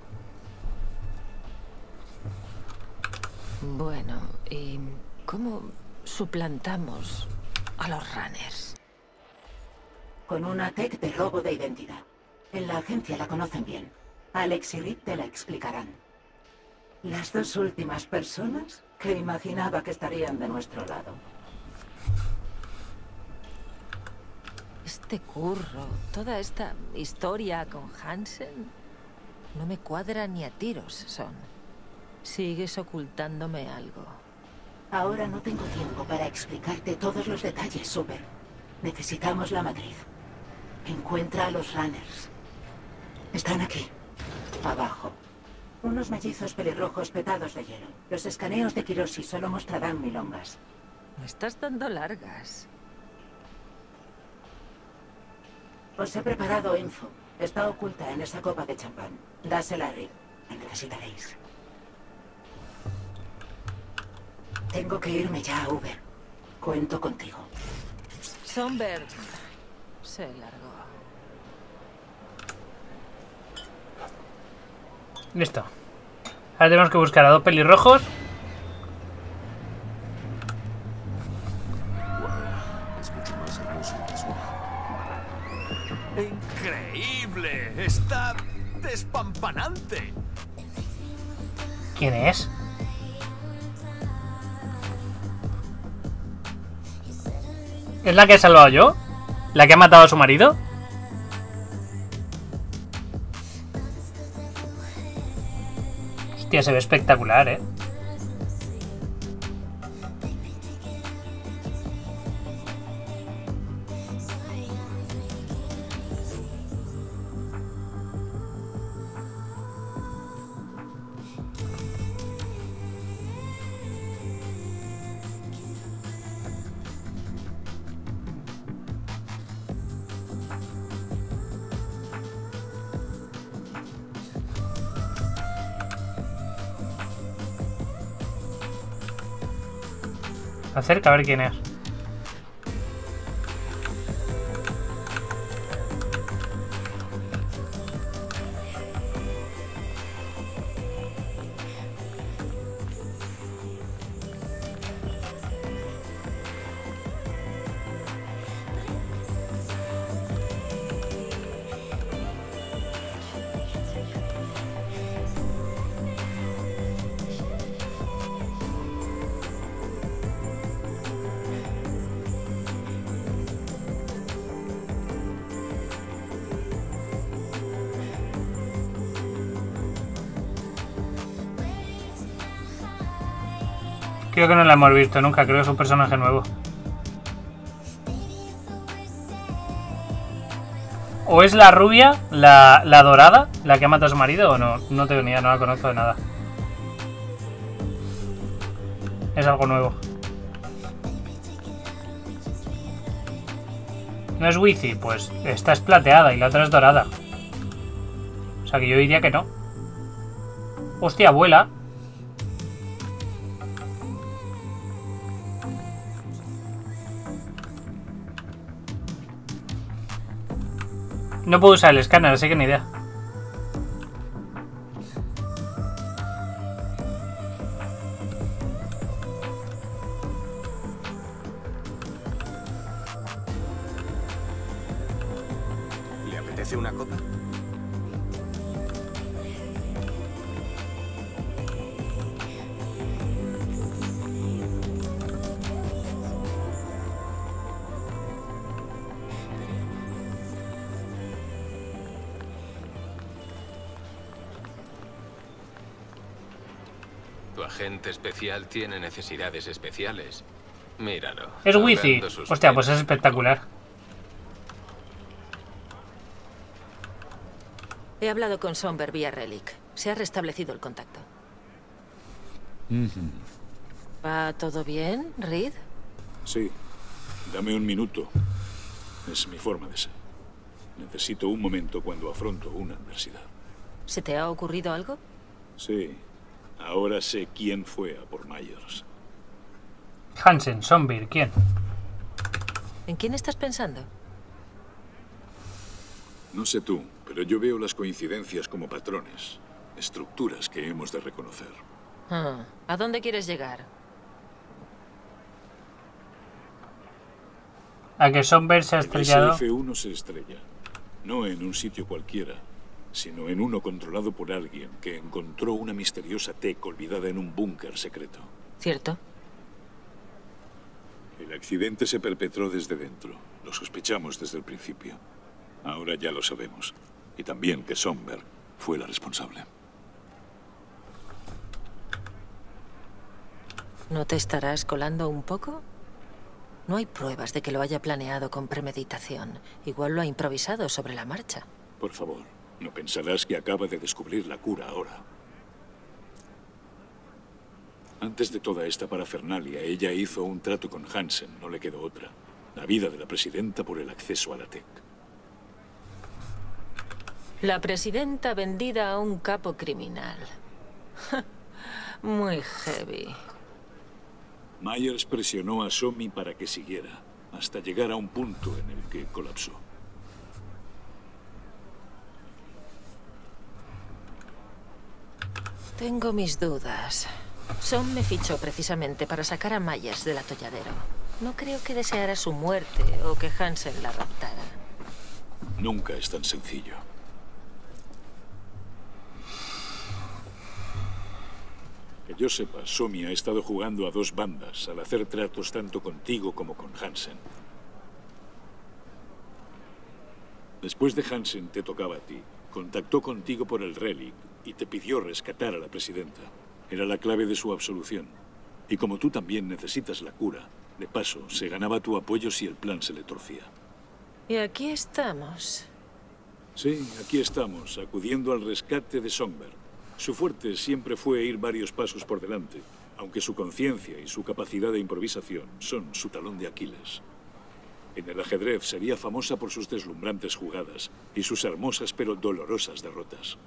Bueno, ¿y cómo suplantamos a los runners? Con una tech de robo de identidad. En la agencia la conocen bien. Alex y Rick te la explicarán. Las dos últimas personas que imaginaba que estarían de nuestro lado. Este curro, toda esta historia con Hansen, no me cuadra ni a tiros, Son. Sigues ocultándome algo. Ahora no tengo tiempo para explicarte todos los detalles, Super. Necesitamos la matriz. Encuentra a los runners. Están aquí. Abajo. Unos mellizos pelirrojos petados de hielo. Los escaneos de Kiroshi solo mostrarán milongas. Me estás dando largas. Os he preparado info. Está oculta en esa copa de champán. Dásela a Rick. La necesitaréis. Tengo que irme ya, Uber. Cuento contigo. Sonberg se largó. Listo. Ahora tenemos que buscar a dos pelirrojos. Es mucho más hermoso que su ¡Increíble! ¡Está despampanante! ¿Quién es? ¿Es la que he salvado yo? ¿La que ha matado a su marido? Hostia, se ve espectacular, ¿eh? Acerca a ver quién es. Creo que no la hemos visto nunca, creo que es un personaje nuevo. ¿O es la rubia, la, la dorada, la que ha matado a su marido o no? No tengo ni idea, no la conozco de nada. Es algo nuevo. ¿No es Wizzy? Pues esta es plateada y la otra es dorada. O sea que yo diría que no. Hostia, vuela. No puedo usar el escáner, así que ni idea. ¿Le apetece una copa? Tu agente especial tiene necesidades especiales. Míralo. Es Wizzy. ahogando sus Hostia, pues es penas. espectacular. He hablado con Sonberg vía Relic. Se ha restablecido el contacto. ¿Va todo bien, Reed? Sí. Dame un minuto. Es mi forma de ser. Necesito un momento cuando afronto una adversidad. ¿Se te ha ocurrido algo? Sí. Ahora sé quién fue a por Myers. Hansen, Sonberg, ¿quién? ¿En quién estás pensando? No sé tú, pero yo veo las coincidencias como patrones, estructuras que hemos de reconocer. Ah, ¿a dónde quieres llegar? A que Sonberg se ha El estrellado. S F uno se estrella, no en un sitio cualquiera, sino en uno controlado por alguien que encontró una misteriosa tech olvidada en un búnker secreto. ¿Cierto? El accidente se perpetró desde dentro. Lo sospechamos desde el principio. Ahora ya lo sabemos. Y también que Sonberg fue la responsable. ¿No te estarás colando un poco? No hay pruebas de que lo haya planeado con premeditación. Igual lo ha improvisado sobre la marcha. Por favor, no pensarás que acaba de descubrir la cura ahora. Antes de toda esta parafernalia, ella hizo un trato con Hansen. No le quedó otra. La vida de la presidenta por el acceso a la tech. La presidenta vendida a un capo criminal. Muy heavy. Myers presionó a Somi para que siguiera, hasta llegar a un punto en el que colapsó. Tengo mis dudas. Son me fichó precisamente para sacar a Myers del atolladero. No creo que deseara su muerte o que Hansen la raptara. Nunca es tan sencillo. Que yo sepa, Somi ha estado jugando a dos bandas al hacer tratos tanto contigo como con Hansen. Después de Hansen te tocaba a ti. Contactó contigo por el Relic y te pidió rescatar a la presidenta. Era la clave de su absolución. Y como tú también necesitas la cura, de paso, se ganaba tu apoyo si el plan se le torcía. Y aquí estamos. Sí, aquí estamos, acudiendo al rescate de Songbird. Su fuerte siempre fue ir varios pasos por delante, aunque su conciencia y su capacidad de improvisación son su talón de Aquiles. En el ajedrez sería famosa por sus deslumbrantes jugadas y sus hermosas pero dolorosas derrotas.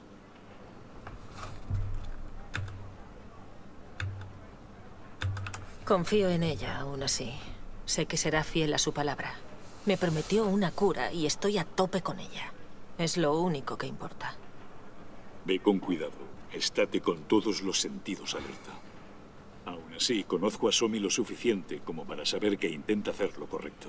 Confío en ella, aún así. Sé que será fiel a su palabra. Me prometió una cura y estoy a tope con ella. Es lo único que importa. Ve con cuidado. Estate con todos los sentidos alerta. Aún así, conozco a Somi lo suficiente como para saber que intenta hacer lo correcto.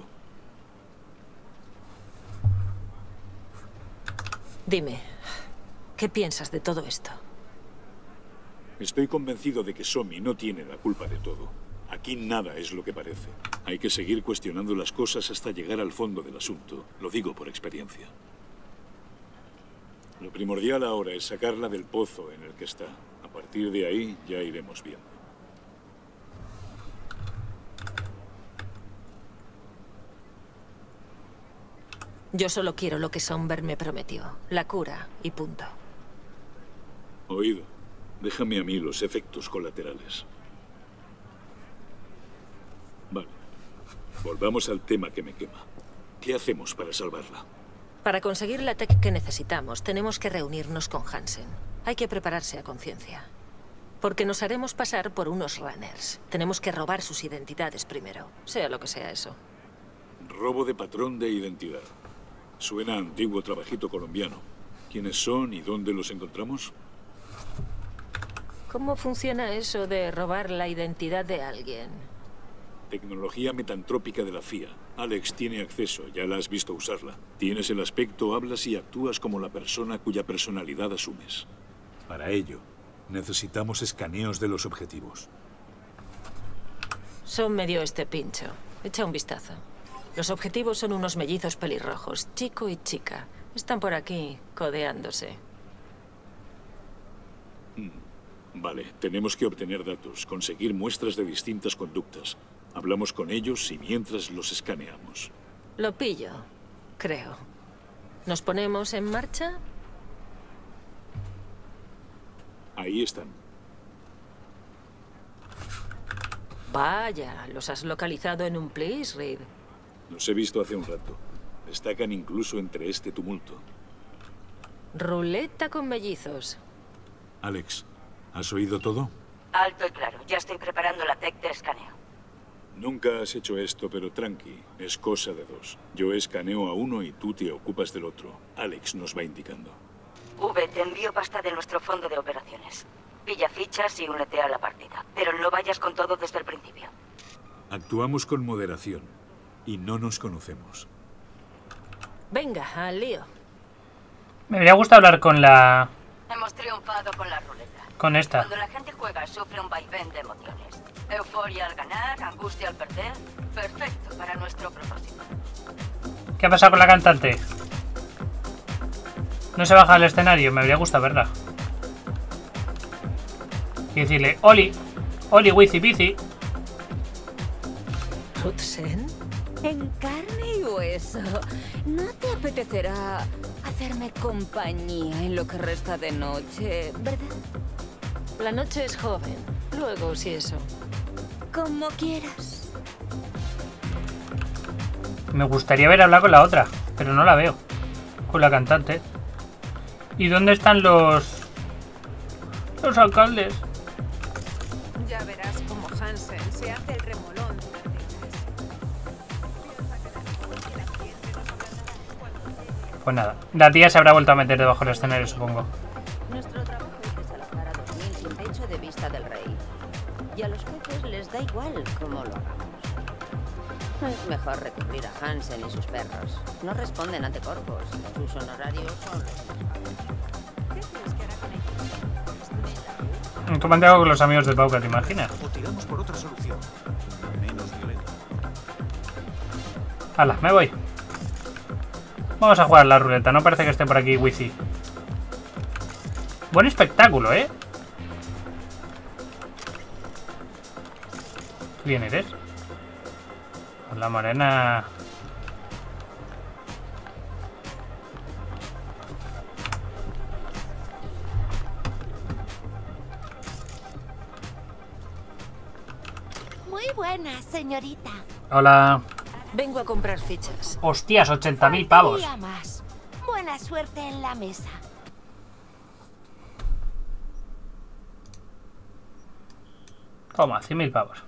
Dime, ¿qué piensas de todo esto? Estoy convencido de que Somi no tiene la culpa de todo. Aquí nada es lo que parece. Hay que seguir cuestionando las cosas hasta llegar al fondo del asunto. Lo digo por experiencia. Lo primordial ahora es sacarla del pozo en el que está. A partir de ahí ya iremos viendo. Yo solo quiero lo que Songbird me prometió. La cura y punto. Oído. Déjame a mí los efectos colaterales. Vale. Volvamos al tema que me quema. ¿Qué hacemos para salvarla? Para conseguir la tech que necesitamos, tenemos que reunirnos con Hansen. Hay que prepararse a conciencia. Porque nos haremos pasar por unos runners. Tenemos que robar sus identidades primero, sea lo que sea eso. Robo de patrón de identidad. Suena a antiguo trabajito colombiano. ¿Quiénes son y dónde los encontramos? ¿Cómo funciona eso de robar la identidad de alguien? Tecnología metantrópica de la C I A. Alex tiene acceso, ya la has visto usarla. Tienes el aspecto, hablas y actúas como la persona cuya personalidad asumes. Para ello, necesitamos escaneos de los objetivos. Son me dio este pincho. Echa un vistazo. Los objetivos son unos mellizos pelirrojos, chico y chica. Están por aquí, codeándose. Mm. Vale, tenemos que obtener datos, conseguir muestras de distintas conductas. Hablamos con ellos y mientras los escaneamos. Lo pillo, creo. ¿Nos ponemos en marcha? Ahí están. Vaya, los has localizado en un place, Reed. Los he visto hace un rato. Destacan incluso entre este tumulto. Ruleta con mellizos. Alex, ¿has oído todo? Alto y claro. Ya estoy preparando la tech de escaneo. Nunca has hecho esto, pero tranqui. Es cosa de dos. Yo escaneo a uno y tú te ocupas del otro. Alex nos va indicando. V, te envío pasta de nuestro fondo de operaciones. Pilla fichas y únete a la partida. Pero no vayas con todo desde el principio. Actuamos con moderación. Y no nos conocemos. Venga, al lío. Me habría gustado hablar con la... Hemos triunfado con la ruleta. Con esta. Cuando la gente juega, sufre un vaivén de emociones. Euforia al ganar, angustia al perder. Perfecto para nuestro propósito. ¿Qué ha pasado con la cantante? No se baja del escenario, me habría gustado verla. Y decirle, Oli, Oli, wizi bici. ¿Rutsen? En carne y hueso. ¿No te apetecerá hacerme compañía en lo que resta de noche, verdad? La noche es joven. Luego, si eso. Como quieras. Me gustaría ver hablar con la otra, pero no la veo. Con la cantante. ¿Y dónde están los... los alcaldes? Ya verás cómo Hansen se hace el remolón durante horas. Pues nada, la tía se habrá vuelto a meter debajo del escenario, supongo. Nuestro trabajo es desalojar a dos mil sin techo de vista del rey. Y a los jefes les da igual cómo lo hagamos. Es mejor recurrir a Hansen y sus perros. No responden ante corpos. Sus honorarios son los mejores. ¿Qué crees que hará con ellos? ¿Cómo te hago con los amigos de Pauca, te imaginas? O tiramos por otra solución. Menos violenta. Hala, me voy. Vamos a jugar la ruleta. No parece que esté por aquí Wifi. Buen espectáculo, ¿eh? ¿Quién eres? La morena. Muy buena, señorita. Hola. Vengo a comprar fichas. Hostias, ochenta mil pavos. Faltaría más. Buena suerte en la mesa. Toma, cien mil pavos.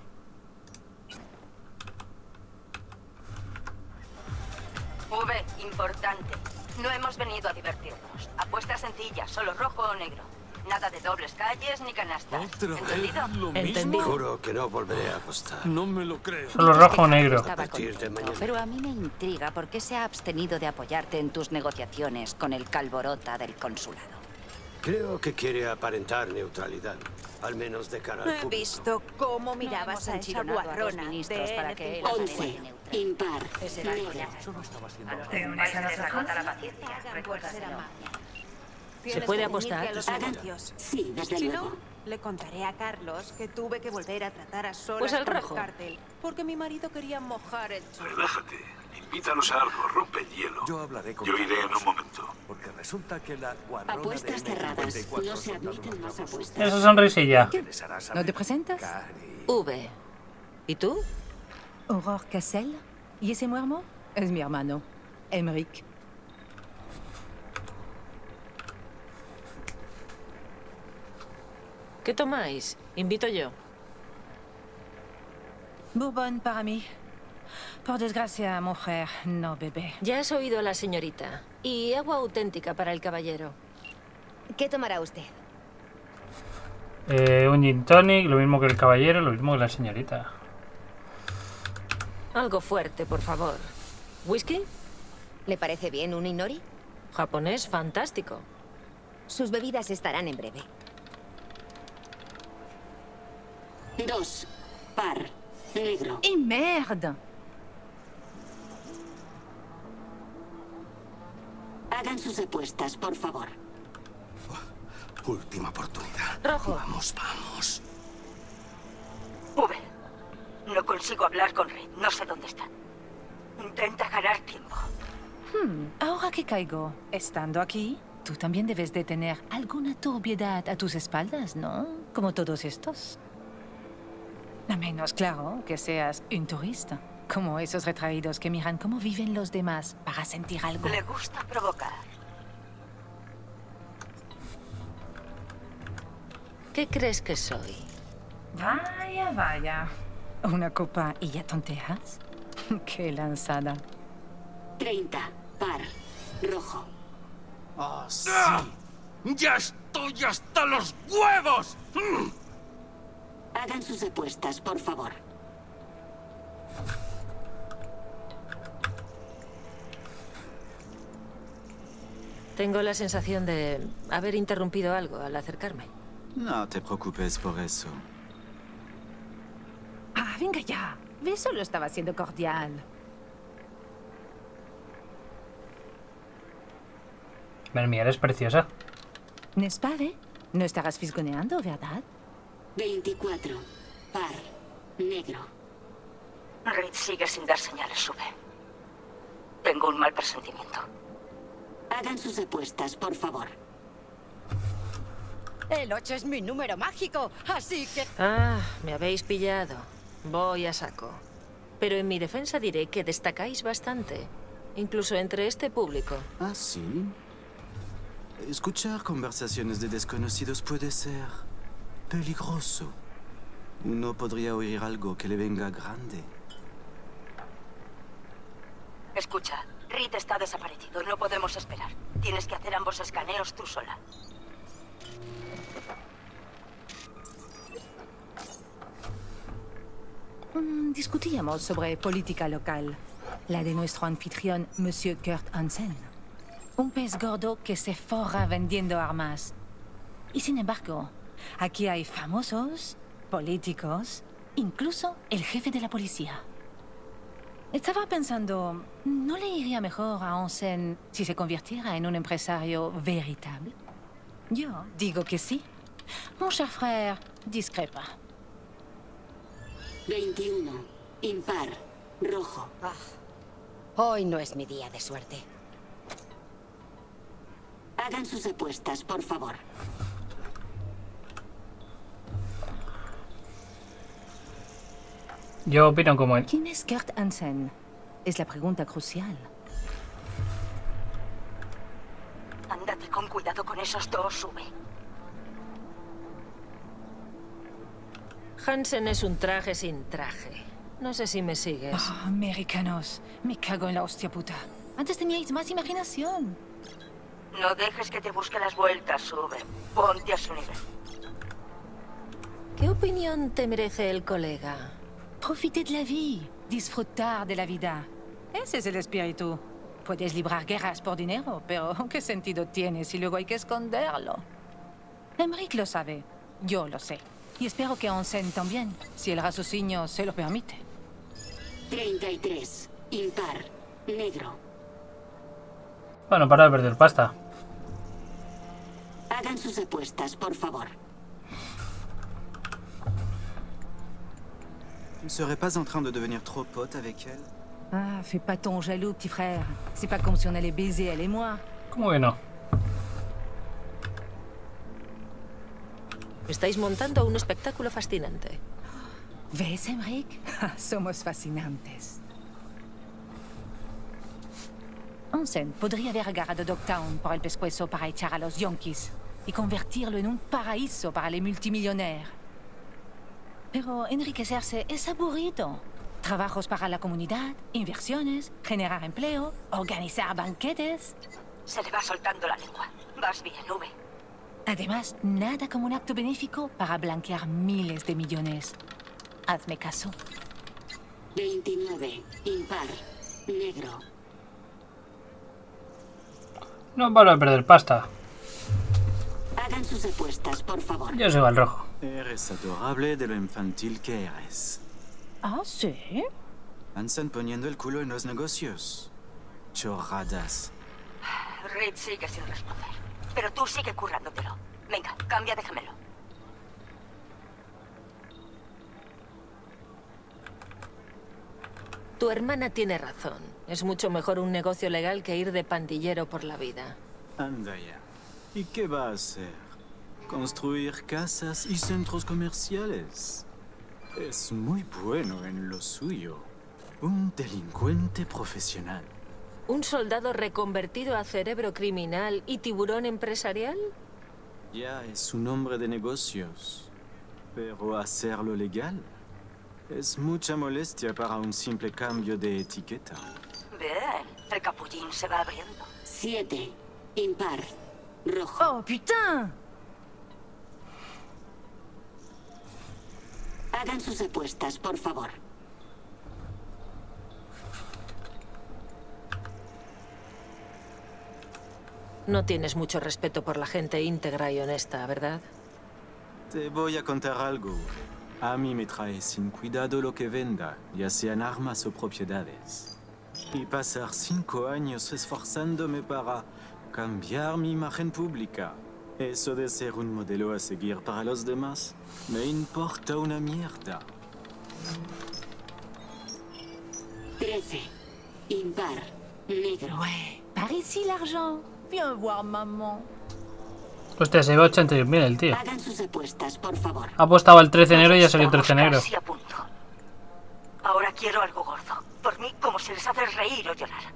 V, importante. No hemos venido a divertirnos. Apuesta sencilla, solo rojo o negro. Nada de dobles calles ni canastas. ¿Entendido? Entendido. Juro que no volveré a apostar. No me lo creo. Solo rojo o negro. A partir de mañana. Pero a mí me intriga por qué se ha abstenido de apoyarte en tus negociaciones con el Calborota del consulado. Creo que quiere aparentar neutralidad, al menos de cara al He público. visto cómo mirabas a esa guarrona ministros de para que él once, impar, Ese era el negro. A los demás se les agota la paciencia. Recuérdaselo. ¿Se puede apostar? Sí, desde Si luego. no, le contaré a Carlos que tuve que volver a tratar a solas Pues al con el rojo. cártel, porque mi marido quería mojar el churro. Relájate. Invítanos a algo, rompe el hielo. Yo hablaré con Yo iré en un momento. Porque resulta que la guarrona Apuestas de cerradas. cincuenta y cuatro No se admiten más apuestas. Esa sonrisilla. les hará ¿No saber. te presentas? V. ¿Y tú? Aurore Cassel. ¿Y ese muermo? Es mi hermano, Emmerich. ¿Qué tomáis? Invito yo. Bourbon para mí. Por desgracia, mujer, no bebé. Ya has oído a la señorita. Y agua auténtica para el caballero. ¿Qué tomará usted? Eh, un gin tonic, lo mismo que el caballero, lo mismo que la señorita. Algo fuerte, por favor. ¿Whisky? ¿Le parece bien un Inori? Japonés fantástico. Sus bebidas estarán en breve. Dos. Par. Negro. ¡Y merde! Hagan sus apuestas, por favor. Última oportunidad. Rojo. Vamos, vamos. V, no consigo hablar con Reed. No sé dónde está. Intenta ganar tiempo. Hmm, ahora que caigo, estando aquí, tú también debes de tener alguna turbiedad a tus espaldas, ¿no? Como todos estos. A menos, claro, que seas un turista. Como esos retraídos que miran cómo viven los demás para sentir algo. Le gusta provocar. ¿Qué crees que soy? Vaya, vaya. ¿Una copa y ya tonteas? ¡Qué lanzada! Treinta. Par. Rojo. ¡Ah, sí! ¡Ya estoy hasta los huevos! Hagan sus apuestas, por favor. Tengo la sensación de haber interrumpido algo al acercarme. No te preocupes por eso. ¡Ah, venga ya! Ve, solo estaba siendo cordial. Mermi, eres preciosa. ¿N'est-ce pas, eh? No estarás fisgoneando, ¿verdad? Veinticuatro. Par. Negro. Reed sigue sin dar señales, sube. Tengo un mal presentimiento. Hagan sus apuestas, por favor. El ocho es mi número mágico, así que... Ah, me habéis pillado. Voy a saco. Pero en mi defensa diré que destacáis bastante. Incluso entre este público. ¿Ah, sí? Escuchar conversaciones de desconocidos puede ser peligroso. ¿No podría oír algo que le venga grande? Escucha, Reed está desaparecido. No podemos esperar. Tienes que hacer ambos escaneos tú sola. Mm, discutíamos sobre política local. La de nuestro anfitrión, Monsieur Kurt Hansen. Un pez gordo que se forra vendiendo armas. Y sin embargo, aquí hay famosos, políticos, incluso el jefe de la policía. Estaba pensando, ¿no le iría mejor a Hansen si se convirtiera en un empresario veritable? Yo digo que sí. Mon cher frère discrepa. veintiuno. Impar. Rojo. Ah, hoy no es mi día de suerte. Hagan sus apuestas, por favor. Yo opino como él. ¿Quién es Kurt Hansen? Es la pregunta crucial. Ándate con cuidado con esos dos, sube. Hansen es un traje sin traje. No sé si me sigues. Oh, americanos. Me cago en la hostia puta. Antes teníais más imaginación. No dejes que te busque las vueltas, sube. Ponte a su nivel. ¿Qué opinión te merece el colega? Profiter de la vie. Disfrutar de la vida. Ese es el espíritu. Puedes librar guerras por dinero, pero ¿qué sentido tiene si luego hay que esconderlo? Emmerich lo sabe. Yo lo sé. Y espero que Hansen también, si el raciocinio se lo permite. treinta y tres. Impar. Negro. Bueno, para de perder pasta. Hagan sus apuestas, por favor. Tu ne serais pas en train de devenir trop pote avec elle? Ah, fais pas ton jaloux, petit frère. C'est pas comme si on allait baiser, elle et moi. ¿Cómo que no? Estáis montando un espectáculo fascinante. ¿Ves, Emmerich? Somos fascinantes. Hansen podría haber agarrado Dogtown por el pescuezo para echar a los Yankees y convertirlo en un paraíso para los multimillonarios. Pero enriquecerse es aburrido. Trabajos para la comunidad, inversiones, generar empleo, organizar banquetes. Se le va soltando la lengua. Vas bien, V. Además, nada como un acto benéfico para blanquear miles de millones. Hazme caso. veintinueve. Impar. Negro. No paro de perder pasta. Hagan sus apuestas, por favor. Yo soy al rojo. Eres adorable de lo infantil que eres. ¿Ah, sí? Hansen poniendo el culo en los negocios. Chorradas. Reed sigue sin responder. Pero tú sigue currándotelo. Venga, cambia de gemelo. Tu hermana tiene razón. Es mucho mejor un negocio legal que ir de pandillero por la vida. Anda ya. ¿Y qué va a hacer? Construir casas y centros comerciales. Es muy bueno en lo suyo. Un delincuente profesional. ¿Un soldado reconvertido a cerebro criminal y tiburón empresarial? Ya es un hombre de negocios. Pero hacerlo legal es mucha molestia para un simple cambio de etiqueta. Bien, el capullín se va abriendo. Siete. Impar. Rojo. ¡Oh, putain! Hagan sus apuestas, por favor. No tienes mucho respeto por la gente íntegra y honesta, ¿verdad? Te voy a contar algo. A mí me trae sin cuidado lo que venda, ya sean armas o propiedades. Y pasar cinco años esforzándome para cambiar mi imagen pública. Eso de ser un modelo a seguir para los demás, me importa una mierda. trece. Impar. Negro. Ouais, par ici l'argent. Viens voir maman. Hostia, se va ochenta y un mil el tío. Hagan sus apuestas, por favor. Ha apostado al trece negro y ya salió trece negro. Casi a punto. Ahora quiero algo gordo. Por mí, como si les haces reír o llorar.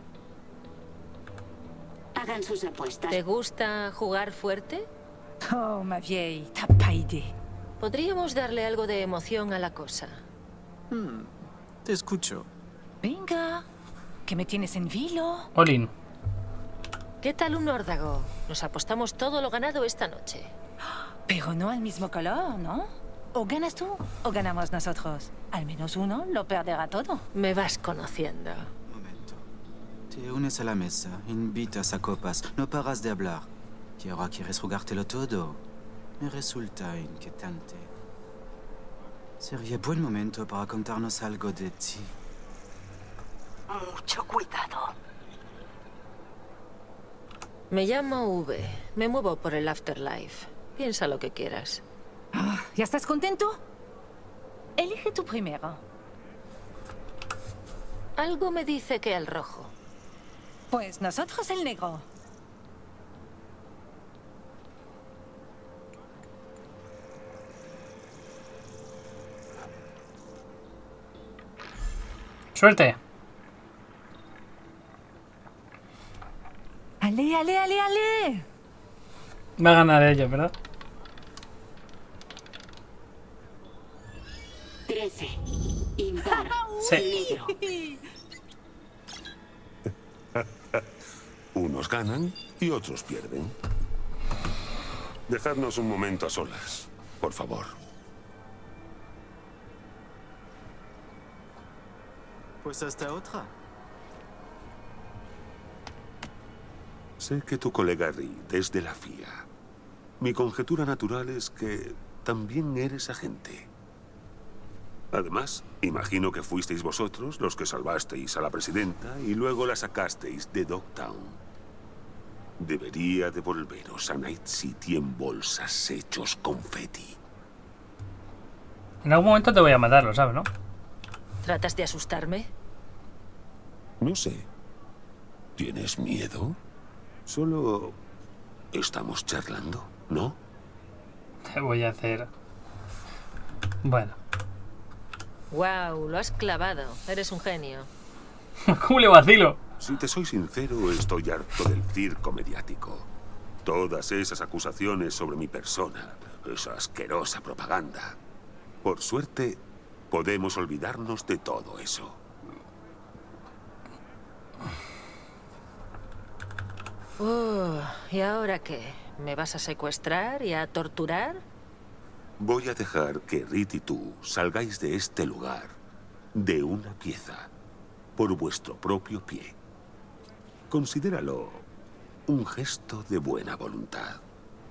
Hagan sus apuestas. ¿Te gusta jugar fuerte? Oh, ma vieille, t'as pas idée. Podríamos darle algo de emoción a la cosa. Hmm, te escucho. Venga, que me tienes en vilo. Olin. ¿Qué tal un órdago? Nos apostamos todo lo ganado esta noche. Pero no al mismo color, ¿no? O ganas tú o ganamos nosotros. Al menos uno lo perderá todo. Me vas conociendo. Te unes a la mesa, invitas a copas, no paras de hablar. Y ahora quieres jugártelo todo. Me resulta inquietante. Sería buen momento para contarnos algo de ti. Mucho cuidado. Me llamo V. Me muevo por el Afterlife. Piensa lo que quieras. Oh, ¿ya estás contento? Elige tú primero. Algo me dice que el rojo. Pues nosotros el negro. Suerte. Ale, ale, ale, ale. Va a ganar ellos, ¿verdad? trece. Impar. Sí. Negro. Unos ganan y otros pierden. Dejadnos un momento a solas, por favor. Pues hasta otra. Sé que tu colega Reed es de la F I A. Mi conjetura natural es que también eres agente. Además, imagino que fuisteis vosotros los que salvasteis a la presidenta y luego la sacasteis de Dogtown. Debería devolveros a Night City en bolsas hechos confeti. En algún momento te voy a matar, lo sabes, ¿no? ¿Tratas de asustarme? No sé. ¿Tienes miedo? Solo estamos charlando, ¿no? Te voy a hacer... Bueno. Wow, lo has clavado. Eres un genio. ¿Cómo le vacilo? Si te soy sincero, estoy harto del circo mediático. Todas esas acusaciones sobre mi persona, esa asquerosa propaganda. Por suerte, podemos olvidarnos de todo eso. Oh, ¿y ahora qué? ¿Me vas a secuestrar y a torturar? Voy a dejar que Reed y tú salgáis de este lugar de una pieza, por vuestro propio pie. Considéralo un gesto de buena voluntad.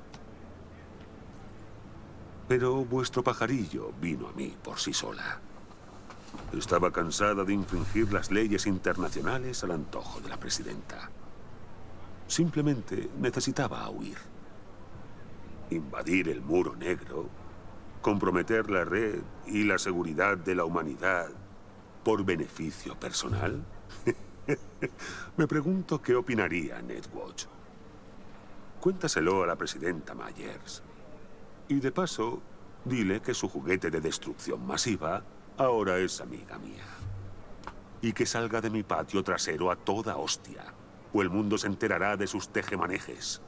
Pero vuestro pajarillo vino a mí por sí sola. Estaba cansada de infringir las leyes internacionales al antojo de la presidenta. Simplemente necesitaba huir. Invadir el muro negro, comprometer la red y la seguridad de la humanidad por beneficio personal. Me pregunto qué opinaría Netwatch. Cuéntaselo a la presidenta Myers. Y de paso, dile que su juguete de destrucción masiva ahora es amiga mía. Y que salga de mi patio trasero a toda hostia, o el mundo se enterará de sus tejemanejes.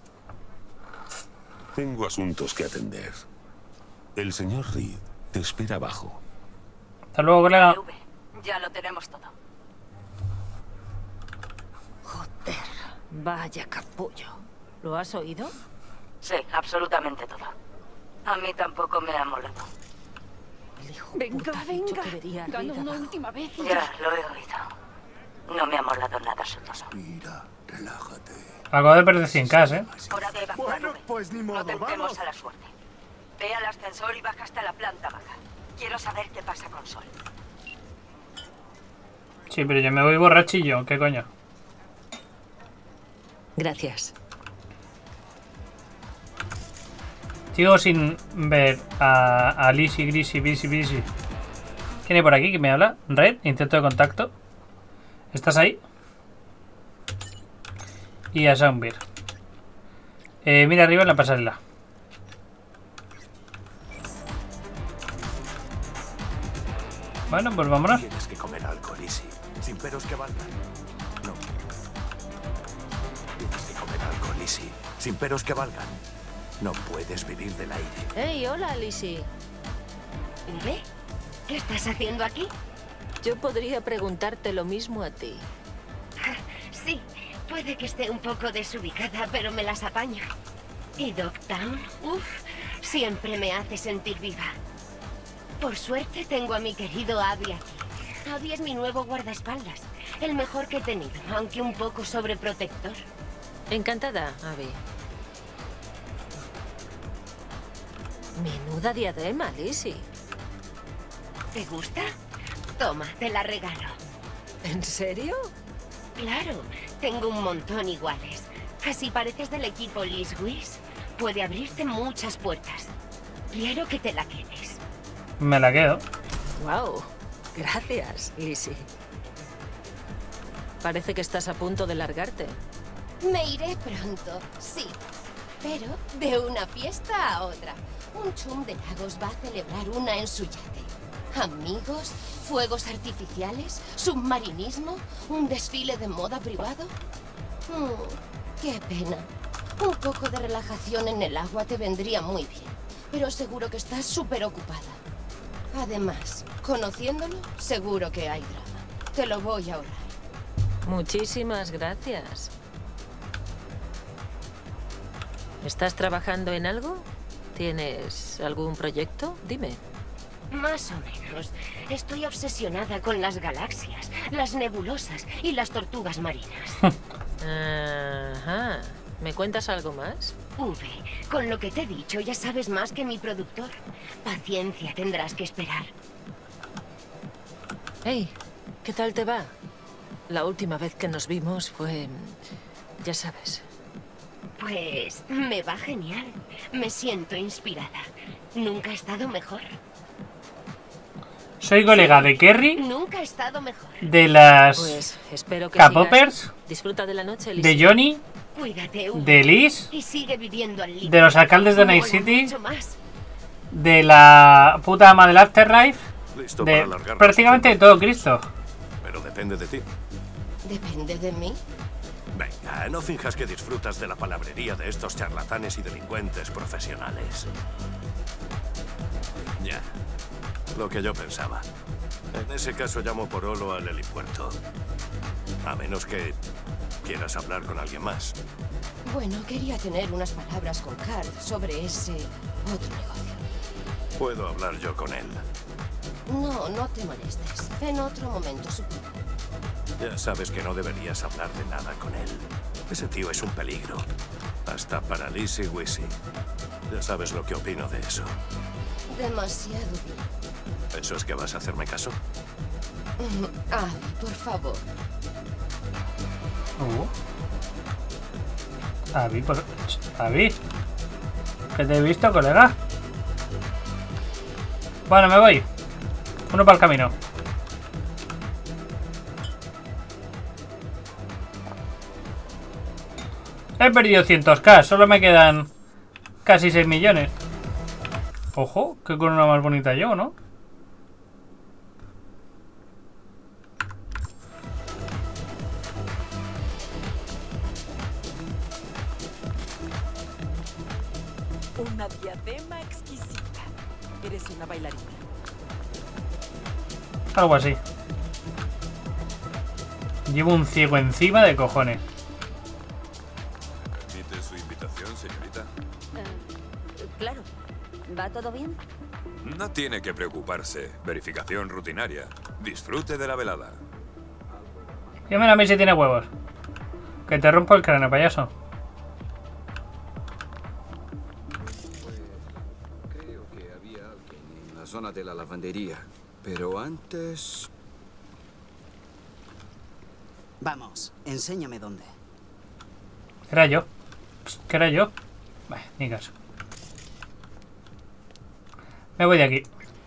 Tengo asuntos que atender. El señor Reed te espera abajo. Hasta luego, colega. Ya lo tenemos todo. Joder, vaya capullo. ¿Lo has oído? Sí, absolutamente todo. A mí tampoco me ha molado. El hijo Venga, puta ha dicho venga. que vería a Gana Reed una abajo. última vez. y Ya, lo he oído. No me ha molado nada su tono. Mira, relájate. Acabo de perder cien K, ¿eh? Hora de evacuar, Bueno, Rubén. pues ni modo, No tentemos vamos. a la suerte. Ve al ascensor y baja hasta la planta baja. Quiero saber qué pasa con Sol. Sí, pero yo me voy borrachillo. ¿Qué coño? Gracias. Sigo sin ver a, a Lizzie, Grisy, Bisi, Bisi. ¿Quién hay por aquí que me habla? Red, intento de contacto. ¿Estás ahí? Y a Zombie. Eh, mira arriba en la pasarela. Bueno, pues vámonos. Tienes que comer algo, Lizzie. Sin peros que valgan. No. Tienes que comer algo, Lizzie. Sin peros que valgan. No puedes vivir del aire. Hey, hola, Lizzie. ¿Ve? ¿Qué estás haciendo aquí? Yo podría preguntarte lo mismo a ti. Sí, puede que esté un poco desubicada, pero me las apaño. ¿Y Dogtown? Uf, siempre me hace sentir viva. Por suerte tengo a mi querido Abby aquí. Abby es mi nuevo guardaespaldas. El mejor que he tenido, aunque un poco sobreprotector. Encantada, Abby. Menuda diadema, Lizzie. ¿Te gusta? Toma, te la regalo. ¿En serio? Claro, tengo un montón iguales. Así pareces del equipo Liz Whis. Puede abrirte muchas puertas. Quiero que te la quedes. Me la quedo. Wow, gracias, Lizzie. Parece que estás a punto de largarte. Me iré pronto, sí. Pero de una fiesta a otra. Un chum de lagos va a celebrar una en su yate. Amigos, fuegos artificiales, submarinismo, un desfile de moda privado. Mm, qué pena. Un poco de relajación en el agua te vendría muy bien. Pero seguro que estás súper ocupada. Además, conociéndolo, seguro que hay drama. Te lo voy a ahorrar. Muchísimas gracias. ¿Estás trabajando en algo? ¿Tienes algún proyecto? Dime. Más o menos. Estoy obsesionada con las galaxias, las nebulosas y las tortugas marinas. Ajá. ¿Me cuentas algo más? V, con lo que te he dicho ya sabes más que mi productor. Paciencia tendrás que esperar. Hey, ¿qué tal te va? La última vez que nos vimos fue... ya sabes. Pues me va genial. Me siento inspirada. Nunca he estado mejor. Soy colega de Kerry. Nunca he estado mejor. De las Pues espero que K-popers. sigas. Disfruta de la noche, Lizzie. De Johnny. Cuídate, Hugo. De Liz. Y sigue viviendo al límite. De los alcaldes de Night Mola City. mucho más. De la puta ama del Afterlife. Listo De para alargar prácticamente de todo Cristo. Pero depende de ti. ¿Depende de mí? Venga, no finjas que disfrutas de la palabrería de estos charlatanes y delincuentes profesionales. Ya, lo que yo pensaba. En ese caso llamo por holo al helipuerto. A menos que quieras hablar con alguien más. Bueno, quería tener unas palabras con Card sobre ese otro negocio. Puedo hablar yo con él. No, no te molestes. En otro momento, supongo. Ya sabes que no deberías hablar de nada con él. Ese tío es un peligro. Hasta para Lizzie Wizzy. Ya sabes lo que opino de eso. Demasiado bien. ¿Eso es que vas a hacerme caso? Ah, por favor. Uh. Avi, por... Avi. ¿Qué te he visto, colega? Bueno, me voy. Uno para el camino. He perdido cientos K, solo me quedan casi seis millones. Ojo, que con una más bonita yo, ¿no? Una diadema exquisita. Eres una bailarina. Algo así. Llevo un ciego encima de cojones. ¿Permite su invitación, señorita? Uh, claro. ¿Va todo bien? No tiene que preocuparse. Verificación rutinaria. Disfrute de la velada. Llámame a mí si tiene huevos. Que te rompo el cráneo, payaso. Creo que había alguien en la zona de la lavandería. Pero antes... Vamos, enséñame dónde. Era yo. ¿Qué era yo? Bah, ni caso. Me voy de aquí.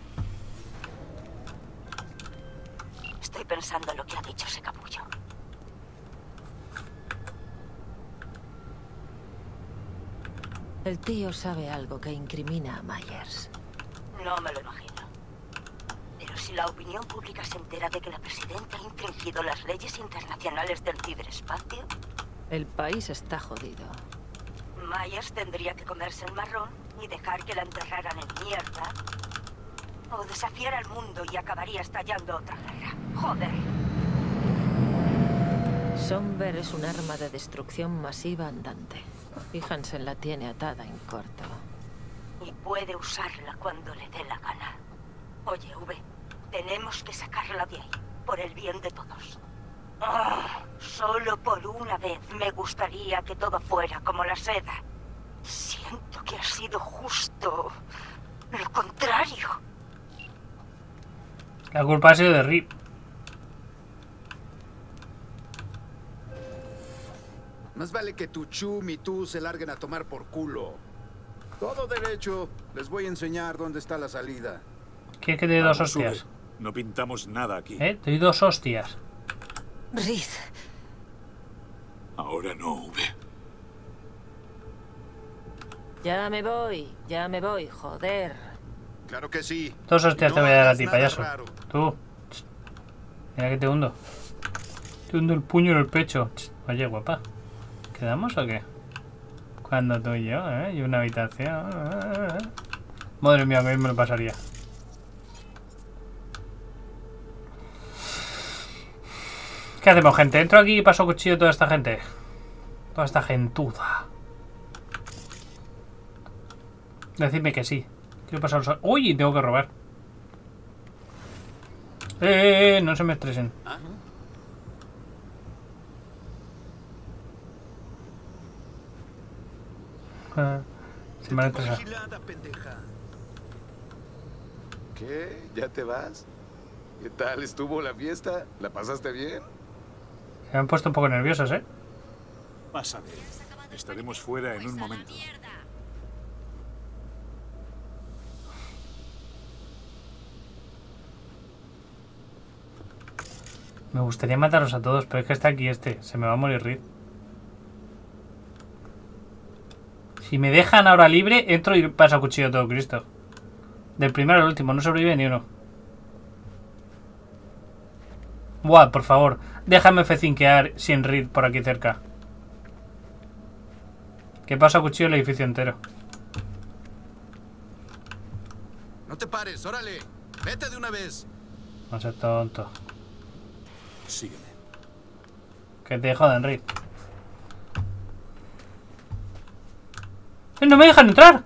Estoy pensando en lo que ha dicho ese capullo. El tío sabe algo que incrimina a Myers. No me lo imagino. Pero si la opinión pública se entera de que la presidenta ha infringido las leyes internacionales del ciberespacio, el país está jodido. Myers tendría que comerse el marrón y dejar que la enterraran en mierda. O desafiara al mundo y acabaría estallando otra guerra. Joder. Somber es un arma de destrucción masiva andante. Y Hansen la tiene atada en corto. Y puede usarla cuando le dé la gana. Oye, V, tenemos que sacarla de ahí, por el bien de todos. Oh, solo por una vez me gustaría que todo fuera como la seda. Siento que ha sido justo lo contrario. La culpa ha sido de Rip. Más vale que tu chum y tú se larguen a tomar por culo. Todo derecho. Les voy a enseñar dónde está la salida. ¿Quieres que te doy dos Vamos, hostias? sube. No pintamos nada aquí. ¿Eh? Te doy dos hostias. Riz. Ahora no, V. Ya me voy, ya me voy, joder. Claro que sí. Dos hostias No te voy a dar a hagas ti, nada payaso. raro. Tú. Mira que te hundo. Te hundo el puño en el pecho. Oye, guapa. ¿Quedamos o qué? Cuando tú y yo, ¿eh? Y una habitación. Madre mía, que bien me lo pasaría. ¿Qué hacemos, gente? ¿Entro aquí y paso cuchillo a toda esta gente? Toda esta gentuza. Decidme que sí. Quiero pasar los... ¡Uy! Tengo que robar. ¡Eh, eh, eh! No se me estresen. Ah, se me han estresado. ¿Qué? ¿Ya te vas? ¿Qué tal estuvo la fiesta? ¿La pasaste bien? Se me han puesto un poco nerviosos, ¿eh? Pásate. Estaremos fuera en un momento. Me gustaría mataros a todos, pero es que está aquí este. Se me va a morir Reed. Si me dejan ahora libre, entro y paso a cuchillo todo Cristo. Del primero al último, no sobrevive ni uno. Buah, por favor, déjame fecinquear sin Reed por aquí cerca. Que paso a cuchillo el edificio entero. No te pares, órale. Vete de una vez. No seas tonto. Sígueme. Que te jodan, Reed. ¡Eh, no me dejan entrar!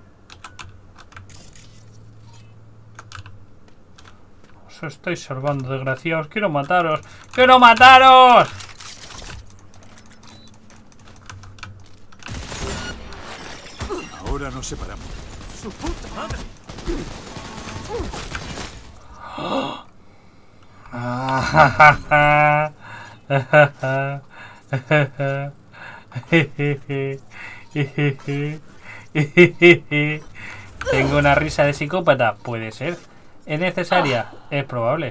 Os estoy salvando, desgraciados. Quiero mataros. ¡Quiero mataros! Ahora nos separamos. ¡Su puta madre! Tengo una risa de psicópata. Puede ser. ¿Es necesaria? Es probable.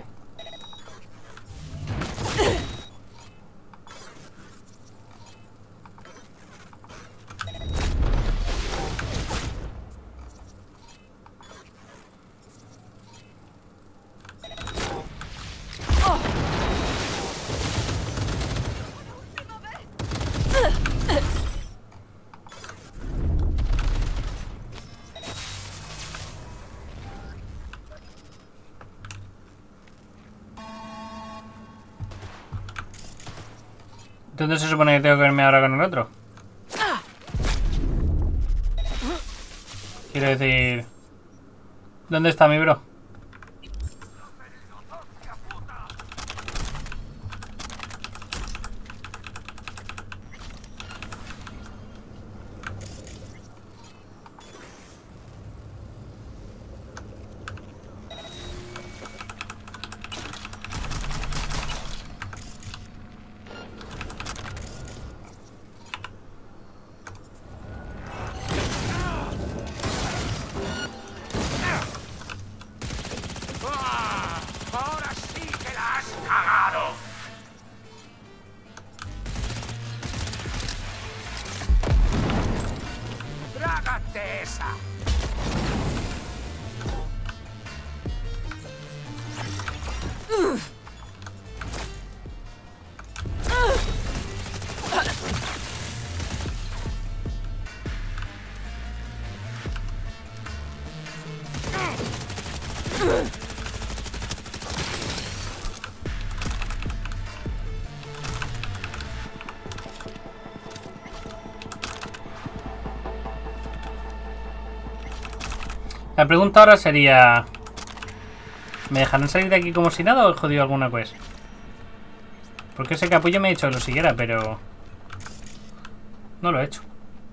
¿Dónde se supone que tengo que verme ahora con el otro? Quiero decir... ¿Dónde está mi bro? Ahora sí que la has cagado. Trágate esa. La pregunta ahora sería... ¿me dejarán salir de aquí como si nada o he jodido alguna quest? Porque ese capullo me ha dicho que lo siguiera, pero... no lo he hecho.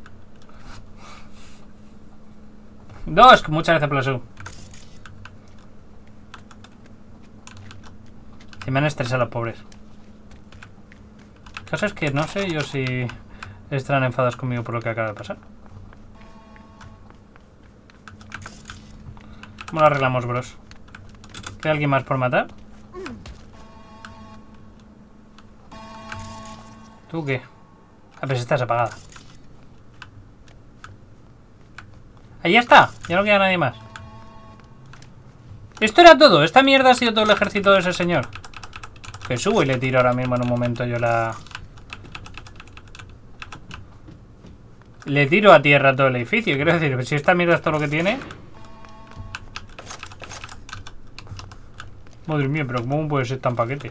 Dos, que muchas gracias por la sub. Se me han estresado los pobres. El caso es que no sé yo si estarán enfadados conmigo por lo que acaba de pasar. ¿Cómo lo arreglamos, bros? ¿Queda alguien más por matar? ¿Tú qué? Ah, pero si estás apagada. Ahí está, ya no queda nadie más. Esto era todo, esta mierda ha sido todo el ejército de ese señor. Que subo y le tiro ahora mismo en un momento yo la... Le tiro a tierra todo el edificio, quiero decir, si esta mierda es todo lo que tiene... Madre mía, pero ¿cómo puede ser tan paquete?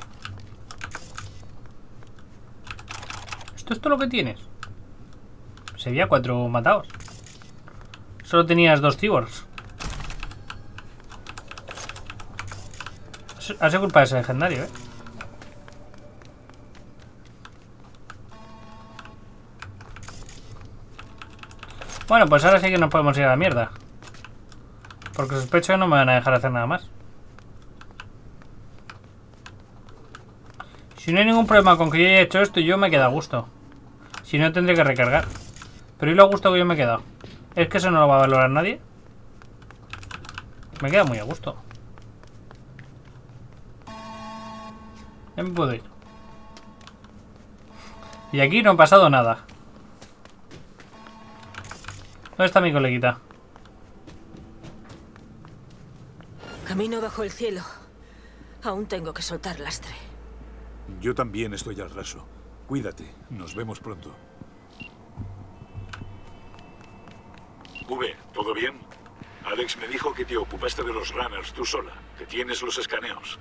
¿Esto es todo lo que tienes? Se veía cuatro matados. Solo tenías dos cyborgs. Ha sido culpa de ese legendario, ¿eh? Bueno, pues ahora sí que nos podemos ir a la mierda. Porque sospecho que no me van a dejar hacer nada más. Si no hay ningún problema con que yo haya hecho esto, yo me quedo a gusto. Si no, tendré que recargar. Pero ¿y lo a gusto que yo me he quedado? ¿Es que eso no lo va a valorar nadie? Me queda muy a gusto. Ya me puedo ir. Y aquí no ha pasado nada. ¿Dónde está mi coleguita? Camino bajo el cielo. Aún tengo que soltar lastre. Yo también estoy al raso. Cuídate, nos vemos pronto. V, ¿todo bien? Alex me dijo que te ocupaste de los runners tú sola, que tienes los escaneos.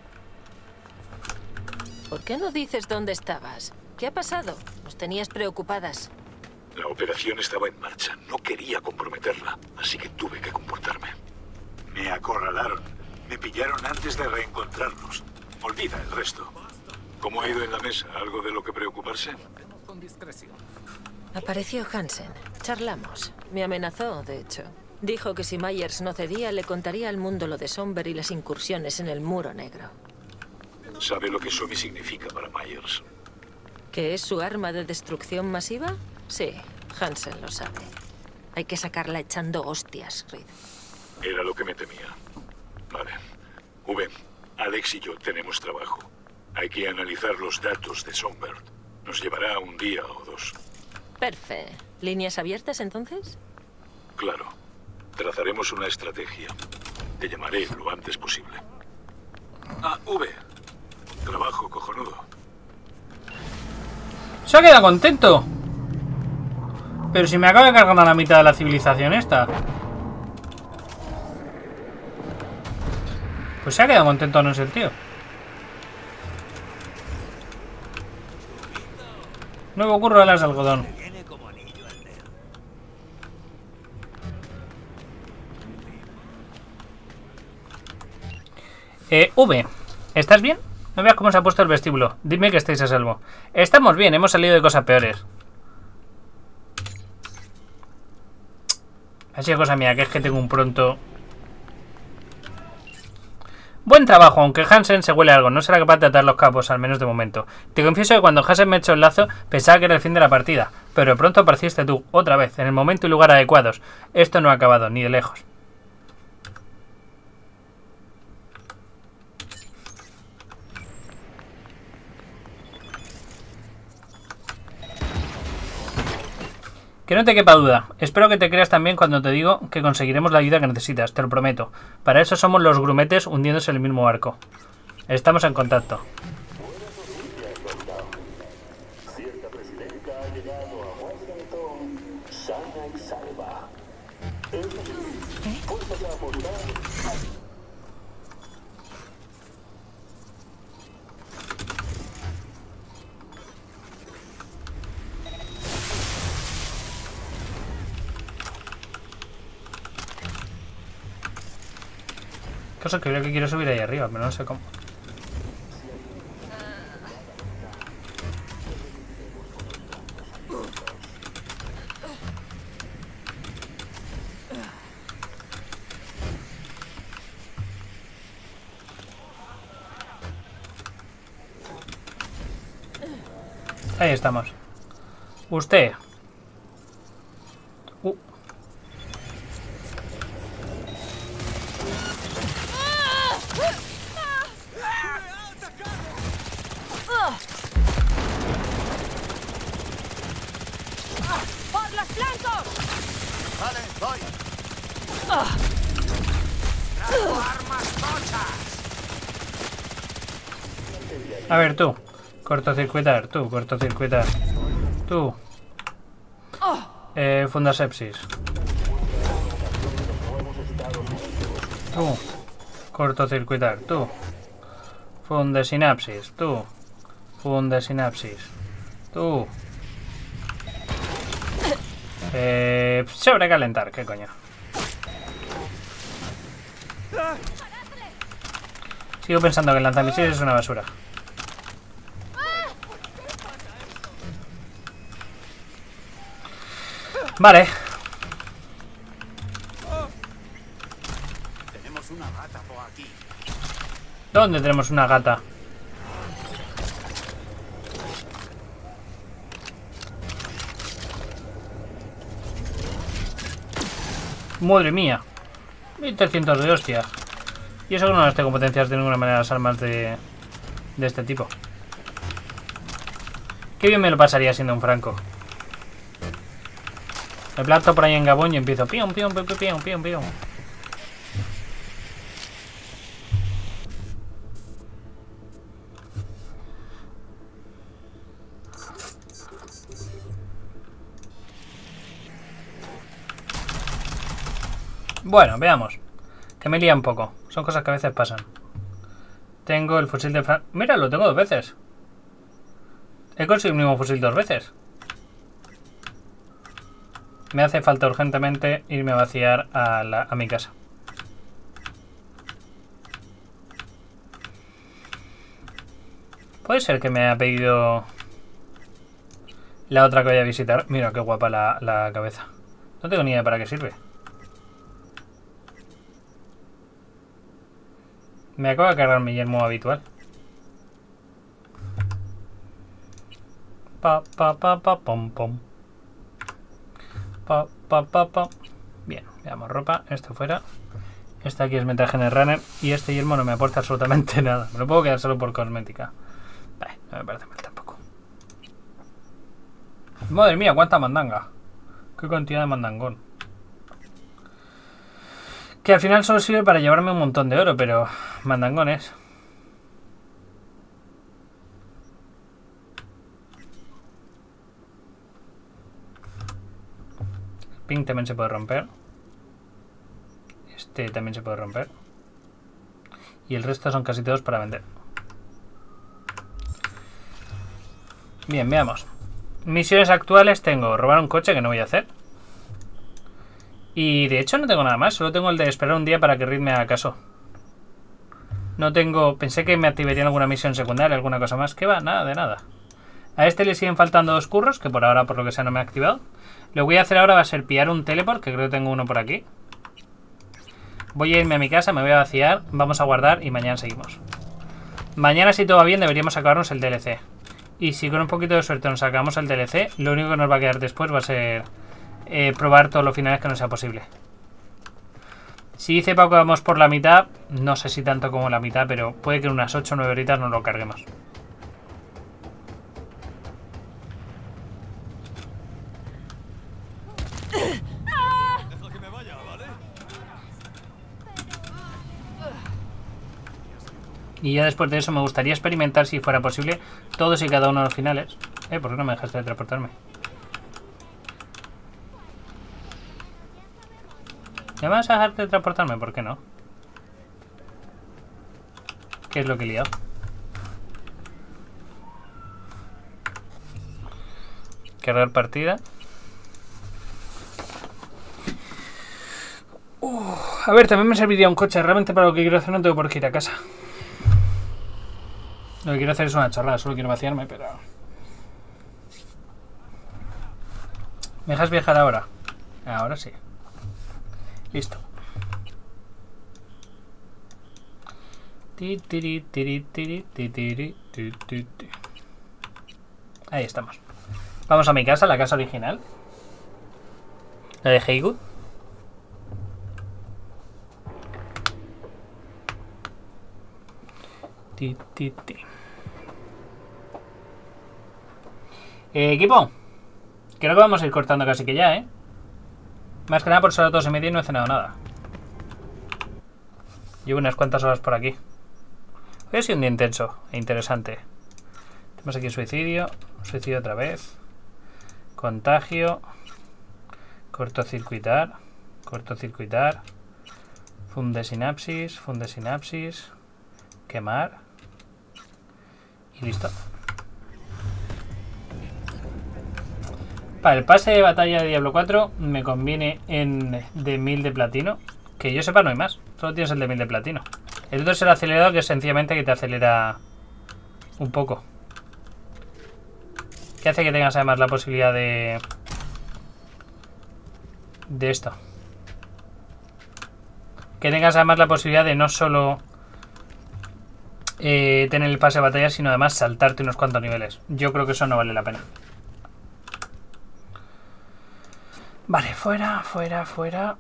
¿Por qué no dices dónde estabas? ¿Qué ha pasado? Nos tenías preocupadas. La operación estaba en marcha. No quería comprometerla, así que tuve que comportarme. Me acorralaron. Me pillaron antes de reencontrarnos. Olvida el resto. ¿Cómo ha ido en la mesa? ¿Algo de lo que preocuparse? Apareció Hansen. Charlamos. Me amenazó, de hecho. Dijo que si Myers no cedía, le contaría al mundo lo de Somber y las incursiones en el Muro Negro. ¿Sabe lo que Somi significa para Myers? ¿Que es su arma de destrucción masiva? Sí, Hansen lo sabe. Hay que sacarla echando hostias, Reed. Era lo que me temía. Vale. V, Alex y yo tenemos trabajo. Hay que analizar los datos de Somber. Nos llevará un día o dos. Perfecto. ¿Líneas abiertas, entonces? Claro. Trazaremos una estrategia. Te llamaré lo antes posible. Ah, V. Trabajo cojonudo. Se ha quedado contento. Pero si me acaba de cargar a la mitad de la civilización esta. Pues se ha quedado contento, no es el tío. Nuevo curro de las de algodón. Eh, V, ¿estás bien? No veas cómo se ha puesto el vestíbulo. Dime que estáis a salvo. Estamos bien, hemos salido de cosas peores. Ha sido cosa mía, que es que tengo un pronto... Buen trabajo, aunque Hansen se huele algo. No será capaz de atar los cabos, al menos de momento. Te confieso que cuando Hansen me echó el lazo, pensaba que era el fin de la partida. Pero de pronto apareciste tú, otra vez, en el momento y lugar adecuados. Esto no ha acabado, ni de lejos. Que no te quepa duda. Espero que te creas también cuando te digo que conseguiremos la ayuda que necesitas, te lo prometo. Para eso somos los grumetes hundiéndose en el mismo barco. Estamos en contacto. Cosa que creo que quiero subir ahí arriba, pero no sé cómo. Ahí estamos. Usted. Uh. ¡Por los flancos! Vale, voy. ¡Traigo armas tochas! A ver, tú. Cortocircuitar, tú, cortocircuitar. Tú. Eh, fundasepsis. Tú. Cortocircuitar, tú. Fundesinapsis, tú. Fundesinapsis. Tú. Eh, sobrecalentar, ¿qué coño? Sigo pensando que el lanzamisiles es una basura. Vale. Tenemos una gata por aquí. ¿Dónde tenemos una gata? Madre mía. mil trescientos de hostia. Y eso que no las tengo potencias de ninguna manera las armas de, de este tipo. Qué bien me lo pasaría siendo un franco. Me planto por ahí en Gabón y empiezo pion, pion, pion, pion, pion, pion. Bueno, veamos. Que me lía un poco. Son cosas que a veces pasan. Tengo el fusil de Fran... Mira, lo tengo dos veces. He conseguido el mismo fusil dos veces. Me hace falta urgentemente irme a vaciar a, la, a mi casa. Puede ser que me haya pedido la otra que voy a visitar. Mira qué guapa la, la cabeza. No tengo ni idea para qué sirve. Me acaba de cargar mi yermo habitual. Pa pa pa pa pom pom. Pa, pa, pa, pa. Bien, veamos ropa. Esto fuera. Este aquí es mi traje en el runner. Y este yermo no me aporta absolutamente nada. Me lo puedo quedar solo por cosmética. Vale, no me parece mal tampoco. Madre mía, cuánta mandanga. Qué cantidad de mandangón. Que al final solo sirve para llevarme un montón de oro, pero mandangones. Pink también se puede romper. Este también se puede romper. Y el resto son casi todos para vender. Bien, veamos. Misiones actuales tengo robar un coche, que no voy a hacer. Y de hecho no tengo nada más. Solo tengo el de esperar un día para que Reed me haga caso. No tengo... Pensé que me activarían alguna misión secundaria, alguna cosa más. ¿Qué va? Nada de nada. A este le siguen faltando dos curros, que por ahora por lo que sea no me ha activado. Lo que voy a hacer ahora va a ser pillar un teleport, que creo que tengo uno por aquí. Voy a irme a mi casa, me voy a vaciar, vamos a guardar y mañana seguimos. Mañana, si todo va bien, deberíamos acabarnos el D L C. Y si con un poquito de suerte nos sacamos el D L C, lo único que nos va a quedar después va a ser eh, probar todos los finales que nos sea posible. Si dice Paco que vamos por la mitad, no sé si tanto como la mitad, pero puede que en unas ocho o nueve horitas nos lo carguemos. Y ya después de eso me gustaría experimentar, si fuera posible, todos y cada uno de los finales. Eh, ¿por qué no me dejaste de transportarme? ¿Me vas a dejar de transportarme? ¿Por qué no? ¿Qué es lo que he liado? Cargar partida. Uh, a ver, también me serviría un coche. Realmente para lo que quiero hacer no tengo por qué ir a casa. Lo que quiero hacer es una chorrada. Solo quiero vaciarme, pero... ¿Me dejas viajar ahora? Ahora sí. Listo. Ahí estamos. Vamos a mi casa, la casa original. La de Heywood. Ti, ti, ti. Eh, equipo. Creo que vamos a ir cortando casi que ya, ¿eh? Más que nada por ser las dos y media y no he cenado nada. Llevo unas cuantas horas por aquí. Hoy ha sido un día intenso e interesante. Tenemos aquí suicidio. Suicidio otra vez. Contagio. Cortocircuitar. Cortocircuitar. Funde sinapsis. Funde sinapsis. Quemar. Y listo. Para el pase de batalla de Diablo cuatro me conviene en de mil de platino. Que yo sepa no hay más. Solo tienes el de mil de platino. El otro es el acelerador, que es sencillamente que te acelera un poco. Que hace que tengas además la posibilidad de... De esto. Que tengas además la posibilidad de no solo eh, tener el pase de batalla, sino además saltarte unos cuantos niveles. Yo creo que eso no vale la pena. Vale, fuera, fuera, fuera.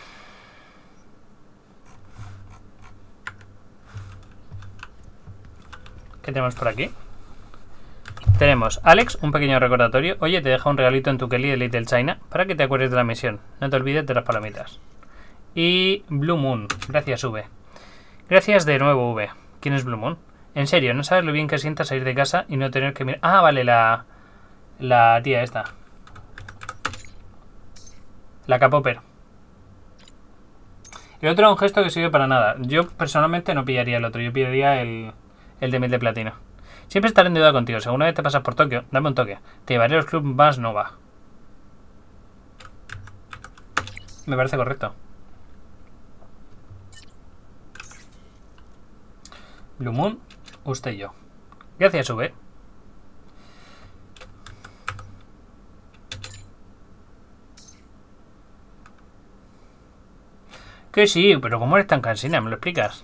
¿Qué tenemos por aquí? Tenemos Alex, un pequeño recordatorio. Oye, te deja un regalito en tu Kelly de Little China para que te acuerdes de la misión. No te olvides de las palomitas. Y Blue Moon. Gracias, V. Gracias de nuevo, V. ¿Quién es Blue Moon? En serio, no sabes lo bien que sienta salir de casa y no tener que mirar... Ah, vale, la... La tía esta. La Capopper. El otro era un gesto que sirve para nada. Yo personalmente no pillaría el otro. Yo pillaría el... El de mil de platino. Siempre estaré en deuda contigo. Si alguna vez te pasas por Tokio, dame un toque. Te llevaré a los clubs más Nova. Me parece correcto. Blue Moon, usted y yo. Gracias, V. Que sí, pero ¿cómo eres tan cansina? ¿Me lo explicas?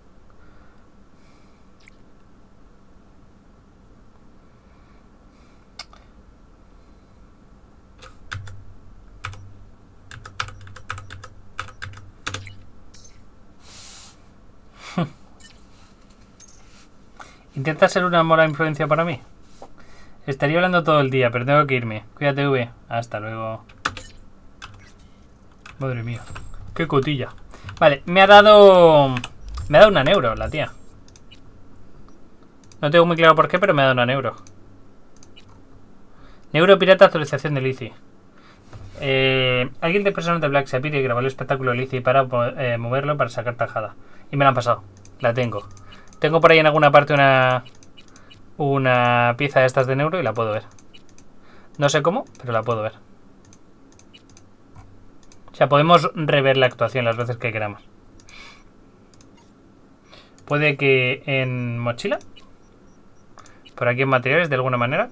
¿Intenta ser una mala influencia para mí? Estaría hablando todo el día, pero tengo que irme. Cuídate, V. Hasta luego. Madre mía. Qué cotilla. Vale, me ha dado... Me ha dado una neuro, la tía. No tengo muy claro por qué, pero me ha dado una neuro. Neuro pirata, actualización de Lizzie. Eh, alguien de personas de Black se pide y grabó el espectáculo de Lizzie para eh, moverlo para sacar tajada. Y me la han pasado. La tengo. Tengo por ahí en alguna parte una una pieza de estas de neuro y la puedo ver. No sé cómo, pero la puedo ver. O sea, podemos rever la actuación las veces que queramos. Puede que en mochila. Por aquí en materiales, de alguna manera.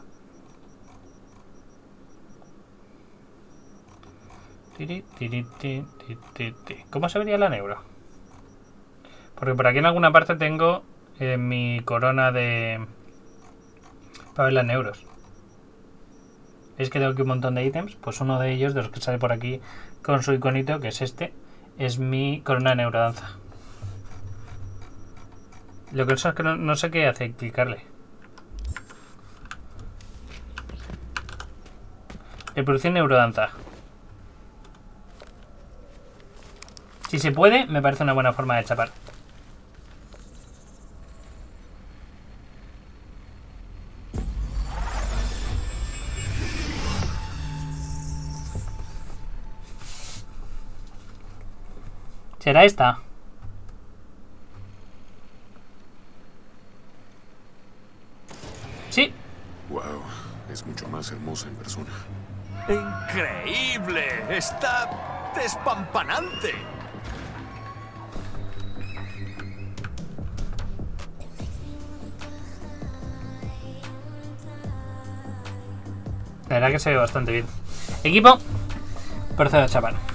¿Cómo se vería la neuro? Porque por aquí en alguna parte tengo eh, mi corona de... para ver las neuros. ¿Veis que tengo aquí un montón de ítems? Pues uno de ellos, de los que sale por aquí con su iconito, que es este, es mi corona de neurodanza. Lo que pasa es que no, no sé qué hace clicarle. Reproducción neurodanza. Si se puede, me parece una buena forma de chapar. ¿Será esta? Sí. Wow, es mucho más hermosa en persona. ¡Increíble! ¡Está despampanante! La verdad que se ve bastante bien. Equipo, procedo a chapar.